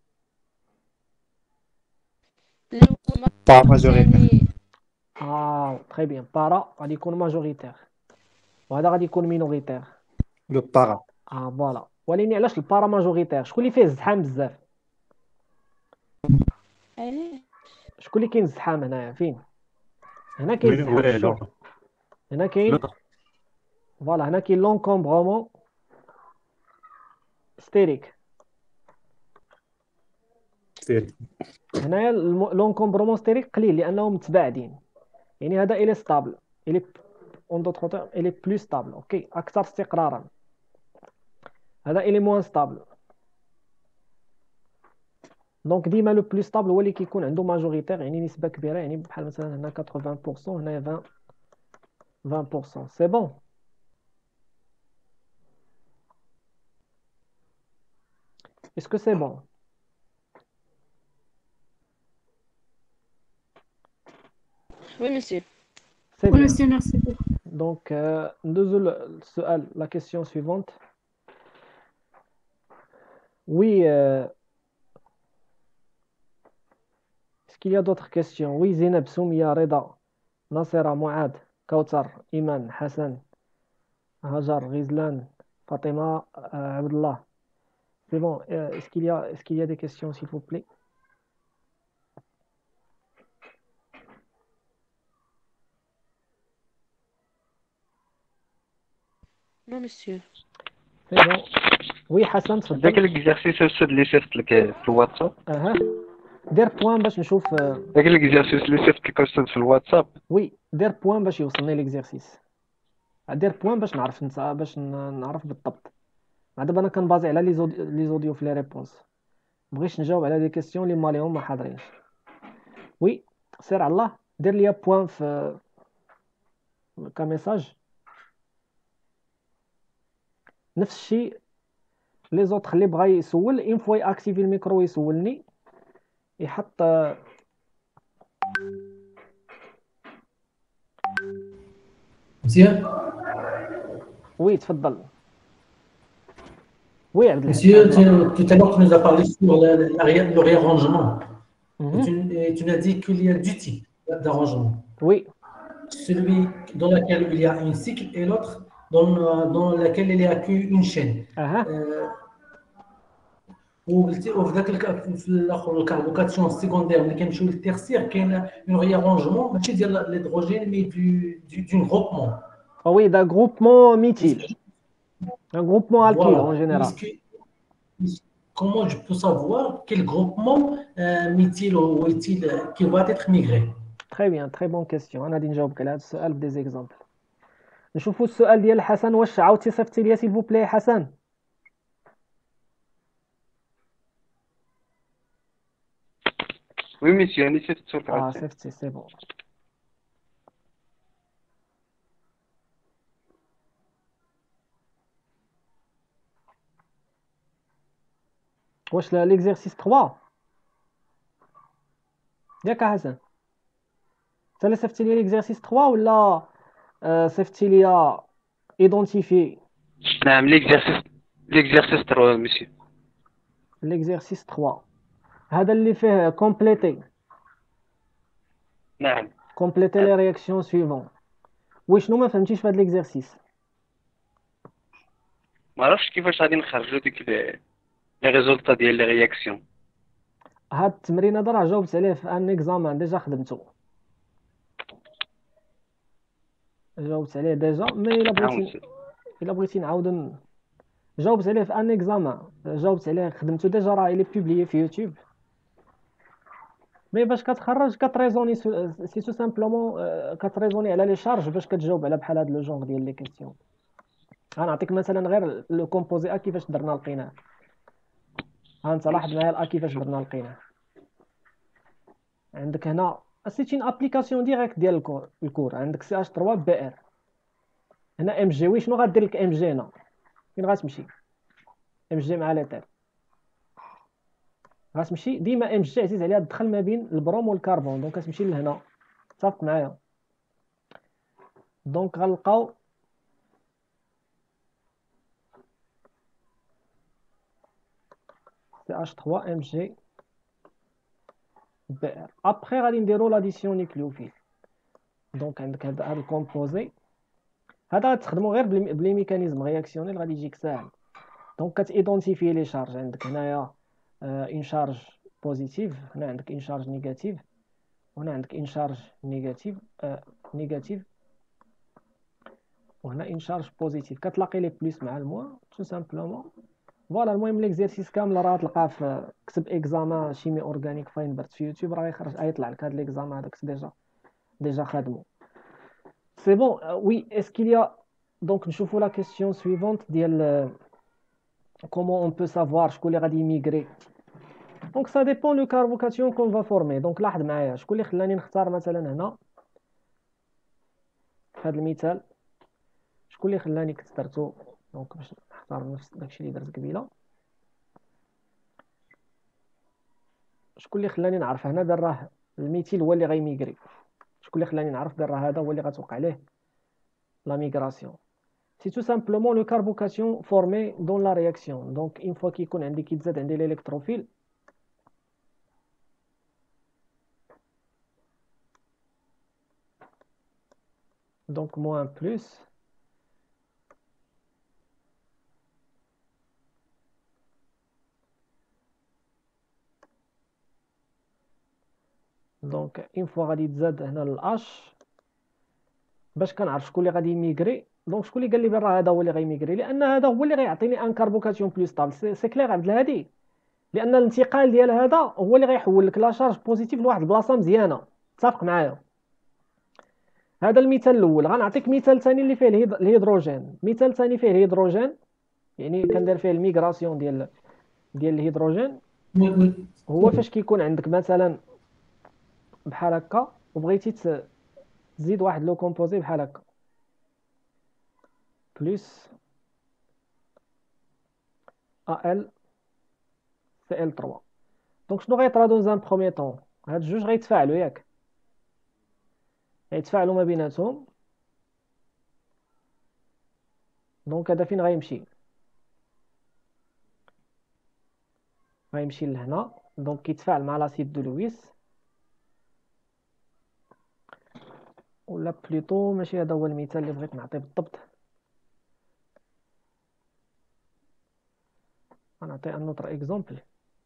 با ماجوريتير. تري بيان، بارا غادي يكون ماجوريتير وهذا غادي يكون مينوريتير. لو بارا. فوالا. ولكن علاش البارا ماجوريتير؟ شكون اللي فيه الزحام بزاف؟ شكون اللي كاين الزحام هنايا؟ فين؟ هنا كاين الزحام. شوف هنا كاين فوالا، هنا كاين لونكومبرومون ستيريك. هنايا لونكومبرومون ستيريك قليل لانهم متباعدين، يعني هذا الي ستابل، الي اون دوطخ تيرم الي بلو ستابل، اوكي اكثر استقرارا. هذا الي موان ستابل. دونك ديما لو بلو ستابل هو اللي كيكون عنده ماجوريتير، يعني نسبه كبيره، يعني بحال مثلا هنا 80% هنايا 20%. سي بون. Est-ce que c'est bon? Oui, monsieur. C'est وي bien. مسيو ميرسي بوكو. Donc, ندوزو للسؤال la question suivante. Oui, est-ce qu'il y a d'autres questions? Oui, Zineb, Soumia, Reda, Nasera, Mouad, Kautar, Iman, Hassan, Hajar, Rizlan, Fatima, Abdullah. C'est bon. Est-ce qu'il y a des questions, s'il vous plaît? Non, monsieur. C'est bon. Oui, Hassan, داك تفضل. ليكزارسيس السد اللي صيفط لك في الواتساب، اها دير بوان باش نشوف. داك ليكزارسيس اللي صيفط لك السد في الواتساب. وي دير بوان باش يوصلني ليكزارسيس. دير بوان باش نعرف باش نعرف بالضبط. دابا انا كنبازي على لي زوديو في لي ريبونس، بغيتش نجاوب على دي كيسيون اللي ماليهم ما حاضرينش. وي سير على الله، دير ليا بوان في كميساج. نفس الشيء لي زوطخ اللي بغا يسول اون فوا ياكتيفي الميكرو يسولني يحط. مزيان. وي تفضل. Oui, Monsieur, tout à l'heure, tu nous as parlé sur le réarrangement. Et tu nous as dit qu'il y a deux types d'arrangement. Oui. Celui dans lequel il y a un cycle et l'autre dans lequel il n'y a qu'une chaîne. وفي ذاك في الاخر الكاربوكاسيون سيكوندير اللي كنمشيو للتيرسير كاين اون ريارونجمون ماشي ديال ليدروجين مي دون غروبمون. وي دا غروبمون ميتيل. Un groupement alkyle en général. Comment je peux savoir quel groupement méthyle ou éthyle qui va être migré? Très bien, très bonne question. أنا غادي نجاوبك على هذا السؤال بدي زيكزامبل. نشوفوا السؤال ديال حسن. واش عاودتي صيفطتي ليا سيل فو بلاي حسن؟ Oui, monsieur, أنا شفت صورة اه عدسان. صيفطتي سي بون. واش ليكزيرسيس 3 ياك حسن؟ انت اللي صيفطتي لي ليكزيرسيس 3 ولا صيفطتي لي ايدونتيفي نعم، l'exercice 3 monsieur. ليكزيرسيس 3 هذا اللي فيه كومبليتي نعم. لي رياكسيون سويفون. وشنو ما فهمتيش في هذا ليكزيرسيس؟ ما عرفتش كيفاش غادي نخرجوا ديك لي ريزولطا ديال لي رياكسيون. هاد التمرين هذا راه جاوبت عليه في ان اكزامان ديجا خدمته، جاوبت عليه ديجا. مي الا بغيتي نعاود جاوبت عليه في ان اكزامان، جاوبت عليه خدمته ديجا، راه الي بوبليي في يوتيوب. مي باش كتخرج كتريزوني سي تو سامبلومون كتريزوني على لي شارج باش كتجاوب على بحال هاد لو جونغ ديال لي كيسيون. غنعطيك مثلا غير لو كومبوزي ا كيفاش درنا لقيناه. ها انت لاحظ معايا الا كيفاش درنا لقيناه. عندك هنا سيت اون ابليكاسيون ديريكت ديال الكور. عندك سي اش 3 بي ار. هنا ام جي. شنو غدير لك ام جي هنا؟ فين غتمشي ام جي مع ليتال؟ غتمشي ديما ام جي عزيز عليها تدخل ما بين البروم والكربون. دونك كتمشي لهنا، اتفق معايا؟ دونك غنلقاو سي اش 3 ام جي بي ار. ابخي غادي نديرو لاديسيون نيكليوفيل. دونك عندك هذا الكومبوزي هذا غتخدمو غير بلي ميكانيزم رياكسيونيل، غادي يجيك ساهل. دونك كتيدونتيفي لي شارج. عندك هنايا ان شارج بوزيتيف، هنا عندك ان شارج نيجاتيف، وهنا عندك ان شارج نيجاتيف، وهنا ان شارج بوزيتيف. كتلاقي لي بلس مع الموان تو سامبلومون. فوالا المهم ليكزيرسيس كامل راه تلقاه في كتب اكزامان شيمي اورغانيك فاينبرت في يوتيوب، راه يخرج يطلع لك هذا ليكزامان هذاك ديجا خادمو. سي بون وي اسكيليا. دونك نشوفوا لا كيسيون سويفونت ديال comment on peut savoir شكون اللي غادي يميغري. دونك سا ديبون لو كارفوكاسيون كون فا فورمي. دونك لاحظ معايا شكون اللي خلاني نختار مثلا هنا في هذا المثال، شكون اللي خلاني كنت درتو. دونك باش نختار نفس داكشي اللي درت قبيله. شكون اللي خلاني نعرف هنا بان راه الميثيل هو اللي غيميغري؟ شكون اللي خلاني نعرف بان راه هذا هو اللي غتوقع عليه لا ميغراسيون؟ سي تو سامبلومون لو كاربوكاسيون فورمي دون لا رياكسيون. دونك اون فوا كيكون عندي كيتزاد عندي الالكتروفيل، دونك موان بلس دونك اون فوا غادي تزاد هنا الاش باش كنعرف شكون اللي غادي يميغري. دونك شكون اللي قال لي بان راه هذا هو اللي غيميغري؟ لان هذا هو اللي غيعطيني ان كاربوكاسيون بلس ستابل. سي كلير عبد الهادي، لان الانتقال ديال هذا هو اللي غيحول لك لا شارج بوزيتيف لواحد البلاصه مزيانه. اتفق معايا؟ هذا المثال الاول. غنعطيك مثال ثاني اللي فيه الهيدروجين. مثال ثاني فيه الهيدروجين، يعني كندير فيه الميغراسيون ديال الهيدروجين. هو فاش كيكون عندك مثلا بحال هكا وبغيتي تزيد واحد لو كومبوزي بحال هكا بلس ال سي ال 3. دونك شنو غيطرا دون ان بروميي طون؟ هاد الجوج غيتفاعلوا ياك، غيتفاعلوا ما بيناتهم. دونك هذا فين غيمشي؟ غيمشي لهنا. دونك كيتفاعل مع لاسيد دو لويس، ولا بليطو ماشي هذا هو المثال اللي بغيت نعطيه بالضبط. غنعطي ان اوتر اكزومبل.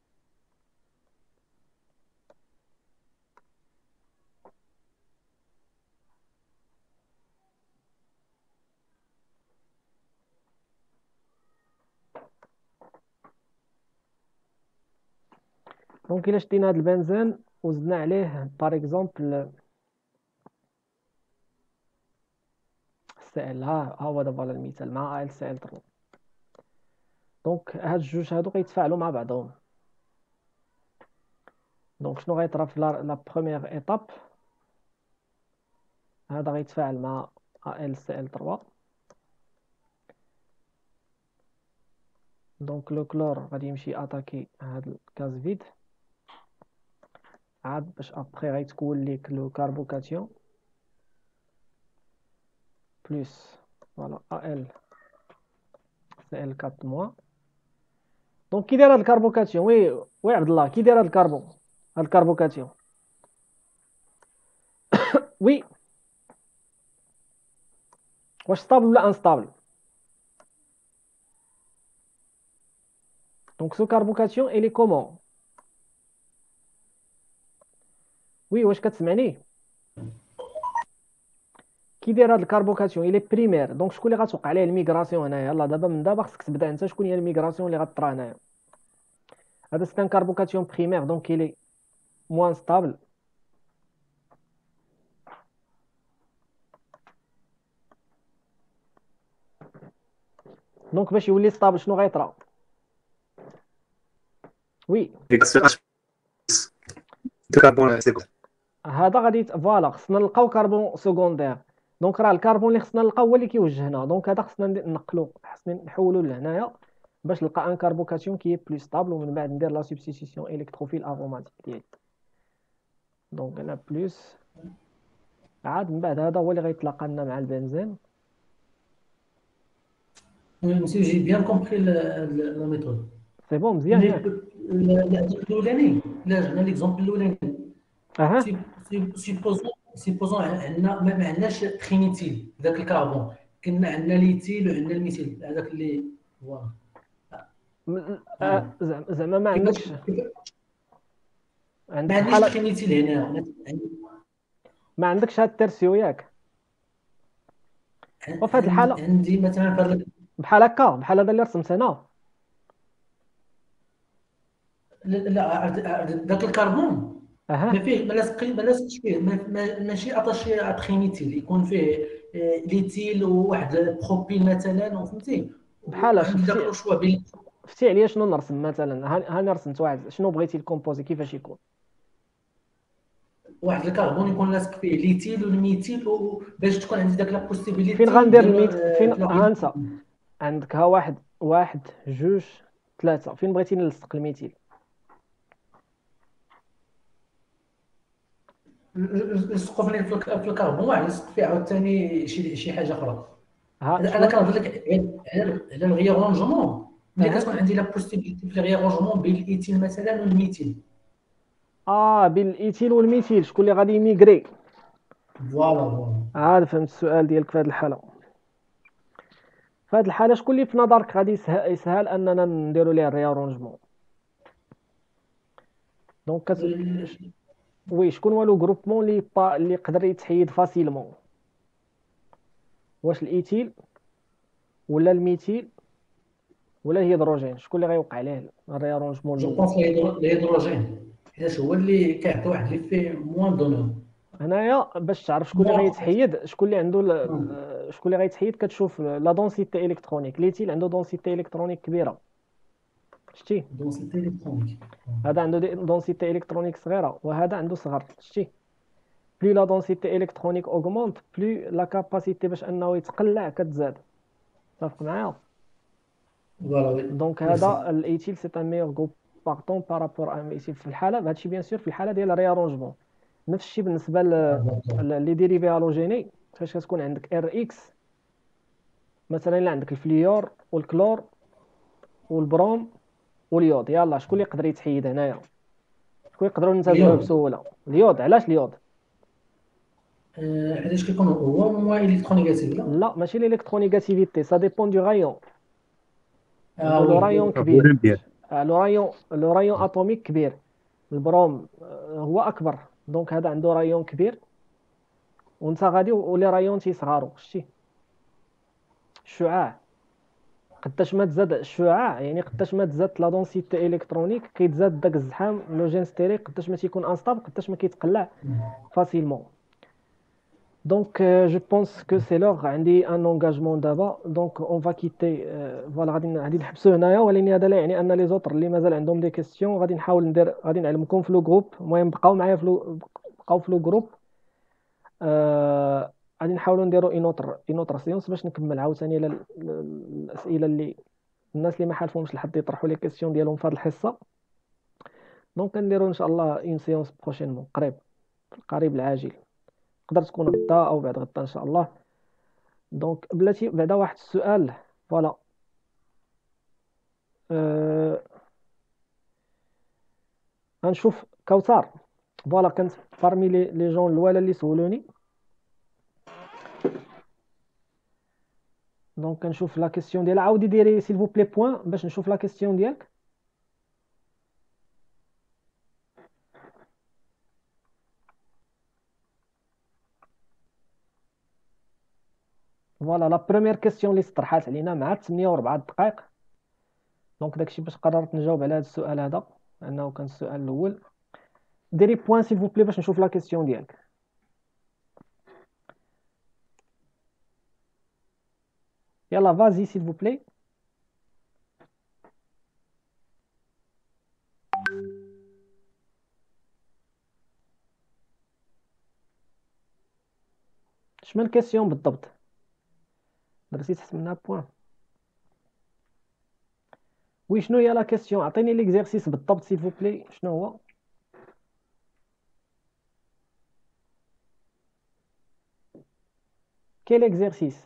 دونك الا شدينا هذا البنزين وزدنا عليه بار اكزومبل السائل، ها هو دابا المثال مع ال سي ال 3. دونك هاد الجوج هادو غيتفاعلوا مع بعضهم. دونك شنو غيطرا في لا بروميير ايتاب؟ هذا غيتفاعل مع AlCl3. دونك لو كلور غادي يمشي اتاكي هاد الكاز فيد عاد باش ابخي غيتكون ليك لو كاربوكاتيون بلس فوالا AlCl4-. دونك كي داير هاد الكاربوكاتيون؟ وي عبد الله، كي داير هاد هاد الكاربوكاتيون؟ وي واش ستابل ولا انستابل؟ دونك سو كاربوكاتيون الي كومون؟ وي واش كتسمعني؟ كي داير هاد الكاربوكاتيون الي بريمير، دونك شكون اللي غتوقع عليه الميغراسيون هنايا؟ يلاه دابا من دابا خصك تبدا انت شكون هي الميغراسيون اللي غطرا هنايا. هذا سي ان كاربوكاتيون بريمير دونك الي موان ستابل. دونك باش يولي ستابل شنو غيطرا؟ وي هذا غادي فوالا خصنا نلقاو كربون سكوندير. دونك راه الكربون اللي خصنا نلقاو هو اللي كيوجهنا، دونك هذا خصنا نقلو، خصنا نحولو لهنايا باش نلقى ان كاربوكاتيون كي بلو ستابل، ومن بعد ندير لا سبستيتيسيون الكتروفيل اروماتيك ديالي. دونك انا بلس عاد من بعد هذا هو اللي غيتلاقى لنا مع البنزين. مسيو جي بيان كومبري لا ميثود. سي بون مزيان ياك؟ الاولاني لا جبنا ليكزومبل الاولاني. سيبوزون عندنا ما عندناش ترينيتيل ذاك الكربون، كنا عندنا ليتيل وعندنا الميثيل هذاك اللي فوالا. زعما ما عندكش ترينيتيل هنا، ما عندكش هاد الترسيو ياك؟ وفي هاد الحاله عندي مثلا بحال هكا، بحال هذا اللي رسمت هنا. لا ذاك الكربون ما فيه ما لاصقش فيه ماشي اتاشي ترينيتيل، يكون فيه ليتيل وواحد بروبيل مثلا، فهمتي؟ بحال شفتي عليا شنو نرسم مثلا؟ هاني رسمت واحد، شنو بغيتي الكومبوزي كيفاش يكون؟ واحد الكربون يكون لاصق فيه ليتيل والميتيل، باش تكون عندي داك لا بوسيبيليتي. فين غندير الميت؟ فين هانسى عندك؟ ها واحد جوج ثلاثة، فين بغيتي نلصق الميتيل؟ نلصقو في الكربون واحد، نلصق فيه عاوتاني شي حاجه اخرى. انا كنهضر لك على الغيارونجمون، ملي كتكون عندي لا بوسيبيليتي في الغيارونجمون بين الايتيل مثلا والميتيل. بين الايتيل والميتيل شكون اللي غادي يميغري؟ فوالا عاد فهمت السؤال ديالك. في هذه الحاله شكون اللي في نظرك غادي يسهل اننا نديروا ليه الريارونجمون؟ دونك وي شكون هو لو غروبمون اللي يقدر يتحيد فاسيلمون؟ واش الايتيل ولا الميتيل ولا الهيدروجين؟ شكون اللي غيوقع عليه الريارونجمون؟ جو بونس الهيدروجين حيت هو اللي كيعطي واحد لي في موان دونور. هنايا باش تعرف شكون اللي غيتحيد، شكون اللي غيتحيد، كتشوف لا دونسيتي الكترونيك. ليتيل عنده دونسيتي الكترونيك كبيره، شتي؟ دونسيتي الكترونيك هذا عنده دونسيتي الكترونيك صغيره وهذا عنده صغر، شتي؟ بلو لا دونسيتي الكترونيك اوغمونت بلو لا كاباسيتي باش انه يتقلع كتزاد. متفق معايا؟ دونك هذا الايتيل سي ان ميور غروب بارطون بارابور ان ميتيل. في الحاله هادشي بيان سور في الحاله ديال الريارونجمون. نفس الشيء بالنسبه لي ديريفي هالوجيني، فاش كتكون عندك ار اكس مثلا، الا عندك الفليور والكلور والبروم واليود، يلا شكون اللي يقدر يتحيد هنايا؟ شكون يقدروا ننتبهوا بسهوله؟ اليود. علاش اليود؟ حيتاش كيكون هو موان الكترونيغاتيف. لا ماشي الالكترونيغاتيفيتي، سا ديبون دو رايون. لو رايون كبير، لو رايون اتوميك كبير، البروم هو اكبر، دونك هذا عنده رايون كبير وانت غادي ولي رايون تيصغاروا، شتي؟ الشعاع قداش ما تزاد الشعاع، يعني قداش ما تزاد لا دونسيتي الكترونيك كيتزاد داك الزحام لو جين ستيريك، قداش ما تيكون انستابل قداش ما كيتقلع فاسيلمون. Donc, je pense que c'est l'heure. عندي un engagement d'abord. Donc, on va quitter. Voilà, غادي نحبسوا هنايا، ولكن هذا لا يعني ان لي زوتر اللي مازال عندهم دي كيستيون غادي نحاول غادي نعلمكم في لو جروب. المهم بقاو في لو جروب. غادي نحاولوا نديروا اون سيونس باش نكمل عاوتاني الاسئله اللي الناس اللي ما حالفهمش الحظ يطرحوا لي كيستيون ديالهم في هذه الحصه. دونك كنديروا ان شاء الله اون سيونس بروشينمون قريب، في القريب العاجل. تقدر تكون غدا او بعد غدا ان شاء الله. دونك بلاتي بعدا واحد السؤال. فوالا غنشوف كوثر. فوالا كانت بارمي لي جون الاولى اللي سولوني. دونك كنشوف لا كيسيون ديالها. عاودي ديري سيل فو بلي بوين باش نشوف لا كيسيون ديالك. فوالا لا بروميير كيسيون اللي طرحات علينا مع 8 و4 دقائق. دونك داكشي باش قررت نجاوب على هذا السؤال هذا لانه كان السؤال الاول. ديري بوين سيل فو بلي باش نشوف لا كيسيون ديالك. يلا فازي سيل فو بلي. شمن كيسيون بالضبط؟ درتي تحت منها بوين. وي شنو هي لا كيسيون؟ عطيني ليكزيرسيس بالضبط سيل فو بلي. شنو هو؟ كاين ليكزيرسيس؟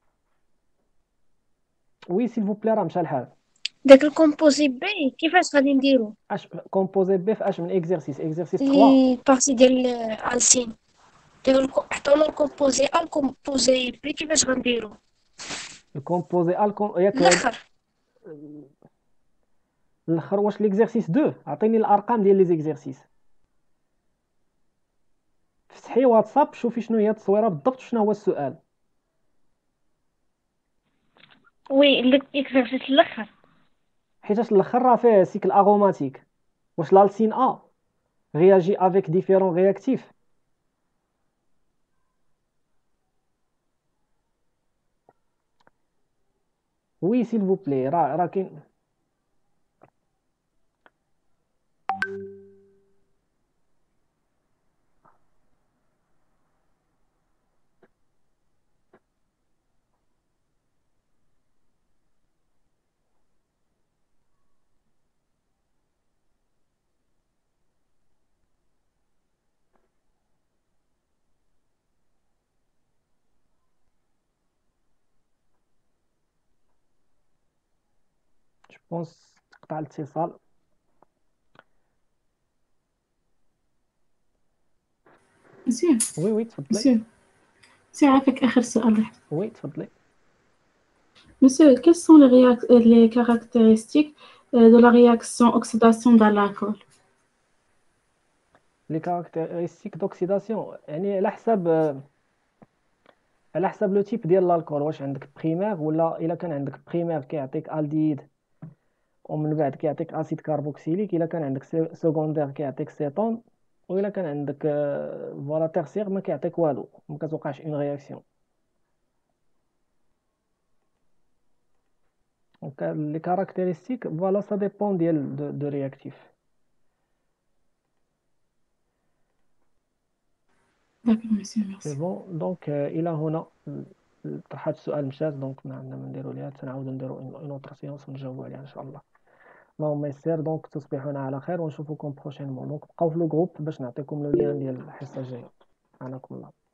وي سيل فو بلي راه مشى الحال. داك الكومبوزي بي كيفاش غادي نديرو؟ اش كومبوزي بي في اش من اكزيرسيس 3. البارتي ديال السين عطونا الكومبوزي ا الكومبوزي بي كيفاش غنديرو؟ الكومبوزي ياك الاخر الاخر. واش ليكزيرسيس 2؟ عطيني الارقام ديال لي زيكزيرسيس. فتحي واتساب شوفي شنو هي التصويره بالضبط شنو هو السؤال. وي الاكزرسيس الاخر حيتاش الاخر راه فيه سيكل اغوماتيك. واش لالسين réagit avec différents réactifs. Oui s'il vous plaît. راه كاين. Je pense تقطع الاتصال. مسيو وي تفضلي. مسيو عافاك آخر سؤال. وي تفضلي. Monsieur, quelles sont les caractéristiques de la réaction oxydation dans l'alcool? Les caractéristiques d'oxydation يعني على حسب لو تيب ديال الالكول. واش عندك بريمير ولا الا كان عندك بريمير كيعطيك الديد ومن بعد كيعطيك اسيد كاربوكسيليك. الا كان عندك سكوندير كيعطيك سيتون. وإلا كان عندك فوالا تيرسير ما كيعطيك والو، ما كتوقعش اون رياكسيون. دونك لي كاركتيرستيك فوالا سا ديبون ديال دو رياكتيف. D'accord, monsieur, merci. سي بون. دونك الى هنا طرحت السؤال مشات. دونك ما عندنا ما نديرو ليها، تنعاودو نديرو اون اوتر سيونس ونجاوبو عليها ان شاء الله. اللهم يسر. دونك تصبحون على خير ونشوفكم بروشينمون. دونك بقاو في لو جروب باش نعطيكم لو لين ديال الحصه الجايه. معكم الله.